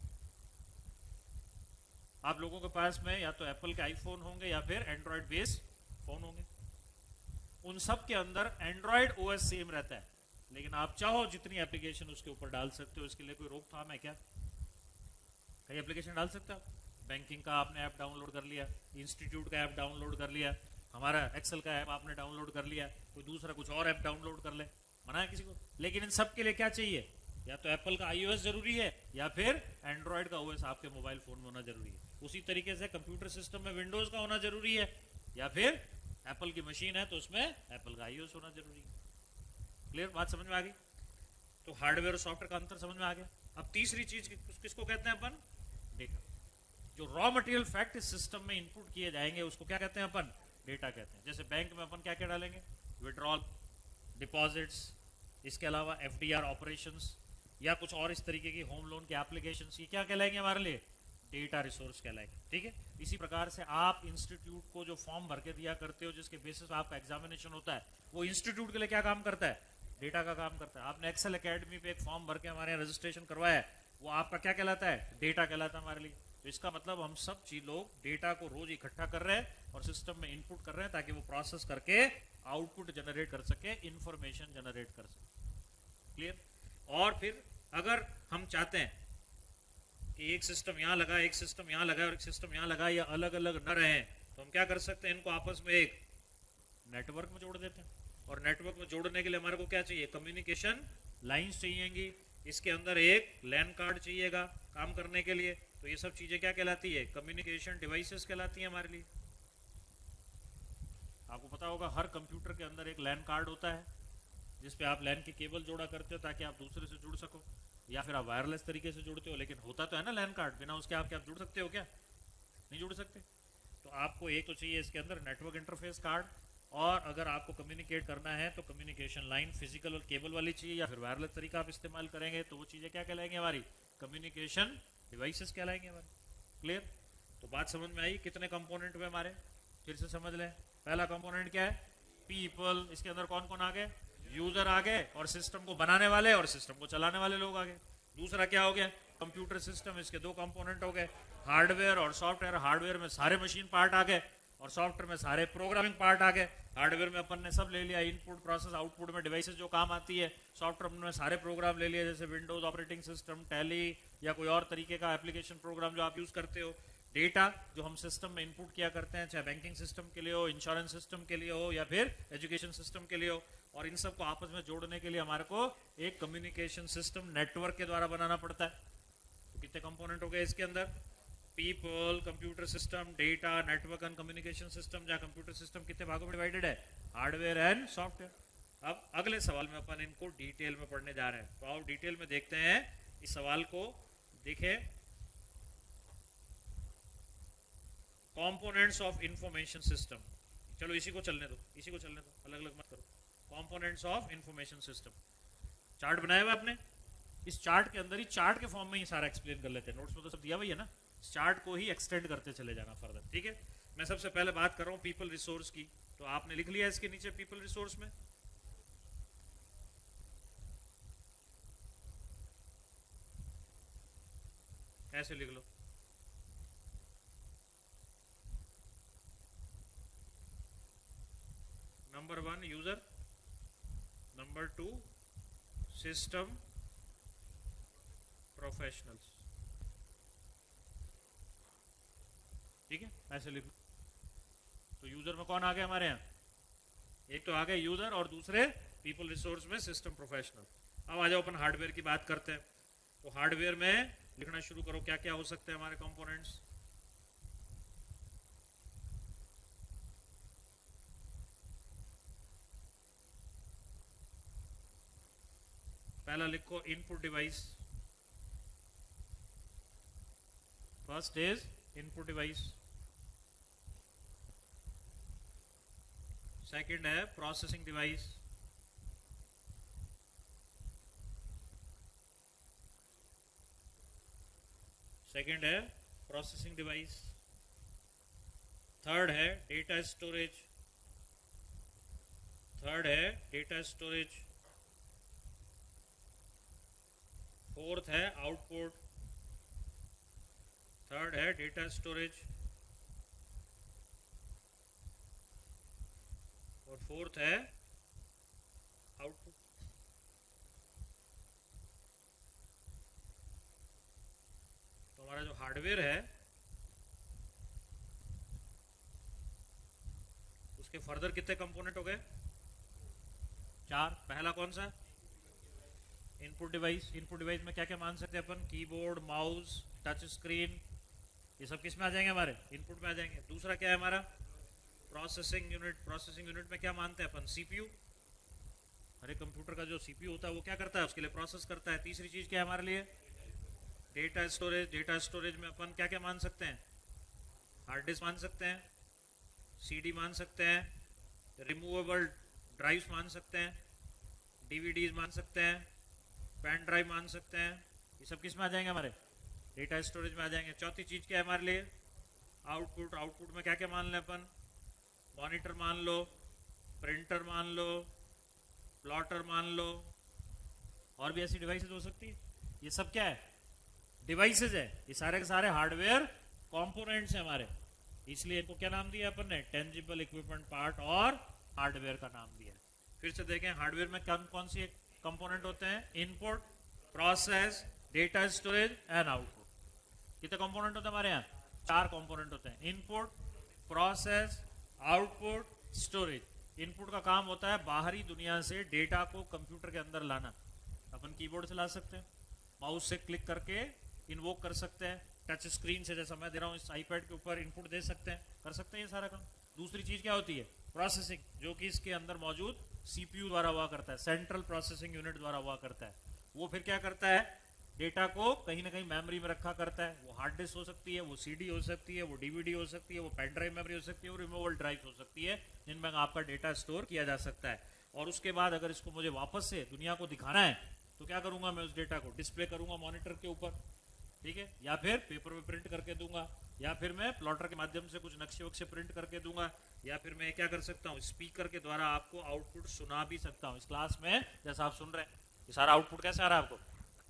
आप लोगों के पास में या तो एप्पल के आईफोन होंगे या फिर एंड्रॉयड बेस्ड फोन होंगे। उन सब के अंदर एंड्रॉयड ओएस सेम रहता है, लेकिन आप चाहो जितनी एप्लीकेशन उसके ऊपर डाल सकते हो। इसके लिए कोई रोकथाम है क्या? कई एप्लीकेशन डाल सकते हो। बैंकिंग का आपने ऐप डाउनलोड कर लिया, इंस्टीट्यूट का ऐप डाउनलोड कर लिया, हमारा एक्सेल का ऐप आपने डाउनलोड कर लिया, कोई दूसरा कुछ और ऐप डाउनलोड कर ले, मना है किसी को? लेकिन इन सब के लिए क्या चाहिए? या तो एप्पल का आईओएस जरूरी है या फिर एंड्रॉयड का ओएस आपके मोबाइल फोन में होना जरूरी है। उसी तरीके से कंप्यूटर सिस्टम में विंडोज का होना जरूरी है, या फिर एप्पल की मशीन है तो उसमें एप्पल का आईओएस होना जरूरी है। क्लियर? बात समझ में आ गई? तो हार्डवेयर और सॉफ्टवेयर का अंतर समझ में आ गया। अब तीसरी चीज किसको कहते हैं अपन? डेटा। जो रॉ मटेरियल फैक्ट इस सिस्टम में इनपुट किए जाएंगे उसको क्या कहते हैं अपन? डेटा कहते हैं। जैसे बैंक में अपन क्या क्या डालेंगे? विड्रॉल, डिपॉजिट्स, इसके अलावा एफडीआर ऑपरेशंस, या कुछ और इस तरीके की होम लोन के एप्लीकेशंस, ये क्या कहलाएंगे हमारे लिए? डेटा रिसोर्स कहलाएंगे। ठीक है। इसी प्रकार से आप इंस्टीट्यूट को जो फॉर्म भर के दिया करते हो जिसके बेसिस पे आपका एग्जामिनेशन होता है, वो इंस्टीट्यूट के लिए क्या काम करता है? डेटा का काम करता है। आपने एक्सेल एकेडमी पे एक फॉर्म भर के हमारे यहाँ रजिस्ट्रेशन करवाया है, वो आपका क्या कहलाता है? डेटा कहलाता है हमारे लिए। तो इसका मतलब हम सब चीज लोग डेटा को रोज इकट्ठा कर रहे हैं और सिस्टम में इनपुट कर रहे हैं ताकि वो प्रोसेस करके आउटपुट जनरेट कर सके, इंफॉर्मेशन जनरेट कर सके। क्लियर? और फिर अगर हम चाहते हैं कि एक सिस्टम यहाँ लगा, एक सिस्टम यहाँ लगा और एक सिस्टम यहाँ लगा, या अलग अलग न रहे, तो हम क्या कर सकते हैं? इनको आपस में एक नेटवर्क में जोड़ देते हैं। और नेटवर्क में जोड़ने के लिए हमारे को क्या चाहिए? कम्युनिकेशन लाइंस चाहिएंगी। इसके अंदर एक लैन कार्ड चाहिएगा काम करने के लिए। तो ये सब चीजें क्या कहलाती है? कम्युनिकेशन डिवाइसेस कहलाती है हमारे लिए। आपको पता होगा हर कंप्यूटर के अंदर एक लैन कार्ड होता है जिसपे आप लैन की केबल जोड़ा करते हो ताकि आप दूसरे से जुड़ सको, या फिर आप वायरलेस तरीके से जुड़ते हो। लेकिन होता तो है ना लैन कार्ड, बिना उसके आप क्या जुड़ सकते हो? क्या नहीं जुड़ सकते? तो आपको एक तो चाहिए इसके अंदर नेटवर्क इंटरफेस कार्ड, और अगर आपको कम्युनिकेट करना है तो कम्युनिकेशन लाइन फिजिकल और केबल वाली चाहिए, या फिर वायरलेस तरीका आप इस्तेमाल करेंगे तो वो चीज़ें क्या कहलाएंगे? हमारी कम्युनिकेशन डिवाइसेस कहलाएंगे हमारे। क्लियर? तो बात समझ में आई? कितने कंपोनेंट हुए हमारे? फिर से समझ लें। पहला कंपोनेंट क्या है? पीपल। इसके अंदर कौन कौन आ गए? यूजर आ गए, और सिस्टम को बनाने वाले और सिस्टम को चलाने वाले लोग आ गए। दूसरा क्या हो गया? Computer system. इसके दो कंपोनेंट हो गए, हार्डवेयर और सॉफ्टवेयर। हार्डवेयर में सारे मशीन पार्ट आ गए और सॉफ्टवेयर में सारे प्रोग्रामिंग पार्ट आ गए। हार्डवेयर में अपन ने सब ले लिया, इनपुट प्रोसेस आउटपुट में डिवाइसेस जो काम आती है। सॉफ्टवेयर में सारे प्रोग्राम ले लिए, जैसे विंडोज ऑपरेटिंग सिस्टम, टैली, या कोई और तरीके का एप्लीकेशन प्रोग्राम जो आप यूज करते हो। डेटा जो हम सिस्टम में इनपुट किया करते हैं, चाहे बैंकिंग सिस्टम के लिए हो, इंश्योरेंस सिस्टम के लिए हो, या फिर एजुकेशन सिस्टम के लिए हो। और इन सबको आपस में जोड़ने के लिए हमारे को एक कम्युनिकेशन सिस्टम नेटवर्क के द्वारा बनाना पड़ता है। तो कितने कंपोनेंट हो गए इसके अंदर? People, computer system, data, network and communication system. जहाँ कंप्यूटर सिस्टम कितने भागों में डिवाइडेड है? Hardware and software. अब अगले सवाल में अपन इनको डिटेल में पढ़ने जा रहे हैं। तो आओ डिटेल में देखते हैं इस सवाल को। देखें, कंपोनेंट्स ऑफ इंफॉर्मेशन सिस्टम। चलो इसी को चलने दो, इसी को चलने दो, अलग अलग मत करो। Components of information system. Chart बनाया हुआ आपने? इस चार्ट के अंदर ही, चार्ट के फॉर्म में ही सारा एक्सप्लेन कर लेते हैं। नोट्स में तो सब दिया हुआ है ना, चार्ट को ही एक्सटेंड करते चले जाना फर्दर। ठीक है? मैं सबसे पहले बात कर रहा हूँ पीपल रिसोर्स की। तो आपने लिख लिया इसके नीचे पीपल रिसोर्स में? ऐसे लिख लो। Number one user, number two system professionals. ठीक है? ऐसे लिख लो। तो यूजर में कौन आ गया हमारे यहाँ? एक तो आ गए यूजर, और दूसरे पीपल रिसोर्स में सिस्टम प्रोफेशनल। अब आ जाओ अपन हार्डवेयर की बात करते हैं। तो हार्डवेयर में लिखना शुरू करो, क्या क्या हो सकते हैं हमारे कंपोनेंट्स। पहला लिखो input device. First is input device. Second है प्रोसेसिंग डिवाइस। सेकंड है प्रोसेसिंग डिवाइस। थर्ड है डेटा स्टोरेज। थर्ड है डेटा स्टोरेज। फोर्थ है आउटपुट। थर्ड है डेटा स्टोरेज, और फोर्थ है आउटपुट। तो हमारा जो हार्डवेयर है उसके फर्दर कितने कंपोनेंट हो गए? चार। पहला कौन सा? Input device. इनपुट डिवाइस में क्या क्या मान सकते हैं अपन? कीबोर्ड, माउस, टच स्क्रीन, ये सब किस में आ जाएंगे? हमारे इनपुट में आ जाएंगे। दूसरा क्या है हमारा? Processing unit. प्रोसेसिंग यूनिट में क्या मानते हैं अपन? सीपीयू। हर एक कंप्यूटर का जो सीपीयू होता है वो क्या करता है? उसके लिए प्रोसेस करता है। तीसरी चीज क्या है हमारे लिए? Data storage. डेटा स्टोरेज में अपन क्या क्या मान सकते हैं? हार्ड डिस्क मान सकते हैं, सीडी मान सकते हैं, रिमूवेबल ड्राइव्स मान सकते हैं, डीवीडीज मान सकते हैं, पेन ड्राइव मान सकते हैं। ये सब किस में आ जाएंगे? हमारे डेटा स्टोरेज में आ जाएंगे। चौथी चीज क्या है हमारे लिए? आउटपुट। आउटपुट में क्या क्या मान लें अपन? मॉनिटर मान लो, प्रिंटर मान लो, प्लॉटर मान लो, और भी ऐसी डिवाइसेस हो सकती है। ये सब क्या है? डिवाइसेज है, ये सारे के सारे हार्डवेयर कंपोनेंट्स हैं हमारे, इसलिए इनको क्या नाम दिया अपन ने, टेंजिबल इक्विपमेंट पार्ट और हार्डवेयर का नाम दिया। फिर से देखें हार्डवेयर में कौन कौन सी कंपोनेंट होते हैं, input, process, data storage and output. कितने कंपोनेंट होते हैं हमारे यहाँ, चार कंपोनेंट होते हैं, input, process, output, storage. Input का काम होता है बाहरी दुनिया से डेटा को कंप्यूटर के अंदर लाना, अपन कीबोर्ड से ला सकते हैं, माउस से क्लिक करके इन्वोक कर सकते हैं, टच स्क्रीन से जैसा मैं दे रहा हूँ इस आईपैड के ऊपर इनपुट दे सकते हैं, कर सकते हैं ये सारा काम। दूसरी चीज क्या होती है, प्रोसेसिंग, जो कि इसके अंदर मौजूद सीपीयू द्वारा हुआ करता है, सेंट्रल प्रोसेसिंग यूनिट द्वारा हुआ करता है। वो फिर क्या करता है, डेटा को कहीं ना कहीं मेमोरी में रखा करता है, वो हार्ड डिस्क हो सकती है, वो सीडी हो सकती है, वो डीवीडी हो सकती है, वो पेन ड्राइव मेमोरी हो सकती है, वो रिमूवेबल ड्राइव हो सकती है, जिनमें आपका डेटा स्टोर किया जा सकता है। और उसके बाद अगर इसको मुझे वापस से दुनिया को दिखाना है तो क्या करूंगा, मैं उस डेटा को डिस्प्ले करूंगा मॉनिटर के ऊपर, ठीक है, या फिर पेपर में प्रिंट करके दूंगा, या फिर मैं प्लॉटर के माध्यम से कुछ नक्शे वक्शे प्रिंट करके दूंगा, या फिर मैं क्या कर सकता हूँ, स्पीकर के द्वारा आपको आउटपुट सुना भी सकता हूँ। इस क्लास में जैसा आप सुन रहे हैं, ये सारा आउटपुट कैसे आ रहा है आपको,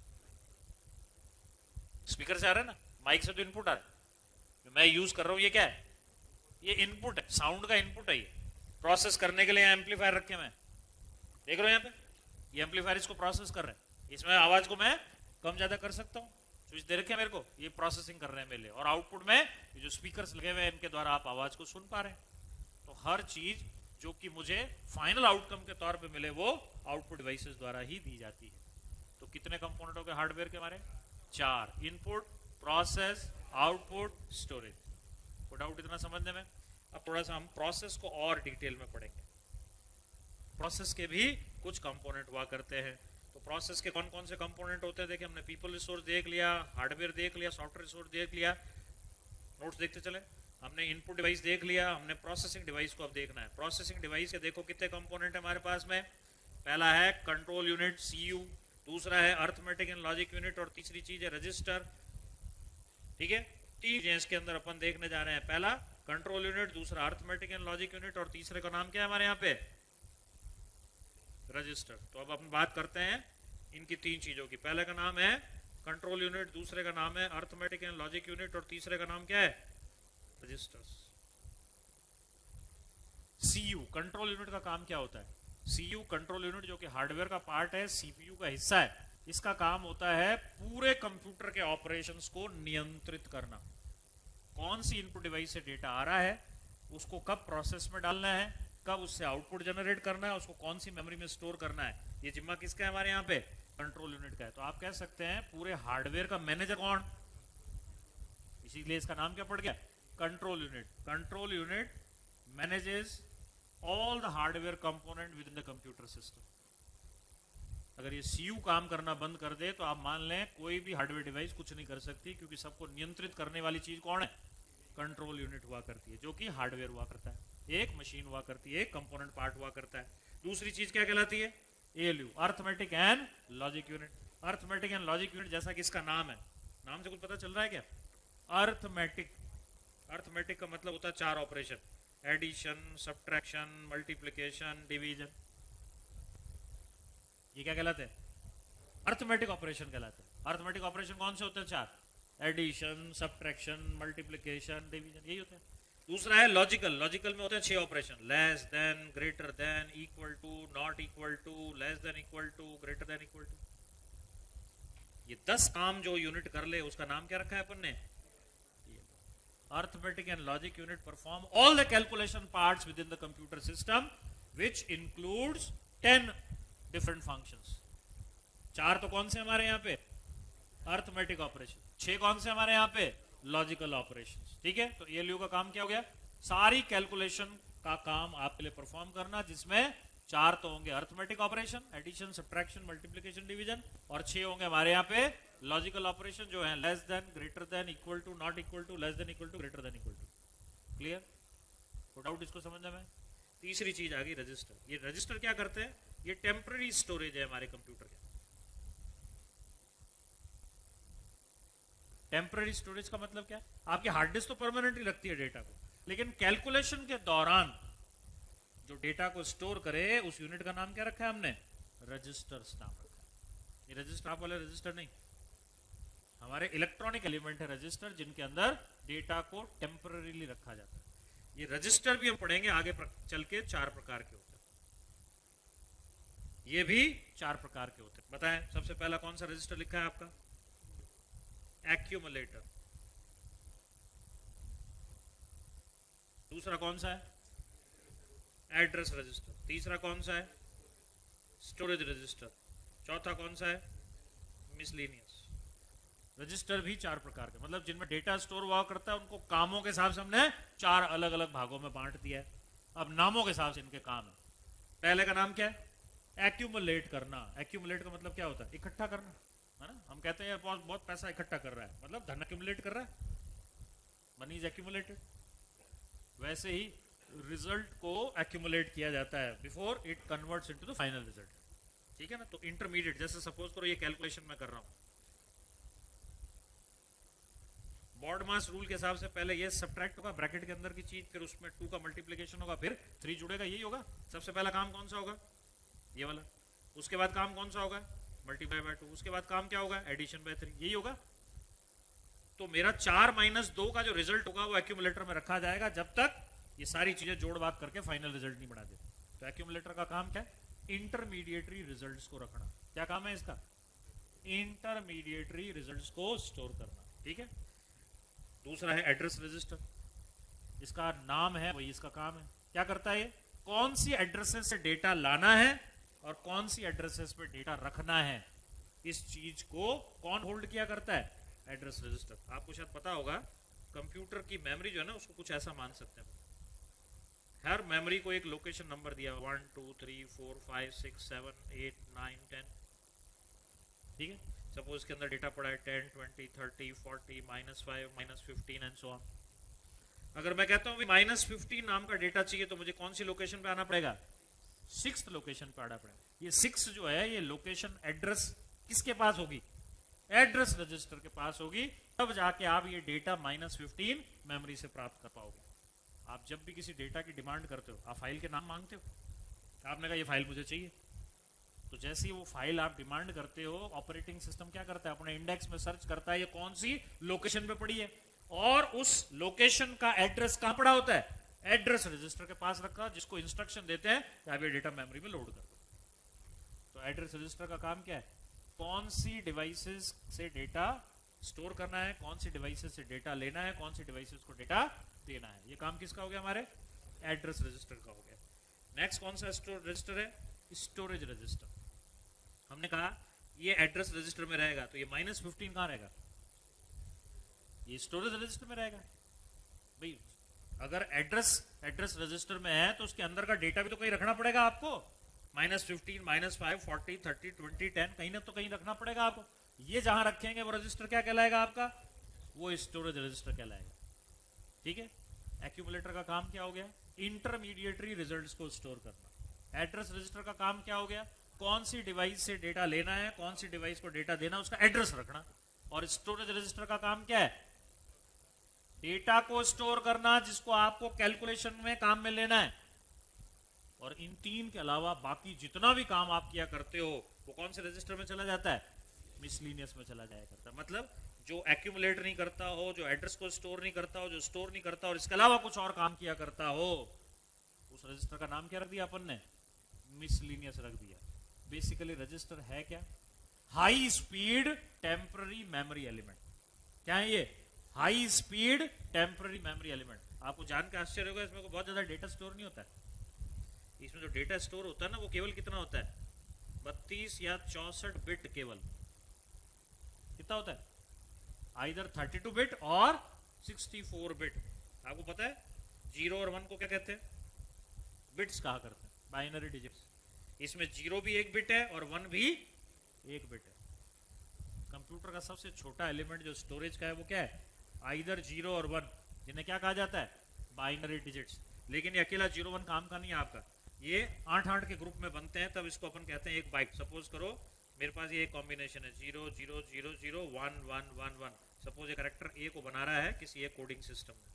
स्पीकर से आ रहा है ना, माइक से तो इनपुट आ रहा है, जो मैं यूज कर रहा हूँ ये क्या है, ये इनपुट है, साउंड का इनपुट है। ये प्रोसेस करने के लिए एम्पलीफायर रखे मैं, देख रहे हो यहाँ पे, ये एम्पलीफायर इसको प्रोसेस कर रहे हैं, इसमें आवाज को मैं कम ज्यादा कर सकता हूँ, स्विच दे रखे मेरे को, ये प्रोसेसिंग कर रहे हैं मेरे लिए। और आउटपुट में ये जो स्पीकर्स लगे हुए हैं इनके द्वारा आप आवाज को सुन पा रहे हैं। तो हर चीज जो कि मुझे फाइनल आउटकम के तौर पे मिले वो आउटपुट डिवाइसेस द्वारा ही दी जाती है। तो कितने कंपोनेंट हो गए हार्डवेयर के हमारे, चार, इनपुट, प्रोसेस, आउटपुट, स्टोरेज। को डाउट इतना समझने में? अब थोड़ा सा हम प्रोसेस को और डिटेल में पढ़ेंगे। प्रोसेस के भी कुछ कंपोनेंट हुआ करते हैं। तो प्रोसेस के कौन कौन से कंपोनेंट होते हैं, देखिए हमने पीपल रिसोर्स देख लिया, हार्डवेयर देख लिया, सॉफ्टवेयर रिसोर्स देख लिया, नोट्स देखते चले। हमने इनपुट डिवाइस देख लिया, हमने प्रोसेसिंग डिवाइस को अब देखना है। प्रोसेसिंग डिवाइस के देखो कितने कंपोनेंट है हमारे पास में। पहला है कंट्रोल यूनिट सीयू, दूसरा है अर्थमेटिक एंड लॉजिक यूनिट, और तीसरी चीज है रजिस्टर। ठीक है, तीन चीजें इसके अंदर अपन देखने जा रहे हैं। पहला कंट्रोल यूनिट, दूसरा अर्थमेटिक एंड लॉजिक यूनिट, और तीसरे का नाम क्या है हमारे यहाँ पे, रजिस्टर। तो अब अपन बात करते हैं इनकी तीन चीजों की। पहले का नाम है कंट्रोल यूनिट, दूसरे का नाम है अर्थमेटिक एंड लॉजिक यूनिट, और तीसरे का नाम क्या है, रजिस्टर्स। सीयू कंट्रोल यूनिट का काम क्या होता है? सीयू कंट्रोल यूनिट जो कि हार्डवेयर का पार्ट है, सीपीयू का हिस्सा है, इसका काम होता है पूरे कंप्यूटर के ऑपरेशंस को नियंत्रित करना। कौन सी इनपुट डिवाइस से डेटा आ रहा है, उसको कब प्रोसेस में डालना है, कब उससे आउटपुट जनरेट करना है, उसको कौन सी मेमोरी में स्टोर करना है, ये जिम्मा किसका है हमारे यहाँ पे, कंट्रोल यूनिट का है। तो आप कह सकते हैं पूरे हार्डवेयर का मैनेजर कौन, इसीलिए इसका नाम क्या पड़ गया, control unit. Control unit manages all the hardware component within the computer system. अगर ये सीयू काम करना बंद कर दे तो आप मान लें कोई भी हार्डवेयर डिवाइस कुछ नहीं कर सकती, क्योंकि सबको नियंत्रित करने वाली चीज कौन है, कंट्रोल यूनिट हुआ करती है, जो कि हार्डवेयर हुआ करता है, एक मशीन हुआ करती है, एक कंपोनेंट पार्ट हुआ करता है। दूसरी चीज क्या कहलाती है, ALU, arithmetic and logic unit. Arithmetic and logic unit जैसा कि इसका नाम है, नाम से कुछ पता चल रहा है क्या, अर्थमेटिक। अर्थमेटिक का मतलब होता है चार operation, addition, subtraction, multiplication, division. ये क्या कहलाते हैं, अर्थमेटिक ऑपरेशन कहलाते हैं। अर्थमेटिक ऑपरेशन कौन से होते हैं, चार, एडिशन, सब्ट्रैक्शन, मल्टीप्लिकेशन, डिवीजन, यही होते हैं। दूसरा है लॉजिकल। लॉजिकल में होते हैं छह operation, less than, greater than, equal to, not equal to, less than equal to, greater than equal to. ये दस काम जो यूनिट कर ले उसका नाम क्या रखा है अपन ने, arithmetic and logic unit perform all the calculation parts within the computer system which includes ten different functions. चार तो कौन से हमारे यहाँ पे, अर्थमेटिक ऑपरेशन, छह कौन से हमारे यहाँ पे, लॉजिकल ऑपरेशंस। ठीक है, तो एएलयू का काम क्या हो गया, सारी कैलकुलेशन का काम आपके लिए परफॉर्म करना, जिसमें चार तो होंगे arithmetic operation, addition, subtraction, multiplication, division, और छह होंगे हमारे यहाँ पे लॉजिकल ऑपरेशन, जो है less than, greater than, equal to, not equal to, less than equal to, greater than equal to. Clear? तो डाउट इसको समझना में। तीसरी चीज आ गई रजिस्टर। ये रजिस्टर क्या करते हैं, ये टेम्पररी स्टोरेज है हमारे कंप्यूटर के। टेम्पररी स्टोरेज का मतलब क्या, आपकी हार्ड डिस्क तो परमानेंटली रखती है डेटा को, लेकिन कैलकुलेशन के दौरान जो डेटा को स्टोर करे उस यूनिट का नाम क्या रखा है हमने, रजिस्टर्स नाम रखा है। ये रजिस्टर आप वाले रजिस्टर नहीं, हमारे इलेक्ट्रॉनिक एलिमेंट है रजिस्टर, जिनके अंदर डेटा को टेम्पररीली रखा जाता है। ये रजिस्टर भी हम पढ़ेंगे आगे चल के, चार प्रकार के होते हैं, ये भी चार प्रकार के होते हैं। बताएं सबसे पहला कौन सा रजिस्टर लिखा है आपका? एक्यूमुलेटर। दूसरा कौन सा है? Address register. तीसरा कौन सा है? Storage register. चौथा कौन सा है? मिसलेनियस। रजिस्टर भी चार प्रकार के, मतलब जिनमें डेटा स्टोर हुआ करता है, उनको कामों के हिसाब से हमने चार अलग अलग भागों में बांट दिया है। अब नामों के हिसाब से इनके काम है। पहले का नाम क्या है? एक्यूमुलेट करना। एक्यूमुलेट का मतलब क्या होता है? इकट्ठा करना, है ना। हम कहते हैं यार बहुत बहुत पैसा इकट्ठा कर रहा है, मतलब धन एक्यूमुलेट कर रहा है, मनी इज एक्यूमुलेटेड। वैसे ही रिजल्ट को एक्यूमुलेट किया जाता है before it converts into the final result, ठीक है ना। तो इंटरमीडिएट, जैसे सपोज करो ये कैलकुलेशन मैं कर रहा हूं, बॉड मास रूल के हिसाब से पहले ये सब्ट्रैक्ट होगा ब्रैकेट के अंदर की चीज, फिर उसमें टू का मल्टीप्लिकेशन होगा, फिर थ्री जुड़ेगा, यही होगा। सबसे पहला काम कौन सा होगा? ये वाला। उसके बाद काम कौन सा होगा? Multiply by two. उसके बाद काम क्या होगा? एडिशन बाय थ्री, यही होगा। तो मेरा चार माइनस दो का जो रिजल्ट होगा वो एक्यूमुलेटर में रखा जाएगा जब तक ये सारी चीजें जोड़ बात करके फाइनल रिजल्ट नहीं बना दे। तो एक्यूमुलेटर का काम क्या है? इंटरमीडिएटरी रिजल्ट्स को रखना। क्या काम है इसका? इंटरमीडिएटरी रिजल्ट्स को स्टोर करना, ठीक है। दूसरा है एड्रेस रजिस्टर, इसका नाम है वही इसका काम है। क्या करता है ये? कौन सी एड्रेसेस से डेटा लाना है और कौन सी एड्रेसेस पे डेटा रखना है, इस चीज को कौन होल्ड किया करता है? Address register. आपको शायद पता होगा कंप्यूटर की मेमोरी जो है ना, उसको कुछ ऐसा मान सकते हैं, हर मेमोरी को एक लोकेशन नंबर दिया, one two three four five six seven eight nine ten, ठीक है। सपोज के अंदर डेटा पड़ा है ten twenty thirty forty minus five minus fifteen and so on. अगर मैं कहता हूं माइनस फिफ्टीन नाम का डेटा चाहिए तो मुझे कौन सी लोकेशन पे आना पड़ेगा? सिक्स्थ लोकेशन पे आना पड़ेगा। ये सिक्स जो है ये लोकेशन एड्रेस किसके पास होगी? एड्रेस रजिस्टर के पास होगी। तब जाके आप ये डेटा माइनस फिफ्टीन मेमोरी से प्राप्त कर पाओगे। आप जब भी किसी डेटा की डिमांड करते हो, आप फाइल के नाम मांगते हो, आपने कहा ये फाइल मुझे चाहिए, तो जैसे ही वो फाइल आप डिमांड करते हो, ऑपरेटिंग सिस्टम क्या करता है? अपने इंडेक्स में सर्च करता है ये कौन सी लोकेशन पे पड़ी है, और उस लोकेशन का एड्रेस कहां पड़ा होता है? एड्रेस रजिस्टर के पास रखा, जिसको इंस्ट्रक्शन देते हैं कि आप ये डेटा मेमोरी में लोड कर दो। तो एड्रेस रजिस्टर का काम क्या है? कौन सी डिवाइसेस से डेटा स्टोर करना है, कौन सी डिवाइसेस से डेटा लेना है, कौन सी डिवाइसेस को डेटा देना है, ये काम किसका हो गया? हमारे एड्रेस रजिस्टर का हो गया। नेक्स्ट कौन सा स्टोर रजिस्टर है? Storage register. हमने कहा ये एड्रेस रजिस्टर में रहेगा, तो ये माइनस फिफ्टीन कहां रहेगा? ये स्टोरेज रजिस्टर में रहेगा। भाई अगर एड्रेस एड्रेस रजिस्टर में है तो उसके अंदर का डेटा भी तो कहीं रखना पड़ेगा आपको। Minus fifteen minus five forty thirty twenty ten कहीं ना तो कहीं रखना पड़ेगा आपको। ये जहां रखेंगे वो रजिस्टर क्या कहलाएगा आपका? वो स्टोरेज रजिस्टर कहलाएगा, ठीक है। एक्यूमुलेटर का काम क्या हो गया? इंटरमीडिएटरी रिजल्ट्स को स्टोर करना। एड्रेस रजिस्टर का काम क्या हो गया? कौन सी डिवाइस से डेटा लेना है, कौन सी डिवाइस को डेटा देना, उसका एड्रेस रखना। और स्टोरेज रजिस्टर का काम क्या है? डेटा को स्टोर करना, जिसको आपको कैलकुलेशन में काम में लेना है। और इन तीन के अलावा बाकी जितना भी काम आप किया करते हो वो कौन से रजिस्टर में चला जाता है? मिसलेनियस में चला जाया करता है। मतलब जो एक्यूमुलेट नहीं करता हो, जो एड्रेस को स्टोर नहीं करता हो, जो स्टोर नहीं करता और इसके अलावा कुछ और काम किया करता हो, उस रजिस्टर का नाम क्या रख दिया अपन ने? मिसलेनियस रख दिया। बेसिकली रजिस्टर है क्या? High speed temporary memory element. क्या है ये? High speed temporary memory element. आपको जान के आश्चर्य होगा, इसमें कोई बहुत ज्यादा डेटा स्टोर नहीं होता है। इसमें जो डेटा स्टोर होता है ना, वो केवल कितना होता है? बत्तीस या चौसठ बिट केवल। कितना होता है? आइदर थर्टी टू बिट और सिक्सटी फोर बिट। आपको पता है जीरो और वन को क्या कहते हैं? बिट्स कहा करते हैं, बाइनरी डिजिट्स। इसमें जीरो भी एक बिट है और वन भी एक बिट है। कंप्यूटर का सबसे छोटा एलिमेंट जो स्टोरेज का है वो क्या है? आइदर जीरो और वन, जिन्हें क्या कहा जाता है? Binary digits. लेकिन ये अकेला जीरो वन काम का नहीं है आपका, ये आठ आठ के ग्रुप में बनते हैं, तब इसको अपन कहते हैं एक बाइट। सपोज करो मेरे पास ये एक कॉम्बिनेशन है zero zero zero zero one one one one. Suppose एक कैरेक्टर ए को बना रहा है किसी एक कोडिंग सिस्टम में,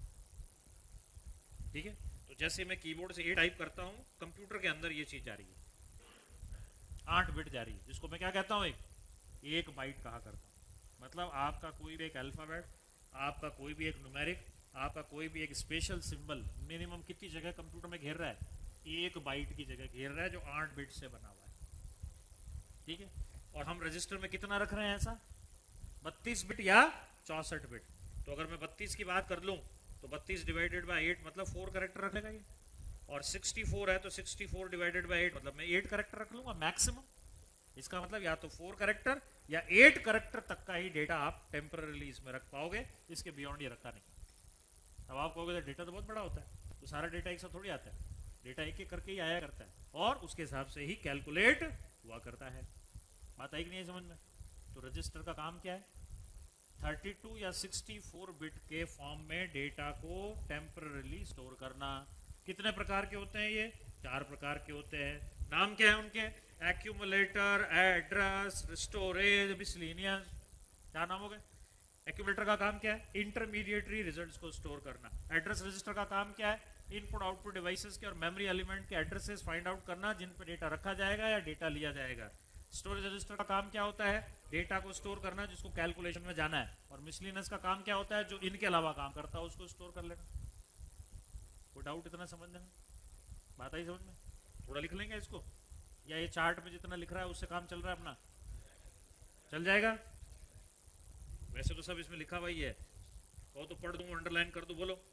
ठीक है। तो जैसे मैं कीबोर्ड से ए टाइप करता हूं, कंप्यूटर के अंदर ये चीज जा रही है, आठ बिट जा रही है, जिसको मैं क्या कहता हूं? एक एक बाइट कहा करता हूं। मतलब आपका कोई भी एक अल्फाबेट, आपका कोई भी एक न्यूमेरिक, आपका कोई भी एक स्पेशल सिंबल मिनिमम कितनी जगह कंप्यूटर में घेर रहा है? एक बाइट की जगह घेर रहा है, जो आठ बिट से बना हुआ है। ठीक है, और हम रजिस्टर में कितना रख रहे हैं ऐसा? बत्तीस बिट या चौसठ बिट। तो अगर मैं बत्तीस की बात कर लूं तो बत्तीस डिवाइडेड बाय एट मतलब फोर करेक्टर रखेगा ये, और चौंसठ है तो चौंसठ डिवाइडेड बाय एट मतलब मैं एट करेक्टर रख लूंगा मैक्सिमम। इसका मतलब या तो फोर करेक्टर या एट करेक्टर तक का ही डेटा आप टेम्पररीली इसमें रख पाओगे, इसके बियॉन्ड ये रखा नहीं। अब आप कहोगे डेटा तो बहुत बड़ा होता है, तो सारा डेटा एक साथ थोड़ी आता है, डेटा एक एक करके ही आया करता है और उसके हिसाब से ही कैलकुलेट हुआ करता है। बात आई कि नहीं समझ में? तो रजिस्टर का काम क्या है? बत्तीस या चौंसठ बिट के फॉर्म में डेटा को टेम्पररीली स्टोर करना। कितने प्रकार के होते हैं ये? चार प्रकार के होते हैं। नाम क्या है उनके? Accumulator, address, storage, miscellaneous. क्या नाम हो गए? एक्यूमुलेटर का काम क्या है? इंटरमीडिएटरी रिजल्ट्स को स्टोर करना। एड्रेस रजिस्टर का काम क्या है? इनपुट आउटपुट डिवाइसेस के और मेमोरी एलिमेंट के एड्रेसेस फाइंड आउट करना जिन पर डेटा रखा जाएगा या डेटा लिया जाएगा। स्टोरेज रजिस्टर का काम क्या होता है? डेटा को स्टोर करना जिसको कैलकुलेशन में जाना है। और मिसलेनियस का काम क्या होता है? जो इनके अलावा काम करता है उसको स्टोर कर लेना। कोई डाउट इतना समझने में? बात आई समझ में? थोड़ा लिख लेंगे इसको, या ये चार्ट में जितना लिख रहा है उससे काम चल रहा है अपना? चल जाएगा? वैसे तो सब इसमें लिखा हुआ ही है, कहो तो पढ़ दूं, अंडरलाइन कर दूं, बोलो।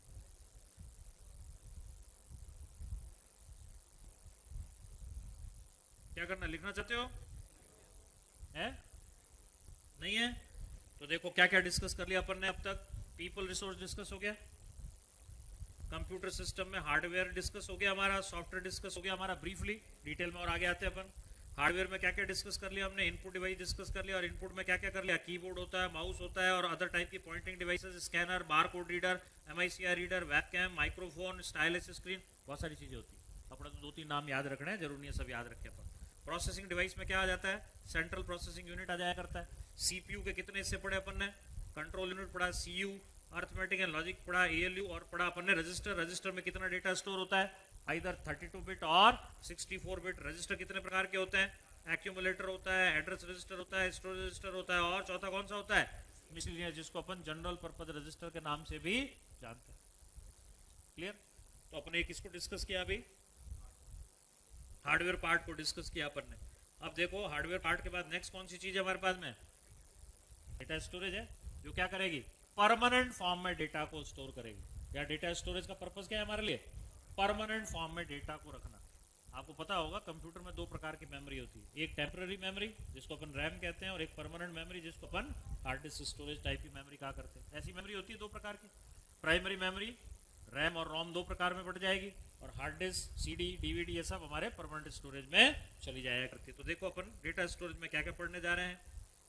क्या करना? लिखना चाहते हो? है? नहीं है? तो देखो क्या क्या डिस्कस कर लिया अपन ने अब तक। पीपल रिसोर्स डिस्कस हो गया, कंप्यूटर सिस्टम में हार्डवेयर डिस्कस हो गया हमारा, सॉफ्टवेयर डिस्कस हो गया हमारा ब्रीफली, डिटेल में और आगे आते हैं अपन। हार्डवेयर में क्या क्या डिस्कस कर लिया हमने? इनपुट डिवाइस डिस्कस कर लिया, और इनपुट में क्या क्या कर लिया? कीबोर्ड होता है, माउस होता है और अदर टाइप की pointing devices, scanner, barcode reader, MICI reader, webcam, microphone, stylus screen, बहुत सारी चीजें होती है। अपना तो दो तीन नाम याद रखना है, जरूरी है सब याद रखें अपन। प्रोसेसिंग डिवाइस में क्या आ जाता है? सेंट्रल प्रोसेसिंग यूनिट आ जाया करता है। सीपीयू के कितने हिस्से पढ़े अपन ने? कंट्रोल यूनिट पढ़ा, सीयू, अर्थमेटिक एंड लॉजिक पढ़ा, एएलयू, और पढ़ा अपन ने रजिस्टर। रजिस्टर में कितना डेटा स्टोर होता है? आइदर बत्तीस बिट और चौंसठ बिट। रजिस्टर कितने प्रकार के होते हैं? एक्यूमुलेटर होता है, एड्रेस रजिस्टर होता है, स्टोरेज रजिस्टर होता है, और चौथा कौन सा होता है? मिसलेनियस, जिसको अपन जनरल पर्पज रजिस्टर के नाम से भी जानते हैं। क्लियर? तो अपने किसको डिस्कस किया अभी? हार्डवेयर पार्ट को डिस्कस किया अपन ने। अब देखो हार्डवेयर पार्ट के बाद नेक्स्ट कौन सी चीज है हमारे पास में? डेटा स्टोरेज है, जो क्या करेगी? परमानेंट फॉर्म में डेटा को स्टोर करेगी। या डेटा स्टोरेज का पर्पस क्या है हमारे लिए? परमानेंट फॉर्म में डेटा को रखना। आपको पता होगा कंप्यूटर में दो प्रकार की मेमोरी होती है, एक टेम्पररी मेमोरी जिसको अपन रैम कहते हैं, और एक परमानेंट मेमोरी जिसको अपन हार्ड डिस्क स्टोरेज टाइप की मेमोरी कहा करते हैं। ऐसी मेमोरी होती है दो प्रकार की। प्राइमरी मेमोरी रैम और रोम दो प्रकार में बढ़ जाएगी, और हार्ड डिस्क, सीडी, डीवीडी, ये सब हमारे परमानेंट स्टोरेज में चली जाया करती है। तो देखो अपन डेटा स्टोरेज में क्या क्या पढ़ने जा रहे हैं।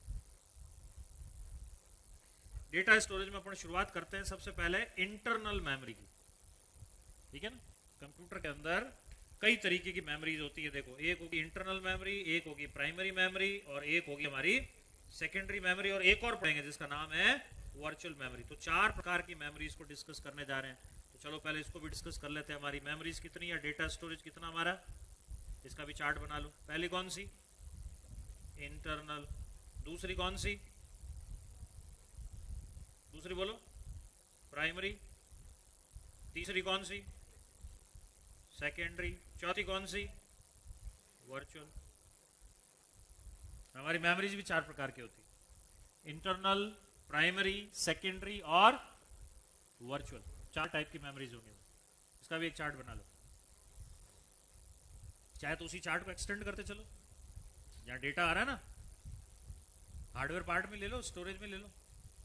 डेटा स्टोरेज में अपन शुरुआत करते हैं सबसे पहले इंटरनल मेमोरी की। ठीक है ना? कंप्यूटर के अंदर कई तरीके की मेमोरीज होती है। देखो, एक होगी इंटरनल मेमोरी, एक होगी प्राइमरी मेमोरी, और एक होगी हमारी सेकेंडरी मेमोरी, और एक और पढ़ेंगे जिसका नाम है वर्चुअल मेमोरी। तो चार प्रकार की मेमोरीज को डिस्कस करने जा रहे हैं। तो चलो पहले इसको भी डिस्कस कर लेते हैं। हमारी मेमोरीज कितनी है, डेटा स्टोरेज कितना हमारा, इसका भी चार्ट बना लो। पहली कौन सी? इंटरनल। दूसरी कौन सी? दूसरी बोलो। प्राइमरी। तीसरी कौन सी? सेकेंडरी। चौथी कौन सी? वर्चुअल। हमारी मेमोरीज भी चार प्रकार की होती, इंटरनल, प्राइमरी, सेकेंडरी और वर्चुअल। चार टाइप की मेमोरीज होंगी। इसका भी एक चार्ट बना लो। चाहे तो उसी चार्ट को एक्सटेंड करते चलो, जहां डेटा आ रहा है ना, हार्डवेयर पार्ट में ले लो, स्टोरेज में ले लो।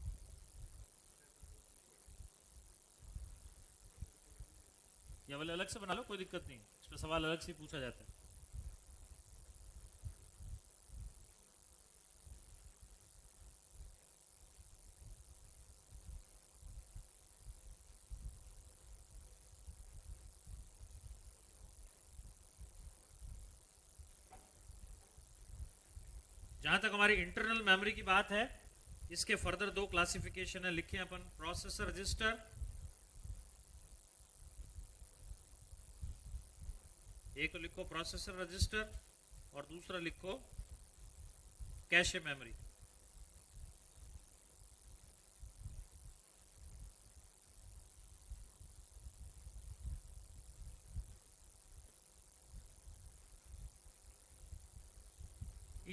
या वाले अलग से बना लो, कोई दिक्कत नहीं, इसमें सवाल अलग से पूछा जाता है। जहां तक हमारी इंटरनल मेमोरी की बात है, इसके फर्दर दो क्लासिफिकेशन है, लिखे अपन। प्रोसेसर रजिस्टर, एक तो लिखो प्रोसेसर रजिस्टर और दूसरा लिखो कैशे मेमोरी।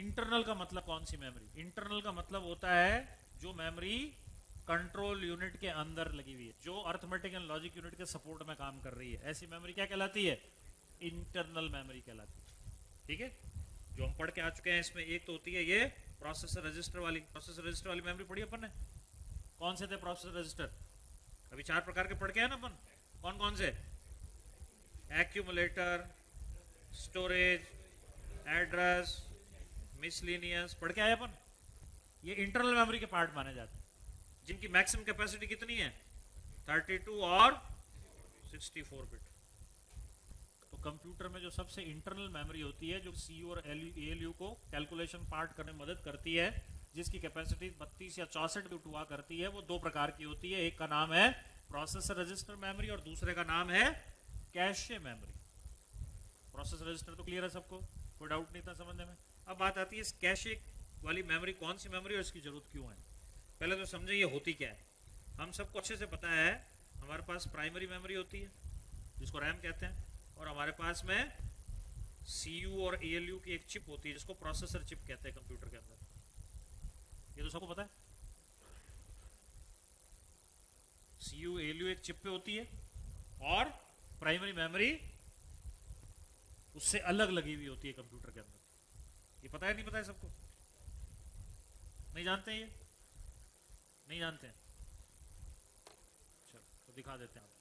इंटरनल का मतलब कौन सी मेमोरी? इंटरनल का मतलब होता है जो मेमोरी कंट्रोल यूनिट के अंदर लगी हुई है, जो अर्थमेटिक एंड लॉजिक यूनिट के सपोर्ट में काम कर रही है, ऐसी मेमोरी क्या कहलाती है? इंटरनल मेमोरी कहलाती है। ठीक है, जो हम पढ़ के आ चुके हैं इसमें एक तो होती है ये प्रोसेसर रजिस्टर वाली। प्रोसेसर रजिस्टर वाली मेमोरी पढ़ी अपन ने? कौन से थे प्रोसेसर रजिस्टर? अभी चार प्रकार के पढ़ के हैं ना अपन। कौन कौन से? एक्यूमुलेटर, स्टोरेज, एड्रेस, मिसलिनियस, पढ़ के आए अपन। ये इंटरनल मेमोरी के पार्ट माने जाते हैं, जिनकी मैक्सिमम कैपेसिटी कितनी है? थर्टी टू और सिक्सटी फोर बिट। तो कंप्यूटर में जो सबसे इंटरनल मेमोरी होती है, जो सीयू और एएलयू को कैलकुलेशन पार्ट करने में मदद करती है, जिसकी कैपेसिटी बत्तीस या चौसठ बिट हुआ करती है, वो दो प्रकार की होती है। एक का नाम है प्रोसेसर रजिस्टर मेमोरी और दूसरे का नाम है कैशे मेमोरी। प्रोसेसर रजिस्टर तो क्लियर है सबको, कोई डाउट नहीं था समझने में। अब बात आती है इस कैशे वाली मेमोरी कौन सी मेमोरी और इसकी जरूरत क्यों है। पहले तो समझे ये होती क्या है। हम सबको अच्छे से पता है हमारे पास प्राइमरी मेमोरी होती है जिसको रैम कहते हैं, और हमारे पास में सीयू और एएलयू की एक चिप होती है जिसको प्रोसेसर चिप कहते हैं कंप्यूटर के अंदर। ये तो सबको पता है। सीयू एएलयू एक चिप पे होती है और प्राइमरी मेमोरी उससे अलग लगी हुई होती है कंप्यूटर के अंदर। ये पता है नहीं पता है सबको? नहीं जानते हैं? ये नहीं जानते हैं? चलो तो दिखा देते हैं।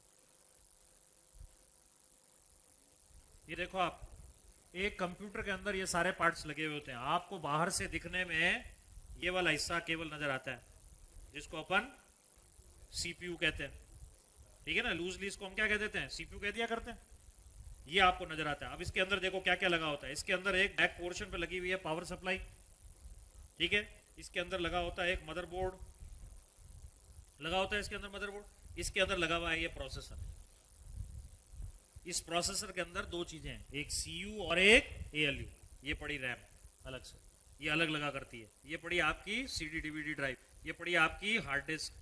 ये देखो आप, एक कंप्यूटर के अंदर ये सारे पार्ट्स लगे हुए होते हैं। आपको बाहर से दिखने में ये वाला हिस्सा केवल नजर आता है जिसको अपन सीपीयू कहते हैं। ठीक है ना, लूजली इसको हम क्या कह देते हैं? सीपीयू कह दिया करते हैं। ये आपको नजर आता है। अब इसके अंदर देखो क्या क्या लगा होता है। इसके अंदर एक बैक पोर्शन पे लगी हुई है पावर सप्लाई। ठीक है, इसके अंदर लगा होता है एक मदरबोर्ड, लगा होता है इसके अंदर मदरबोर्ड। इसके अंदर लगा हुआ है ये प्रोसेसर। इस प्रोसेसर के अंदर दो चीजें हैं, एक सीयू और एक एएलयू। ये पड़ी रैम अलग से, ये अलग लगा करती है। ये पड़ी आपकी सीडी डीवीडी ड्राइव, ये पड़ी आपकी हार्ड डिस्क।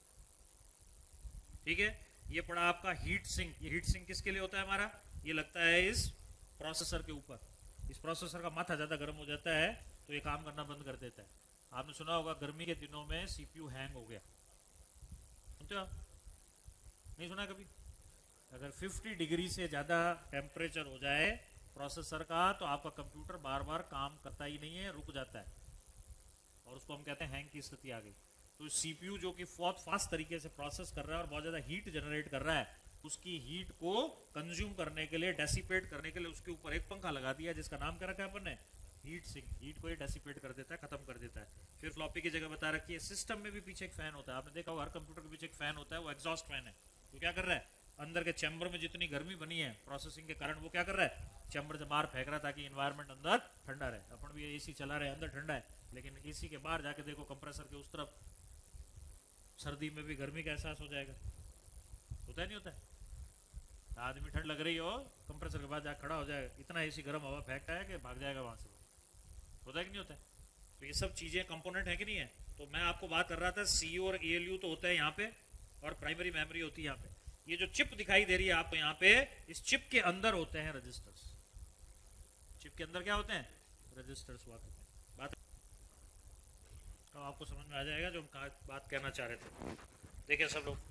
ठीक है, ये पड़ा आपका हीट सिंक। ये हीट सिंक किसके लिए होता है हमारा? ये लगता है इस प्रोसेसर के ऊपर। इस प्रोसेसर का माथा ज्यादा गर्म हो जाता है तो ये काम करना बंद कर देता है। आपने सुना होगा गर्मी के दिनों में सीपीयू हैंग हो गया, सुनते हो आप? नहीं सुना कभी? अगर पचास डिग्री से ज्यादा टेम्परेचर हो जाए प्रोसेसर का तो आपका कंप्यूटर बार बार काम करता ही नहीं है, रुक जाता है, और उसको हम कहते हैं हैंग की स्थिति आ गई। तो सीपीयू जो कि बहुत फास्ट तरीके से प्रोसेस कर रहा है और बहुत ज्यादा हीट जनरेट कर रहा है, उसकी हीट को कंज्यूम करने के लिए, डेसिपेट करने के लिए उसके ऊपर एक पंखा लगा दिया जिसका नाम क्या रखा है अपन ने? Heat sink. हीट को ये डेसिपेट कर देता है, खत्म कर देता है। फिर फ्लॉपी की जगह बता रखी है। सिस्टम में भी पीछे एक फैन होता है, आपने देखा होगा हर कंप्यूटर के पीछे एक फैन होता है, वो एग्जॉस्ट फैन है। तो क्या कर रहा है? अंदर के चैम्बर में जितनी गर्मी बनी है प्रोसेसिंग के कारण, वो क्या कर रहा है? चैम्बर से बाहर फेंक रहा है ताकि इन्वायरमेंट अंदर ठंडा रहे। अपन भी एसी चला रहे हैं, अंदर ठंडा है, लेकिन एसी के बाहर जाके देखो कंप्रेसर के उस तरफ, सर्दी में भी गर्मी का एहसास हो जाएगा। होता है नहीं होता है? आदमी ठंड लग रही हो, कंप्रेसर के बाद जाकर खड़ा हो जाएगा, इतना एसी गर्म हवा फेंकता है कि भाग जाएगा वहां से। होता है कि नहीं होता है? तो ये सब चीजें कंपोनेंट है कि नहीं है? तो मैं आपको बात कर रहा था सीयू और एएलयू तो होता है यहाँ पे, और प्राइमरी मेमोरी होती है यहाँ पे। ये जो चिप दिखाई दे रही है आपको यहाँ पे, इस चिप के अंदर होते हैं रजिस्टर्स। चिप के अंदर क्या होते हैं? रजिस्टर्स हुआ करते हैं। बात तो आपको समझ में आ जाएगा जो हम बात कहना चाह रहे थे। देखिए सब लोग,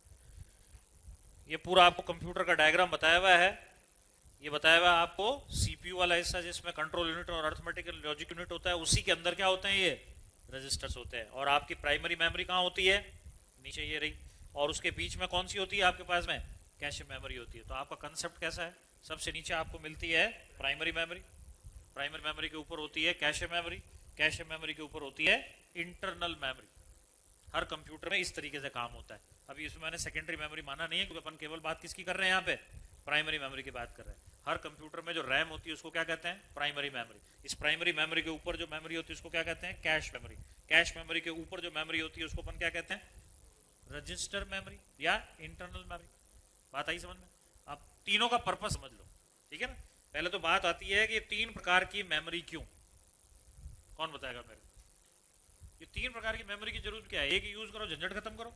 ये पूरा आपको कंप्यूटर का डायग्राम बताया हुआ है। ये बताया हुआ है आपको सीपीयू वाला हिस्सा जिसमें कंट्रोल यूनिट और अर्थमेटिक लॉजिक यूनिट होता है, उसी के अंदर क्या होते हैं? ये रजिस्टर्स होते हैं। और आपकी प्राइमरी मेमोरी कहाँ होती है? नीचे ये रही। और उसके बीच में कौन सी होती है आपके पास में? कैशे मेमोरी होती है। तो आपका कंसेप्ट कैसा है? सबसे नीचे आपको मिलती है प्राइमरी मेमोरी, प्राइमरी मेमोरी के ऊपर होती है कैशे मेमोरी, कैशे मेमोरी के ऊपर होती है इंटरनल मेमोरी। हर कंप्यूटर में इस तरीके से काम होता है। अभी इसमें मैंने सेकेंडरी मेमोरी माना नहीं है क्योंकि अपन केवल बात किसकी कर रहे हैं यहाँ पे? प्राइमरी मेमोरी की बात कर रहे हैं। हर कंप्यूटर में जो रैम होती है उसको क्या कहते हैं? Primary memory. इस प्राइमरी मेमोरी के ऊपर जो मेमोरी होती है उसको क्या कहते हैं? Cache memory. कैश मेमोरी के ऊपर जो मेमोरी होती है उसको अपन क्या कहते हैं? रजिस्टर मेमोरी या इंटरनल मेमोरी। बात आई समझ में? आप तीनों का पर्पस समझ लो, ठीक है ना। पहले तो बात आती है कि ये तीन प्रकार की मेमोरी क्यों, कौन बताएगा मेरे? ये तीन प्रकार की मेमोरी की जरूरत क्या है? एक ही यूज करो, झंझट खत्म करो।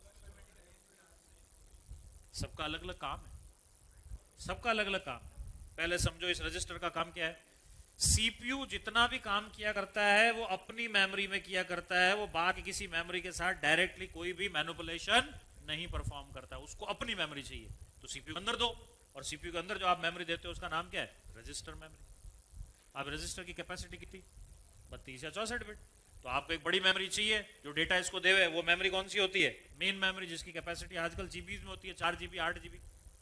सबका अलग अलग काम है, सबका अलग अलग काम है। पहले समझो इस रजिस्टर का काम क्या है। सीपीयू जितना भी काम किया करता है वो अपनी मेमोरी में किया करता है, वो बाकी किसी मेमोरी के साथ डायरेक्टली कोई भी मैनिपुलेशन नहीं परफॉर्म करता, उसको अपनी मेमोरी चाहिए। तो सीपीयू के अंदर दो, और सीपीयू के अंदर जो आप मेमोरी देते हो उसका नाम क्या है? Register memory. अब रजिस्टर की कैपेसिटी कितनी? बत्तीस या चौसठ बिट। तो आपको एक बड़ी मेमोरी चाहिए जो डेटा इसको देवे, वो मेमोरी कौन सी होती है? मेन मेमोरी, जिसकी कैपेसिटी आजकल जीबी में होती है, चार जीबी आठ जीबी।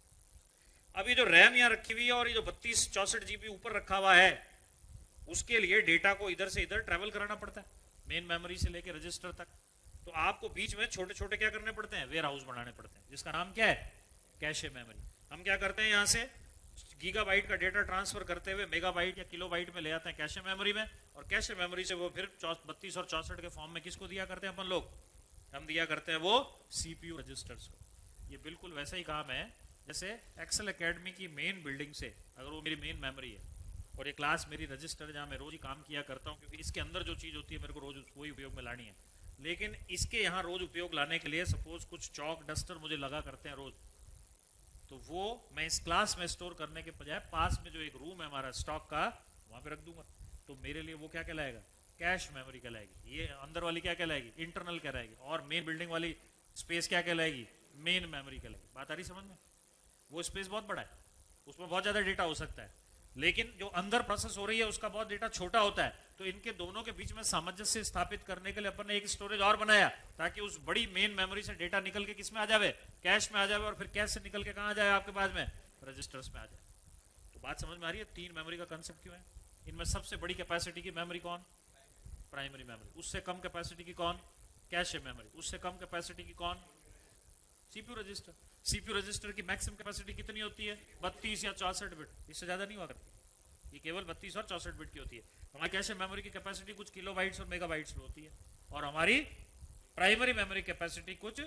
अब ये जो रैम यहाँ रखी हुई है और ये जो बत्तीस चौसठ जीबी ऊपर रखा हुआ है, उसके लिए डेटा को इधर से इधर ट्रेवल कराना पड़ता है, मेन मेमोरी से लेकर रजिस्टर तक। तो आपको बीच में छोटे छोटे क्या करने पड़ते हैं? वेयर हाउस बनाने पड़ते हैं, जिसका नाम क्या है? Cache memory. हम क्या करते हैं, यहाँ से गीगाबाइट का डेटा ट्रांसफर करते हुए मेगाबाइट या किलोबाइट में ले आते हैं कैशे मेमोरी में, और कैशे मेमोरी से वो फिर बत्तीस और चौसठ के फॉर्म में किसको दिया करते हैं अपन लोग? हम दिया करते हैं वो सीपीयू रजिस्टर्स को। ये बिल्कुल वैसा ही काम है जैसे एक्सेल एकेडमी की मेन बिल्डिंग से अगर वो मेरी मेन मेमोरी है और ये क्लास मेरी रजिस्टर जहाँ मैं रोज ही काम किया करता हूँ, क्योंकि इसके अंदर जो चीज़ होती है मेरे को रोज उसको ही उपयोग में लानी है। लेकिन इसके यहाँ रोज उपयोग लाने के लिए सपोज कुछ चौक डस्टर मुझे लगा करते हैं रोज, तो वो मैं इस क्लास में स्टोर करने के बजाय पास में जो एक रूम है हमारा स्टॉक का, वहां पे रख दूंगा। तो मेरे लिए वो क्या कहलाएगा? कैश मेमोरी कहलाएगी। ये अंदर वाली क्या कहलाएगी? इंटरनल कहलाएगी। और मेन बिल्डिंग वाली स्पेस क्या कहलाएगी? मेन मेमोरी कहलाएगी। बात आ रही समझ में? वो स्पेस बहुत बड़ा है, उसमें बहुत ज्यादा डेटा हो सकता है, लेकिन जो अंदर प्रोसेस हो रही है उसका बहुत डेटा छोटा होता है। तो इनके दोनों के बीच में सामंजस्य स्थापित करने के लिए अपन ने एक स्टोरेज और बनाया, ताकि उस बड़ी मेन मेमोरी से डेटा निकल के किस में आ जाए? कैश में आ जाए, और फिर कैश से निकल के कहां आ जाए? आपके पास में रजिस्टर्स में आ जाए। तो बात समझ में आ रही है तीन मेमोरी का कंसेप्ट क्यों है? इनमें सबसे बड़ी कैपेसिटी की मेमोरी कौन? Primary memory. उससे कम कैपेसिटी की कौन? Cache memory. उससे कम कैपेसिटी की कौन? CPU register. सीपीयू रजिस्टर की मैक्सिमम कैपेसिटी कितनी होती है? बत्तीस या चौसठ बिट, इससे ज्यादा नहीं हुआ करती। ये केवल बत्तीस और चौसठ बिट की होती है। हमारी कैशे मेमोरी की कैपेसिटी कुछ किलोबाइट्स और मेगाबाइट्स में होती है, और हमारी प्राइमरी मेमोरी कैपेसिटी कुछ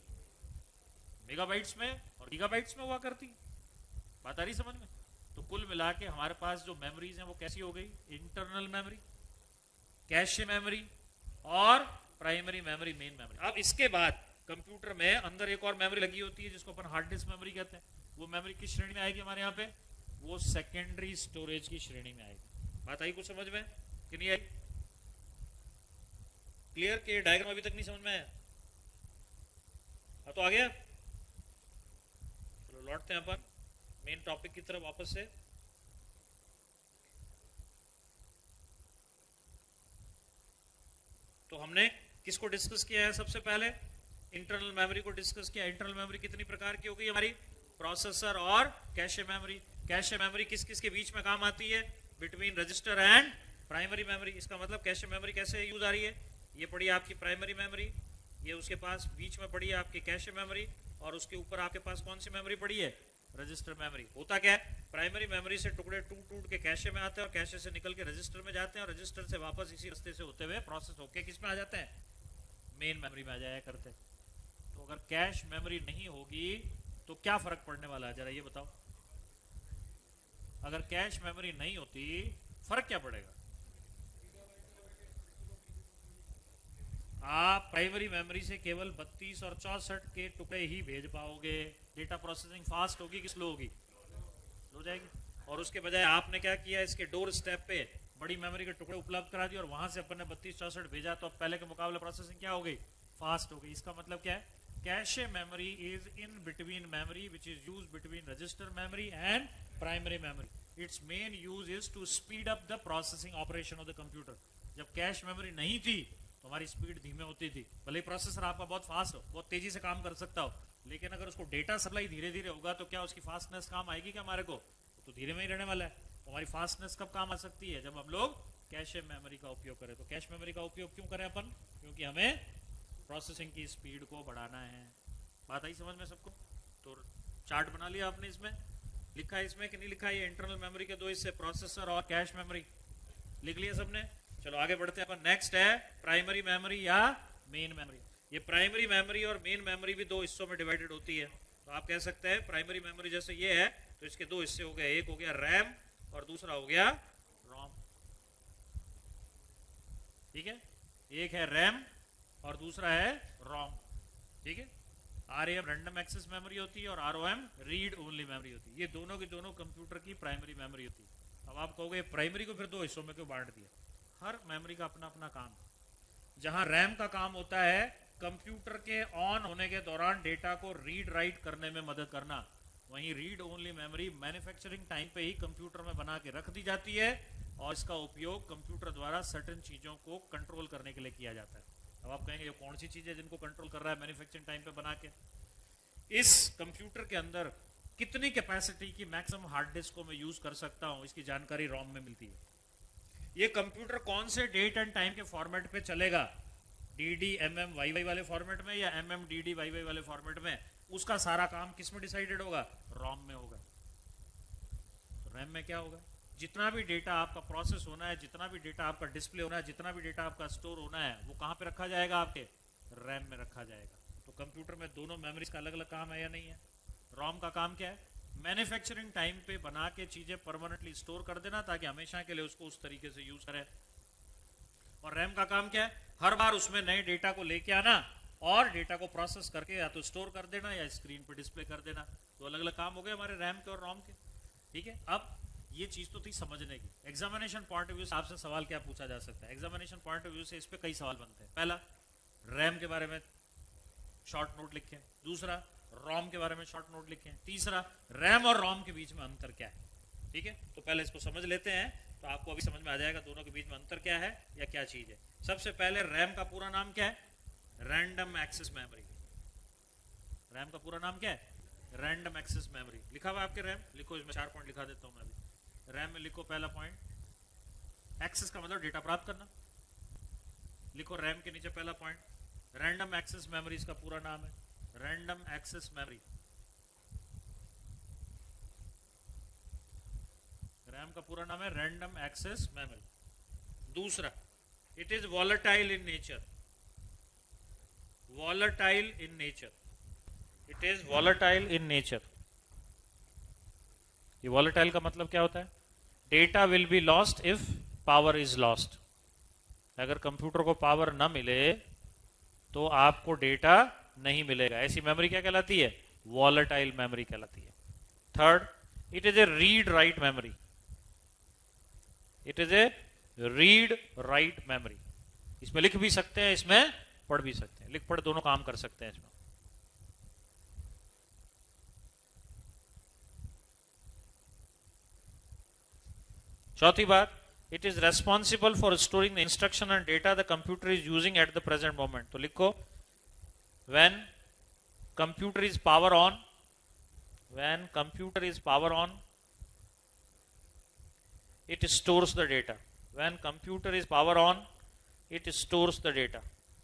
मेगाबाइट्स में और गीगाबाइट्स में हुआ करती। बात आ रही समझ में? तो कुल मिला के हमारे पास जो मेमोरीज हैं वो कैसी हो गई? इंटरनल मेमोरी, कैशे मेमोरी और प्राइमरी मेमोरी, मेन मेमोरी। अब इसके बाद कंप्यूटर में अंदर एक और मेमोरी लगी होती है जिसको अपन हार्ड डिस्क मेमोरी कहते हैं। वो मेमोरी किस श्रेणी में आएगी हमारे यहाँ पे? वो सेकेंडरी स्टोरेज की श्रेणी में आएगी। बात आई कुछ समझ में कि नहीं आई? क्लियर? के डायग्राम अभी तक नहीं समझ में आया? हाँ तो आ गया। चलो लौटते हैं अपन मेन टॉपिक की तरफ वापस से। तो हमने किसको डिस्कस किया है? सबसे पहले इंटरनल मेमोरी को डिस्कस किया। इंटरनल मेमोरी कितनी प्रकार की हो गई हमारी? प्रोसेसर और कैशे मेमोरी। कैशे मेमोरी किस किस के बीच में काम आती है? Between register and primary memory. इसका मतलब कैशे मेमोरी कैसे यूज आ रही है? ये पड़ी आपकी प्राइमरी मेमोरी, ये उसके पास बीच में पड़ी है आपकी कैशे मेमोरी, और उसके ऊपर आपके पास कौन सी मेमोरी पड़ी है? Register memory. होता क्या है? प्राइमरी मेमोरी से टुकड़े टूट टूट के कैशे में आते हैं, और कैशे से निकल के रजिस्टर में जाते हैं, और रजिस्टर से वापस इसी रास्ते से होते हुए प्रोसेस होके किस में आ जाते हैं? मेन मेमोरी में आ जाया करते हैं। तो अगर कैश मेमोरी नहीं होगी तो क्या फर्क पड़ने वाला है, जरा ये बताओ। अगर कैश मेमोरी नहीं होती फर्क क्या पड़ेगा? आप प्राइमरी मेमोरी से केवल बत्तीस और चौसठ के टुकड़े ही भेज पाओगे। डेटा प्रोसेसिंग फास्ट होगी कि स्लो होगी? हो जाएगी। और उसके बजाय आपने क्या किया? इसके डोर स्टेप पे बड़ी मेमोरी के टुकड़े उपलब्ध करा दिए, और वहां से अपन ने बत्तीस चौसठ भेजा, तो पहले के मुकाबले प्रोसेसिंग क्या हो गई? फास्ट हो गई। इसका मतलब क्या है? Cache memory is in between memory which is use between register memory and primary memory. It's main use is to speed up the processing operation of the computer. जब कैश मेमोरी नहीं थी तो हमारी स्पीड धीमे होती थी। भले ही processor आपका बहुत फास्ट हो, बहुत तेजी से काम कर सकता हो, लेकिन अगर उसको डेटा सप्लाई धीरे धीरे होगा तो क्या उसकी फास्टनेस काम आएगी क्या हमारे को? तो धीरे में ही रहने वाला है। तो हमारी फास्टनेस कब काम आ सकती है? जब हम लोग कैशे मेमोरी का उपयोग करें। तो कैश मेमोरी का उपयोग क्यों करें अपन? क्योंकि हमें प्रोसेसिंग की स्पीड को बढ़ाना है। बात आई समझ में सबको? तो चार्ट बना लिया आपने, इसमें लिखा है, इसमें कि नहीं लिखा है? ये इंटरनल मेमोरी के दो हिस्से, प्रोसेसर और कैश मेमोरी, लिख लिया सबने? चलो आगे बढ़ते हैं अपन। नेक्स्ट है प्राइमरी मेमोरी या मेन मेमोरी। ये प्राइमरी मेमोरी और मेन मेमोरी भी दो हिस्सों में डिवाइडेड होती है। तो आप कह सकते हैं प्राइमरी मेमोरी जैसे ये है तो इसके दो हिस्से हो गए, एक हो गया रैम और दूसरा हो गया रोम। ठीक है? एक है रैम और दूसरा है रोम। ठीक है? R M random access memory होती है और R O M read only memory होती है। ये दोनों की दोनों कंप्यूटर की प्राइमरी मेमोरी होती है। अब आप कहोगे प्राइमरी को फिर दो हिस्सों में क्यों बांट दिया? हर मेमोरी का अपना अपना काम है। जहां रैम का काम होता है कंप्यूटर के ऑन होने के दौरान डेटा को रीड राइट करने में मदद करना, वहीं read only memory manufacturing time पे ही कंप्यूटर में बना के रख दी जाती है और इसका उपयोग कंप्यूटर द्वारा सर्टेन चीजों को कंट्रोल करने के लिए किया जाता है। अब आप कहेंगे ये कौन सी चीज है जिनको कंट्रोल कर रहा है मैन्युफैक्चरिंग टाइम पे बना के? इस कंप्यूटर के अंदर कितनी कैपेसिटी की मैक्सिमम हार्ड डिस्क को मैं यूज कर सकता हूं, इसकी जानकारी रोम में मिलती है। ये कंप्यूटर कौन से डेट एंड टाइम के फॉर्मेट पे चलेगा, D D M M Y Y वाले फॉर्मेट में या M M D D Y Y वाले फॉर्मेट में, उसका सारा काम किस में डिसाइडेड होगा? रोम में होगा। तो रैम में क्या होगा? जितना भी डेटा आपका प्रोसेस होना है, जितना भी डेटा आपका डिस्प्ले होना है, जितना भी डेटा आपका स्टोर होना है, वो कहां पे रखा जाएगा? आपके रैम में रखा जाएगा। तो कंप्यूटर में दोनों मेमोरीज का अलग अलग काम है या नहीं है? रोम का काम क्या है? मैन्युफैक्चरिंग टाइम पे बना के चीजें परमानेंटली स्टोर कर देना ताकि हमेशा के लिए उसको उस तरीके से यूज करें। और रैम का काम क्या है? हर बार उसमें नए डेटा को लेके आना और डेटा को प्रोसेस करके या तो स्टोर कर देना या स्क्रीन पे डिस्प्ले कर देना। तो अलग अलग काम हो गए हमारे रैम के और रोम के। ठीक है, अब ये चीज तो थी समझने की। एग्जामिनेशन पॉइंट ऑफ व्यू से आपसे सवाल क्या पूछा जा सकता है? एग्जामिनेशन पॉइंट ऑफ व्यू से इस पे कई सवाल बनते हैं। पहला, रैम के बारे में शॉर्ट नोट लिखें। दूसरा, रोम के बारे में शॉर्ट नोट लिखें। तीसरा, रैम और रोम के बीच में अंतर क्या है। ठीक है, तो पहले इसको समझ लेते हैं तो आपको अभी समझ में आ जाएगा दोनों के बीच में अंतर क्या है या क्या चीज है। सबसे पहले रैम का पूरा नाम क्या है? Random access memory. रैम का पूरा नाम क्या है? Random access memory. लिखा हुआ आपके रैम, लिखो, इसमें चार पॉइंट लिखा देता हूं मैं अभी। रैम में लिखो पहला पॉइंट, एक्सेस का मतलब डेटा प्राप्त करना। लिखो रैम के नीचे पहला पॉइंट, रैंडम एक्सेस मेमोरी इसका पूरा नाम है। रैंडम एक्सेस मेमोरी, रैम का पूरा नाम है रैंडम एक्सेस मेमोरी। दूसरा, it is volatile in nature. Volatile in nature, it is volatile in nature. ये वॉलेटाइल का मतलब क्या होता है? Data will be lost if power is lost. अगर कंप्यूटर को पावर ना मिले तो आपको डेटा नहीं मिलेगा। ऐसी मेमोरी क्या कहलाती है? वॉलेटाइल मेमोरी कहलाती है। Third, it is a read write memory. It is a read write memory. इसमें लिख भी सकते हैं, इसमें पढ़ भी सकते हैं। लिख पढ़ दोनों काम कर सकते हैं इसमें। चौथी बात, it is responsible for storing the instruction and data the computer is using at the present moment. तो लिखो, when computer is power on, when computer is power on it stores the data. When computer is power on, it stores the data.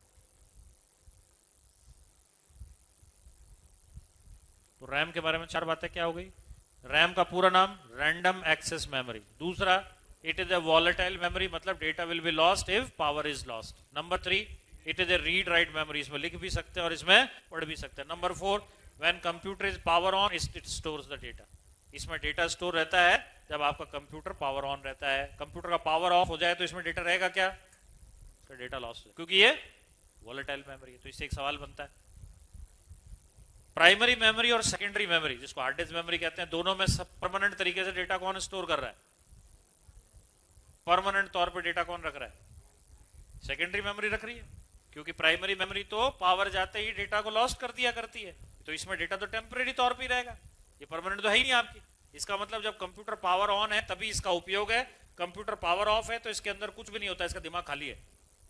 तो RAM के बारे में चार बातें क्या हो गई? रैम का पूरा नाम रैंडम एक्सेस मेमोरी। दूसरा, it is a volatile memory, मतलब data will be lost if power is lost. Number three, it is a read write memory, इसमें लिख भी सकते हैं और इसमें पढ़ भी सकते हैं। Number four, when computer is power on, it stores the data. इसमें डेटा स्टोर रहता है जब आपका कंप्यूटर पावर ऑन रहता है। कंप्यूटर का पावर ऑफ हो जाए तो इसमें डेटा रहेगा क्या? इसका डेटा लॉस है, क्योंकि ये वॉलेटाइल मेमोरी है। तो इससे एक सवाल बनता है, प्राइमरी मेमोरी और सेकेंडरी मेमोरी, जिसको हार्ड डिस्क मेमोरी कहते हैं, दोनों में सब परमानेंट तरीके से डेटा कौन स्टोर कर रहा है? परमानेंट तौर पर डेटा कौन रख रहा है? सेकेंडरी मेमोरी रख रही है, क्योंकि प्राइमरी मेमोरी तो पावर जाते ही डेटा को लॉस्ट कर दिया करती है। तो इसमें डेटा तो टेम्परेरी तौर पर ही रहेगा, ये परमानेंट तो है ही नहीं आपकी। इसका मतलब जब कंप्यूटर पावर ऑन है तभी इसका उपयोग है, कंप्यूटर पावर ऑफ है तो इसके अंदर कुछ भी नहीं होता, इसका दिमाग खाली है।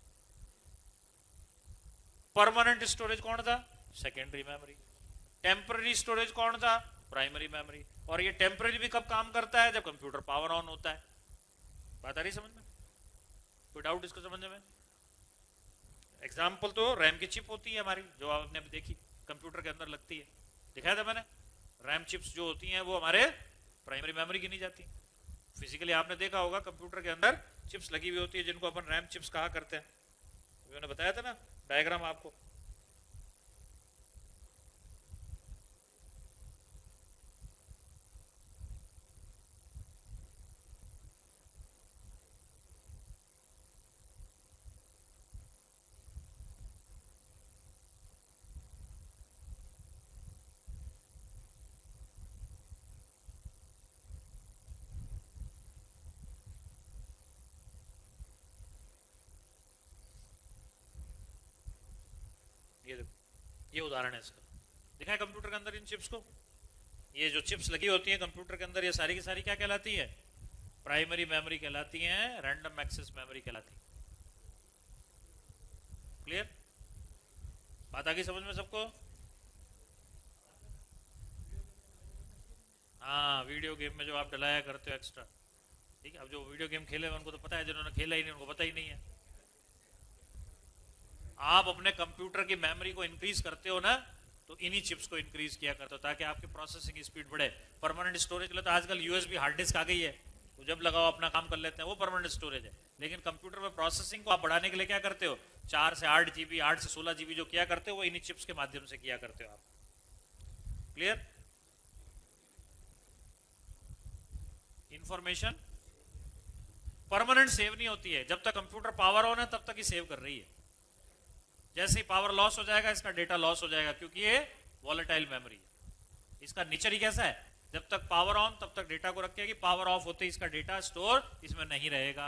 परमानेंट स्टोरेज कौन था? Secondary memory. टेम्पररी स्टोरेज कौन था? Primary memory. और ये टेम्पररी भी कब काम करता है? जब कंप्यूटर पावर ऑन होता है। बात आ रही समझ में? कोई डाउट इसको समझने में? एग्जाम्पल तो रैम की चिप होती है हमारी, जो आपने अभी देखी कंप्यूटर के अंदर लगती है, दिखाया था मैंने। रैम चिप्स जो होती हैं वो हमारे प्राइमरी मेमोरी गिनी जाती है। फिजिकली आपने देखा होगा कंप्यूटर के अंदर चिप्स लगी हुई होती है, जिनको अपन रैम चिप्स कहा करते हैं। मैंने बताया था ना डायग्राम आपको। ये उदाहरण है इसका, दिखा है कंप्यूटर के अंदर इन चिप्स को। ये जो चिप्स लगी होती हैं कंप्यूटर के अंदर, ये सारी की सारी क्या कहलाती है? प्राइमरी मेमोरी कहलाती हैं, रैंडम एक्सेस मेमोरी कहलाती है। क्लियर? बात आ गई समझ में सबको? हाँ, वीडियो गेम में जो आप डलाया करते हो एक्स्ट्रा, ठीक है। अब जो वीडियो गेम खेले उनको तो पता है, जिन्होंने खेला ही नहीं उनको पता ही नहीं है। आप अपने कंप्यूटर की मेमोरी को इंक्रीज करते हो ना, तो इन्हीं चिप्स को इंक्रीज किया करते हो ताकि आपकी प्रोसेसिंग स्पीड बढ़े। परमानेंट स्टोरेज के लिए तो आजकल यूएसबी हार्ड डिस्क आ गई है, तो जब लगाओ अपना काम कर लेते हैं, वो परमानेंट स्टोरेज है। लेकिन कंप्यूटर में प्रोसेसिंग को आप बढ़ाने के लिए क्या करते हो? चार से आठ जीबी, आठ से सोलह जीबी जो किया करते हो, वो इन्हीं चिप्स के माध्यम से किया करते हो आप। क्लियर? इंफॉर्मेशन परमानेंट सेव नहीं होती है, जब तक कंप्यूटर पावर ऑन है तब तक ही सेव कर रही है। जैसे ही पावर लॉस हो जाएगा इसका डेटा लॉस हो जाएगा, क्योंकि ये वॉलेटाइल मेमोरी है। इसका नेचर ही कैसा है? जब तक पावर ऑन तब तक डेटा को रखेगी, पावर ऑफ होते ही इसका डेटा स्टोर इसमें नहीं रहेगा।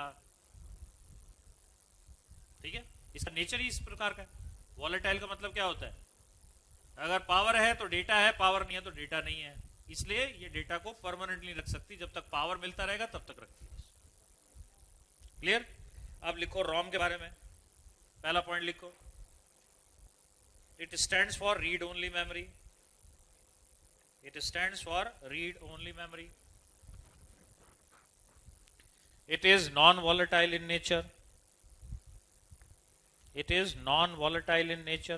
ठीक है, इसका नेचर ही इस प्रकार का है। वॉलेटाइल का मतलब क्या होता है? अगर पावर है तो डेटा है, पावर नहीं है तो डेटा नहीं है। इसलिए ये डेटा को परमानेंटली रख सकती, जब तक पावर मिलता रहेगा तब तक रखती है। क्लियर? अब लिखो रोम के बारे में, पहला पॉइंट लिखो, it stands for read only memory. It stands for read only memory. It is non-volatile in nature. It is non-volatile in nature.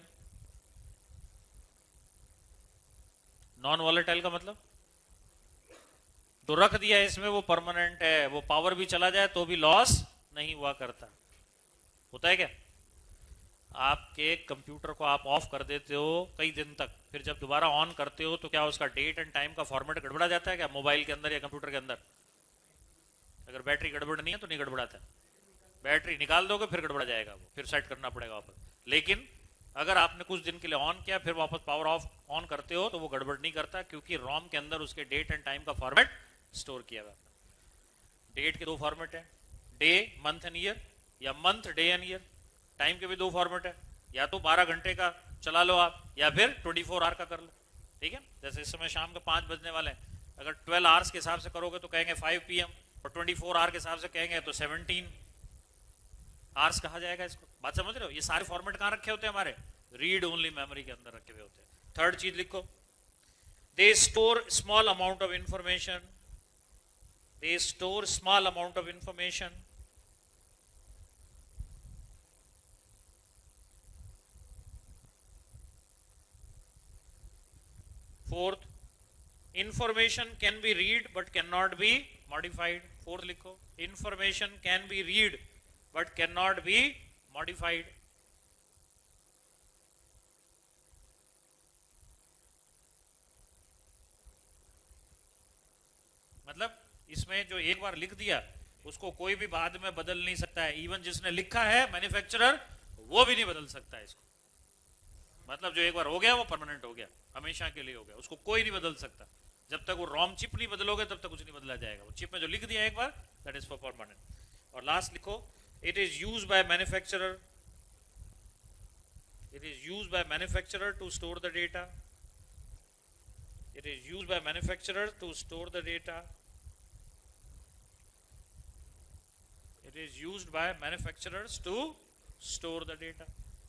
Non-volatile का मतलब जो रख दिया है इसमें वो परमानेंट है, वो पावर भी चला जाए तो भी लॉस नहीं हुआ करता। होता है क्या? आपके कंप्यूटर को आप ऑफ कर देते हो कई दिन तक, फिर जब दोबारा ऑन करते हो तो क्या उसका डेट एंड टाइम का फॉर्मेट गड़बड़ा जाता है क्या? मोबाइल के अंदर या कंप्यूटर के अंदर अगर बैटरी गड़बड़ नहीं है तो नहीं गड़बड़ाता है। बैटरी निकाल दोगे फिर गड़बड़ा जाएगा, वो फिर सेट करना पड़ेगा वापस। लेकिन अगर आपने कुछ दिन के लिए ऑन किया फिर वापस पावर ऑफ ऑन करते हो तो वो गड़बड़ नहीं करता, क्योंकि रोम के अंदर उसके डेट एंड टाइम का फॉर्मेट स्टोर किया हुआ है। डेट के दो फॉर्मेट है, डे मंथ एंड ईयर, या month day and year. Time के भी दो फॉर्मेट है, या तो बारह घंटे का चला लो आप, या फिर चौबीस आवर का कर लो। ठीक है, जैसे इस समय शाम के पांच बजने वाले हैं, अगर बारह आवर्स के हिसाब से करोगे तो कहेंगे फाइव पी एम, और चौबीस आवर के हिसाब से कहेंगे तो सत्रह आवर्स कहा जाएगा इसको। बात समझ रहे हो? ये सारे फॉर्मेट कहां रखे होते हैं? हमारे रीड ओनली मेमोरी के अंदर रखे हुए होते हैं। थर्ड चीज लिखो, they store small amount of information. They store small amount of information. Fourth, information can be read but cannot be modified. Fourth लिखो, information can be read but cannot be modified. मतलब इसमें जो एक बार लिख दिया उसको कोई भी बाद में बदल नहीं सकता है। इवन जिसने लिखा है मैन्युफैक्चरर वो भी नहीं बदल सकता है इसको। मतलब जो एक बार हो गया वो परमानेंट हो गया, हमेशा के लिए हो गया, उसको कोई नहीं बदल सकता। जब तक वो रोम चिप नहीं बदलोगे तब तक कुछ नहीं बदला जाएगा। वो चिप में जो लिख दिया एक बार, दैट इज फॉर परमानेंट। और लास्ट लिखो, it is use by manufacturer. It is use by manufacturer to store the data. It is use by manufacturer to store the data. It is used by manufacturers to store the data.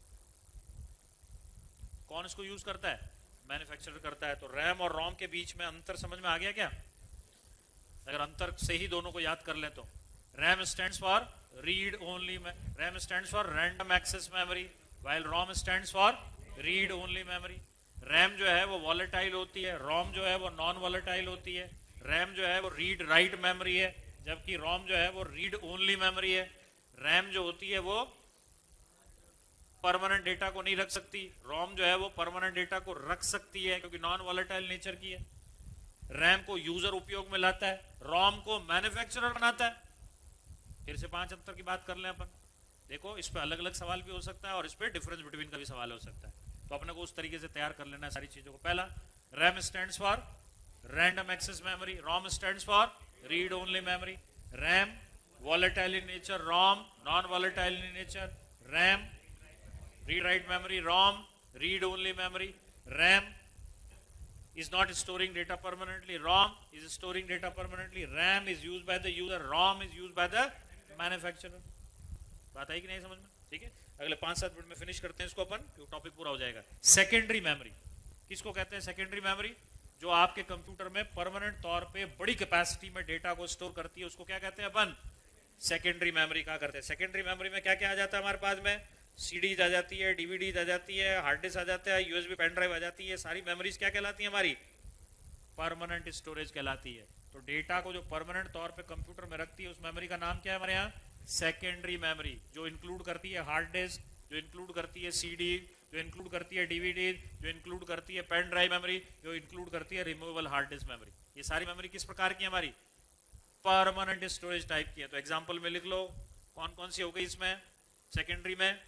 कौन इसको use करता है? Manufacturer करता है। तो RAM और रोम के बीच में अंतर समझ में आ गया क्या? अगर अंतर से ही दोनों को याद कर लें तो RAM stands for read only, RAM stands for random access memory, while ROM stands for read only memory. RAM जो है वो वॉलेटाइल होती है, रोम जो है वो नॉन वॉलेटाइल होती है। रैम जो है वो रीड राइट मेमोरी है, जबकि रोम जो है वो रीड ओनली मेमोरी है। रैम जो होती है वो परमानेंट डेटा को नहीं रख सकती, रोम जो है वो परमानेंट डेटा को रख सकती है क्योंकि नॉन वॉलेटाइल नेचर की है। रैम को यूजर उपयोग में लाता है, रोम को मैन्युफैक्चरर बनाता है। फिर से पांच अंतर की बात कर लें अपन। देखो इस पे अलग अलग सवाल भी हो सकता है और इस पे डिफरेंस बिटवीन का भी सवाल हो सकता है, तो अपने को उस तरीके से तैयार कर लेना है सारी चीजों को। पहला, RAM stands for random access memory, ROM stands for read only memory. RAM volatile in nature, ROM non volatile in nature. RAM read write memory, ROM read only memory. RAM is not storing data permanently. ROM is storing data permanently. RAM is used by the user. ROM is used by the manufacturer. बात आई कि नहीं समझ में? ठीक है, अगले पांच सात मिनट में फिनिश करते हैं इसको अपन, टॉपिक पूरा हो जाएगा. सेकेंडरी मेमोरी किसको कहते हैं? सेकेंडरी मेमोरी जो आपके कंप्यूटर में परमानेंट तौर पे बड़ी कैपेसिटी में डेटा को स्टोर करती है, उसको क्या कहते हैं अपन? Secondary memory. क्या करते हैं सेकेंडरी मेमोरी में? क्या क्या आ जाता है हमारे पास में? सीडीज आ जाती है, डीवीडीज आ जाती है, हार्ड डिस्क आ जाता है, यूएसबी पेन ड्राइव आ जाती है. सारी मेमोरीज क्या कहलाती है? हमारी परमानेंट स्टोरेज कहलाती है. तो डेटा को जो परमानेंट तौर पे कंप्यूटर में रखती है उस मेमोरी का नाम क्या है हमारे यहाँ? Secondary memory. जो इंक्लूड करती है हार्ड डिस्क, जो इंक्लूड करती है सीडी, जो इंक्लूड करती है डीवीडी, जो इंक्लूड करती है पेन ड्राइव मेमोरी, जो इंक्लूड करती है रिमूवेबल हार्ड डिस्क मेमोरी. ये सारी मेमोरी किस प्रकार की है? हमारी परमानेंट स्टोरेज टाइप की है. तो एग्जाम्पल में लिख लो कौन कौन सी हो गई इसमें सेकेंडरी में?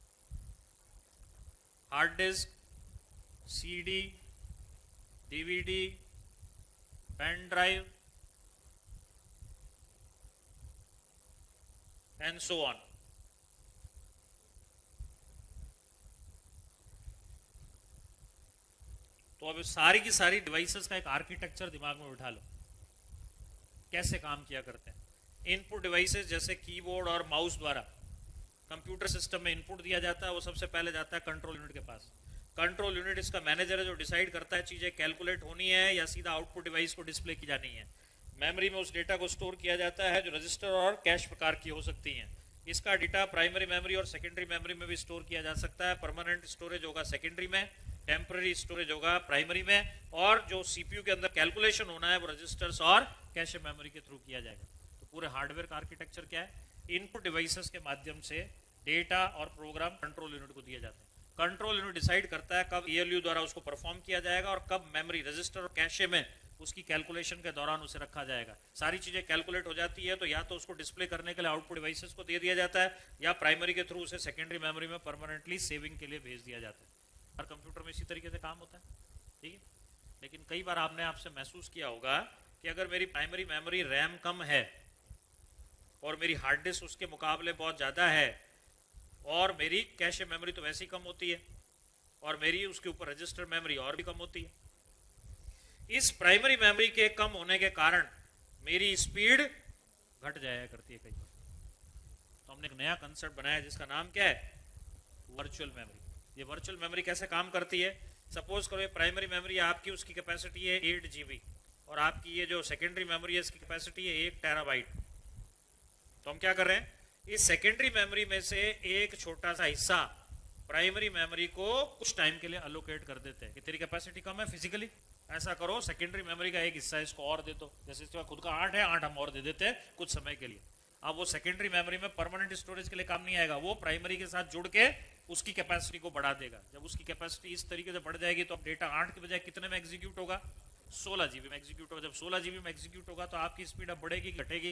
Hard disk, CD, DVD, pen drive and so on. तो अब सारी की सारी डिवाइसेस का एक आर्किटेक्चर दिमाग में उठा लो, कैसे काम किया करते हैं. इनपुट डिवाइसेस जैसे कीबोर्ड और माउस द्वारा कंप्यूटर सिस्टम में इनपुट दिया जाता है, वो सबसे पहले जाता है कंट्रोल यूनिट के पास. कंट्रोल यूनिट इसका मैनेजर है जो डिसाइड करता है चीजें कैलकुलेट होनी है या सीधा आउटपुट डिवाइस को डिस्प्ले की जानी है. मेमोरी में उस डेटा को स्टोर किया जाता है जो रजिस्टर और कैश प्रकार की हो सकती हैं. इसका डेटा प्राइमरी मेमोरी और सेकेंडरी मेमोरी में भी स्टोर किया जा सकता है. परमानेंट स्टोरेज होगा सेकेंडरी में, टेम्पररी स्टोरेज होगा प्राइमरी में, और जो सीपीयू के अंदर कैलकुलेशन होना है वो रजिस्टर्स और कैश मेमोरी के थ्रू किया जाएगा. तो पूरे हार्डवेयर का आर्किटेक्चर क्या है? इनपुट डिवाइसेस के माध्यम से डेटा और प्रोग्राम कंट्रोल यूनिट को दिए जाते हैं. कंट्रोल यूनिट डिसाइड करता है कब ईएलयू द्वारा उसको परफॉर्म किया जाएगा और कब मेमोरी, रजिस्टर और कैशे में उसकी कैलकुलेशन के दौरान उसे रखा जाएगा. सारी चीजें कैलकुलेट हो जाती है तो या तो उसको डिस्प्ले करने के लिए आउटपुट डिवाइसेस को दे दिया जाता है या प्राइमरी के थ्रू उसे सेकेंडरी मेमोरी में परमानेंटली सेविंग के लिए भेज दिया जाता है. हर कंप्यूटर में इसी तरीके से काम होता है. ठीक है, लेकिन कई बार आपने आपसे महसूस किया होगा कि अगर मेरी प्राइमरी मेमोरी रैम कम है और मेरी हार्ड डिस्क उसके मुकाबले बहुत ज्यादा है और मेरी कैश मेमोरी तो वैसे ही कम होती है और मेरी उसके ऊपर रजिस्टर मेमोरी और भी कम होती है. इस प्राइमरी मेमोरी के कम होने के कारण मेरी स्पीड घट जाया करती है कई बार. तो हमने एक नया कंसेप्ट बनाया जिसका नाम क्या है? Virtual memory. ये वर्चुअल मेमोरी कैसे काम करती है? सपोज करो ये प्राइमरी मेमोरी आपकी, उसकी कैपेसिटी है एट जीबी और आपकी ये जो सेकेंडरी मेमोरी है इसकी कैपेसिटी है एक टेराबाइट. तो हम क्या कर रहे हैं? इस सेकेंडरी मेमोरी में से एक छोटा सा हिस्सा प्राइमरी मेमोरी को कुछ टाइम के लिए अलोकेट कर देते हैं कि तेरी कैपेसिटी कम है फिजिकली, ऐसा करो सेकेंडरी मेमोरी का एक हिस्सा इसको और दे दो. जैसे इसका खुद का आठ है, आठ हम और दे देते हैं कुछ समय के लिए. अब वो सेकेंडरी मेमोरी में परमानेंट स्टोरेज के लिए काम नहीं आएगा, वो प्राइमरी के साथ जुड़ के उसकी कैपेसिटी को बढ़ा देगा. जब उसकी कैपेसिटी इस तरीके से बढ़ जाएगी तो अब डेटा आठ के बजाय कितने में एग्जीक्यूट होगा? सोलह जीबी में एग्जीक्यूट होगा. जब सोलह जीबी में एग्जीक्यूट होगा तो आपकी स्पीड अब बढ़ेगी घटेगी?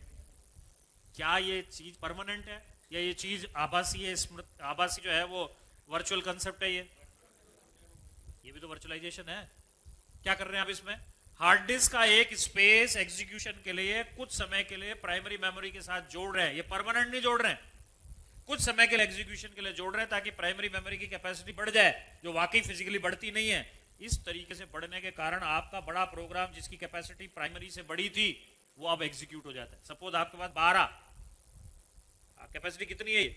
क्या ये चीज परमानेंट है या ये चीज आभासी है? स्मृत आभासी जो है वो वर्चुअल कंसेप्ट है. ये ये भी तो वर्चुअलाइजेशन है. क्या कर रहे हैं आप इसमें? हार्ड डिस्क का एक स्पेस एग्जीक्यूशन के लिए कुछ समय के लिए प्राइमरी मेमोरी के साथ जोड़ रहे हैं. ये परमानेंट नहीं जोड़ रहे हैं, कुछ समय के लिए एग्जीक्यूशन के लिए जोड़ रहे हैं ताकि प्राइमरी मेमोरी की कैपेसिटी बढ़ जाए जो वाकई फिजिकली बढ़ती नहीं है. इस तरीके से बढ़ने के कारण आपका बड़ा प्रोग्राम जिसकी कैपेसिटी प्राइमरी से बड़ी थी वो अब एग्जीक्यूट हो जाता है. सपोज आपके पास बारह, कैपेसिटी कितनी है?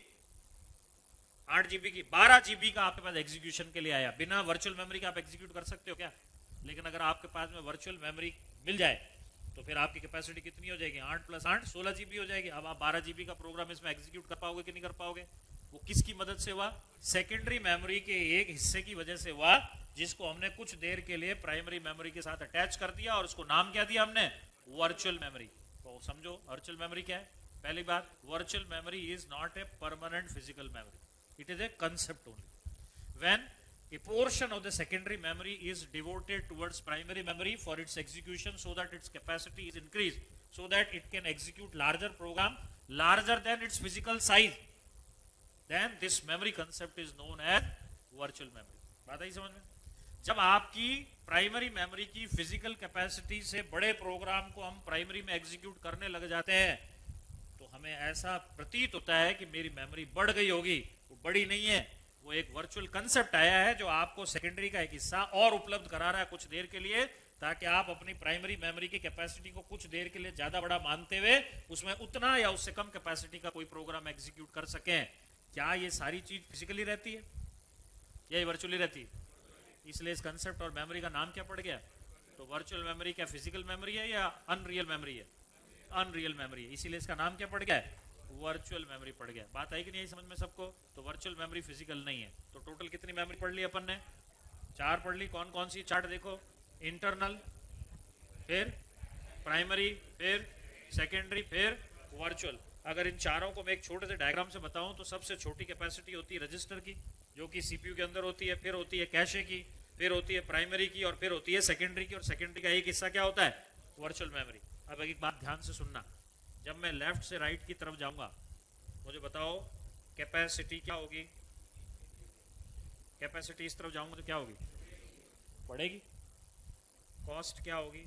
आठ जीबी की, बारह जीबी का आपके पास एग्जीक्यूशन के लिए आया. बिना वर्चुअल मेमोरी का आप एग्जीक्यूट कर सकते हो क्या? लेकिन अगर आपके पास में वर्चुअल मेमोरी मिल जाए तो फिर आपकी कैपेसिटी कितनी हो जाएगी? आठ प्लस आठ सोलह जीबी हो जाएगी. अब आप बारह जीबी का प्रोग्राम इसमें एग्जीक्यूट कर पाओगे कि नहीं कर पाओगे? वो किसकी मदद से हुआ? सेकेंडरी मेमोरी के एक हिस्से की वजह से हुआ जिसको हमने कुछ देर के लिए प्राइमरी मेमोरी के साथ अटैच कर दिया और उसको नाम क्या दिया हमने? Virtual memory. तो समझो वर्चुअल मेमोरी क्या है. पहली बात, virtual memory is not a permanent physical memory, it is a concept only. When a portion of the secondary memory is devoted towards primary memory for its execution so that its capacity is increased so that it can execute larger program larger than its physical size, then this memory concept is known as virtual memory. बात आई समझ में? जब आपकी primary memory की physical capacity से बड़े programme को हम प्राइमरी में एग्जीक्यूट करने लग जाते हैं तो हमें ऐसा प्रतीत होता है कि मेरी मेमोरी बढ़ गई होगी. वो बड़ी नहीं है, वो एक वर्चुअल कंसेप्ट आया है जो आपको सेकेंडरी का एक हिस्सा और उपलब्ध करा रहा है कुछ देर के लिए, ताकि आप अपनी प्राइमरी मेमोरी की कैपेसिटी को कुछ देर के लिए ज्यादा बड़ा मानते हुए उसमें उतना या उससे कम कैपेसिटी का कोई प्रोग्राम एग्जीक्यूट कर सकें। क्या ये सारी चीज फिजिकली रहती है या ये वर्चुअली रहती है? इसलिए इस कंसेप्ट और मेमोरी का नाम क्या पड़ गया? तो वर्चुअल मेमोरी क्या फिजिकल मेमोरी है या अनरियल मेमोरी है? अनरियल मेमोरी है, इसीलिए इसका नाम क्या पड़ गया है? वर्चुअल मेमोरी पड़ गया। बात आई कि नहीं आई समझ में सबको? तो वर्चुअल मेमोरी फिजिकल नहीं है। तो टोटल कितनी मेमोरी पढ़ ली अपन ने? चार पढ़ ली। कौन कौन सी? चार्ट देखो, इंटरनल, फिर प्राइमरी, फिर सेकेंडरी, फिर वर्चुअल। अगर इन चारों को मैं एक छोटे से डायग्राम से बताऊं तो सबसे छोटी कैपेसिटी होती है रजिस्टर की, जो कि सीपीयू के अंदर होती है, फिर होती है कैशे की, फिर होती है प्राइमरी की, और फिर होती है सेकेंडरी की। और सेकेंडरी का एक हिस्सा क्या होता है? Virtual memory. अब एक बात ध्यान से सुनना, जब मैं लेफ्ट से राइट की तरफ जाऊंगा मुझे बताओ कैपेसिटी क्या होगी? कैपेसिटी इस तरफ जाऊंगा तो क्या होगी? बढ़ेगी। कॉस्ट क्या होगी?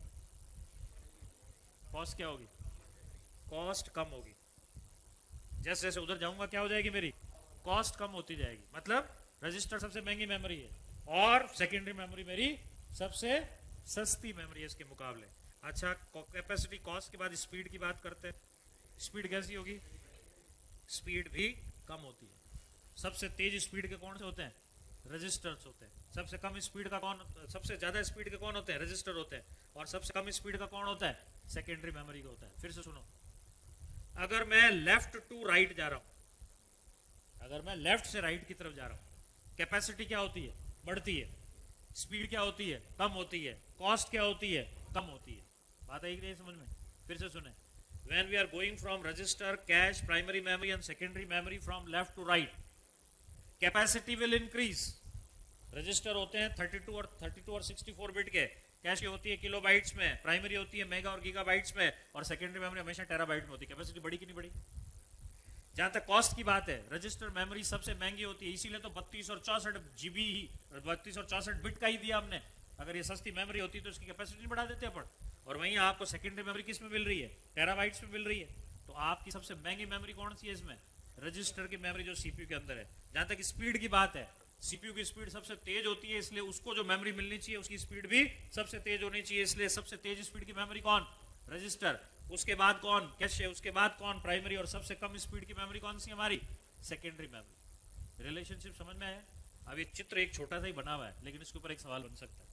कॉस्ट क्या होगी? कॉस्ट कम होगी। जैसे जैसे उधर जाऊंगा क्या हो जाएगी मेरी? कॉस्ट कम होती जाएगी। मतलब रजिस्टर सबसे महंगी मेमोरी है और सेकेंडरी मेमोरी मेरी सबसे सस्ती मेमोरी है इसके मुकाबले। अच्छा, कैपेसिटी कॉस्ट के बाद स्पीड की बात करते हैं। स्पीड कैसी होगी? स्पीड भी कम होती है। सबसे तेज स्पीड के कौन से होते हैं? रजिस्टर्स होते हैं। सबसे कम स्पीड का कौन? सबसे ज्यादा स्पीड के कौन होते हैं? रजिस्टर होते हैं। और सबसे कम स्पीड का कौन होता है? सेकेंडरी मेमोरी का होता है। फिर से सुनो, अगर मैं लेफ्ट टू राइट जा रहा हूं, अगर मैं लेफ्ट से राइट की तरफ जा रहा हूं, कैपेसिटी क्या होती है? बढ़ती है। स्पीड क्या होती है? कम होती है। कॉस्ट क्या होती है? कम होती है। बात आई कि नहीं समझ में? फिर से सुने, when we are going from register, cache, primary memory and secondary memory from left to right, capacity will increase. Register होते हैं बत्तीस और बत्तीस और चौंसठ बिट के, कैश होती है किलोबाइट्स में, प्राइमरी होती है मेगा और गीगाबाइट्स में, और सेकेंडरी मेमोरी हमेशा टेराबाइट में होती है। कैपेसिटी बढ़ी कि नहीं बढ़ी? जहां तक कॉस्ट की बात है, रजिस्टर मेमोरी सबसे महंगी होती है, इसीलिए तो बत्तीस और चौसठ जीबी ही, बत्तीस और चौसठ बिट का ही दिया हमने। अगर ये सस्ती मेमोरी होती तो इसकी कैपेसिटी बढ़ा देते अपन। और वहीं आपको सेकेंडरी मेमोरी किस में मिल रही है? टेराबाइट्स में मिल रही है। तो आपकी सबसे महंगी मेमोरी कौन सी है इसमें? रजिस्टर की मेमोरी, जो सीपीयू के अंदर है। जहां तक स्पीड की बात है, सीपीयू की स्पीड सबसे तेज होती है, इसलिए उसको जो मेमोरी मिलनी चाहिए उसकी स्पीड भी सबसे तेज होनी चाहिए, इसलिए सबसे तेज स्पीड की मेमोरी कौन? रजिस्टर। उसके बाद कौन? कैशे। उसके बाद कौन? प्राइमरी। और सबसे कम स्पीड की मेमोरी कौन सी हमारी? Secondary memory. रिलेशनशिप समझ में आया? अब ये चित्र एक छोटा सा ही बना हुआ है, लेकिन इसके ऊपर एक सवाल बन सकता है।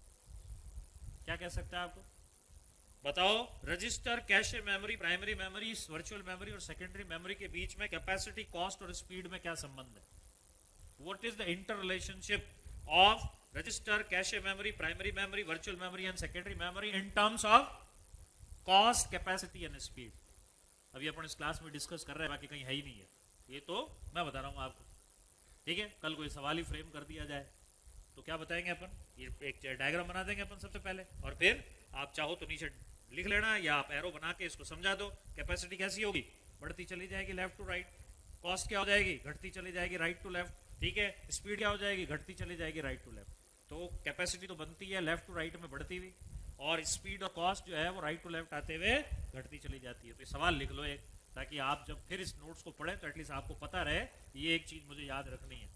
क्या कह सकता है आपको? बताओ, register, cache memory, primary memory, virtual memory और सेकेंडरी मेमोरी के बीच में कैपेसिटी, कॉस्ट और स्पीड में क्या संबंध है? What is the interrelationship of register, cache memory, primary memory, virtual memory and secondary memory in terms of cost, capacity and speed? अभी अपन इस क्लास में डिस्कस कर रहे हैं, बाकी कहीं है ही नहीं है। ये तो मैं बता रहा हूँ आपको, ठीक है? कल कोई सवाल ही फ्रेम कर दिया जाए तो क्या बताएंगे अपन? ये एक डायग्राम बना देंगे अपन सबसे पहले, और फिर आप चाहो तो नीचे लिख लेना या आप एरो बना के इसको समझा दो। कैपेसिटी कैसी होगी? बढ़ती चली जाएगी लेफ्ट टू राइट। कॉस्ट क्या हो जाएगी? घटती चली जाएगी राइट टू लेफ्ट। ठीक है? स्पीड क्या हो जाएगी? घटती चली जाएगी राइट टू लेफ्ट। तो कैपेसिटी तो बनती है लेफ्ट टू राइट में बढ़ती हुई, और स्पीड और कॉस्ट जो है वो राइट टू लेफ्ट आते हुए घटती चली जाती है। तो ये सवाल लिख लो एक, ताकि आप जब फिर इस नोट्स को पढ़ें तो एटलीस्ट आपको पता रहे ये एक चीज मुझे याद रखनी है।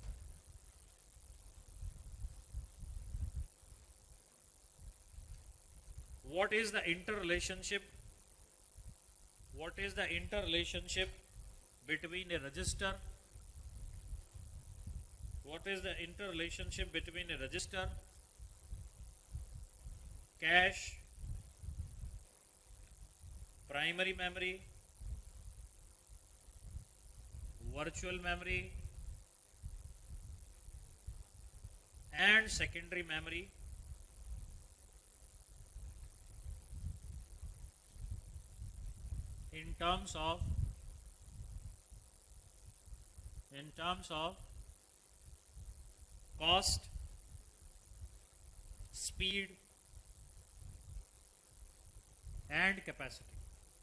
What is the interrelationship? What is the interrelationship between a register? What is the interrelationship between a register, cache, primary memory, virtual memory and secondary memory in terms of in terms of cost, speed and capacity?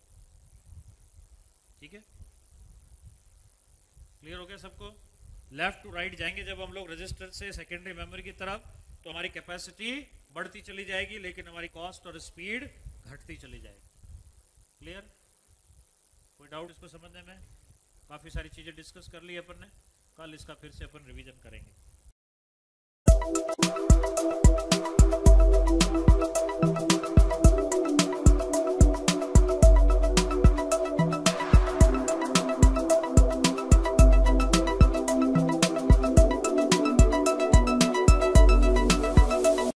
ठीक है? Clear हो गया सबको? Left to right जाएंगे जब हम लोग register से सेकेंडरी मेमोरी की तरफ, तो हमारी कैपेसिटी बढ़ती चली जाएगी, लेकिन हमारी कॉस्ट और स्पीड घटती चली जाएगी। क्लियर? कोई डाउट इसको समझने में? काफी सारी चीजें डिस्कस कर ली अपन ने। कल इसका फिर से अपन रिवीजन करेंगे।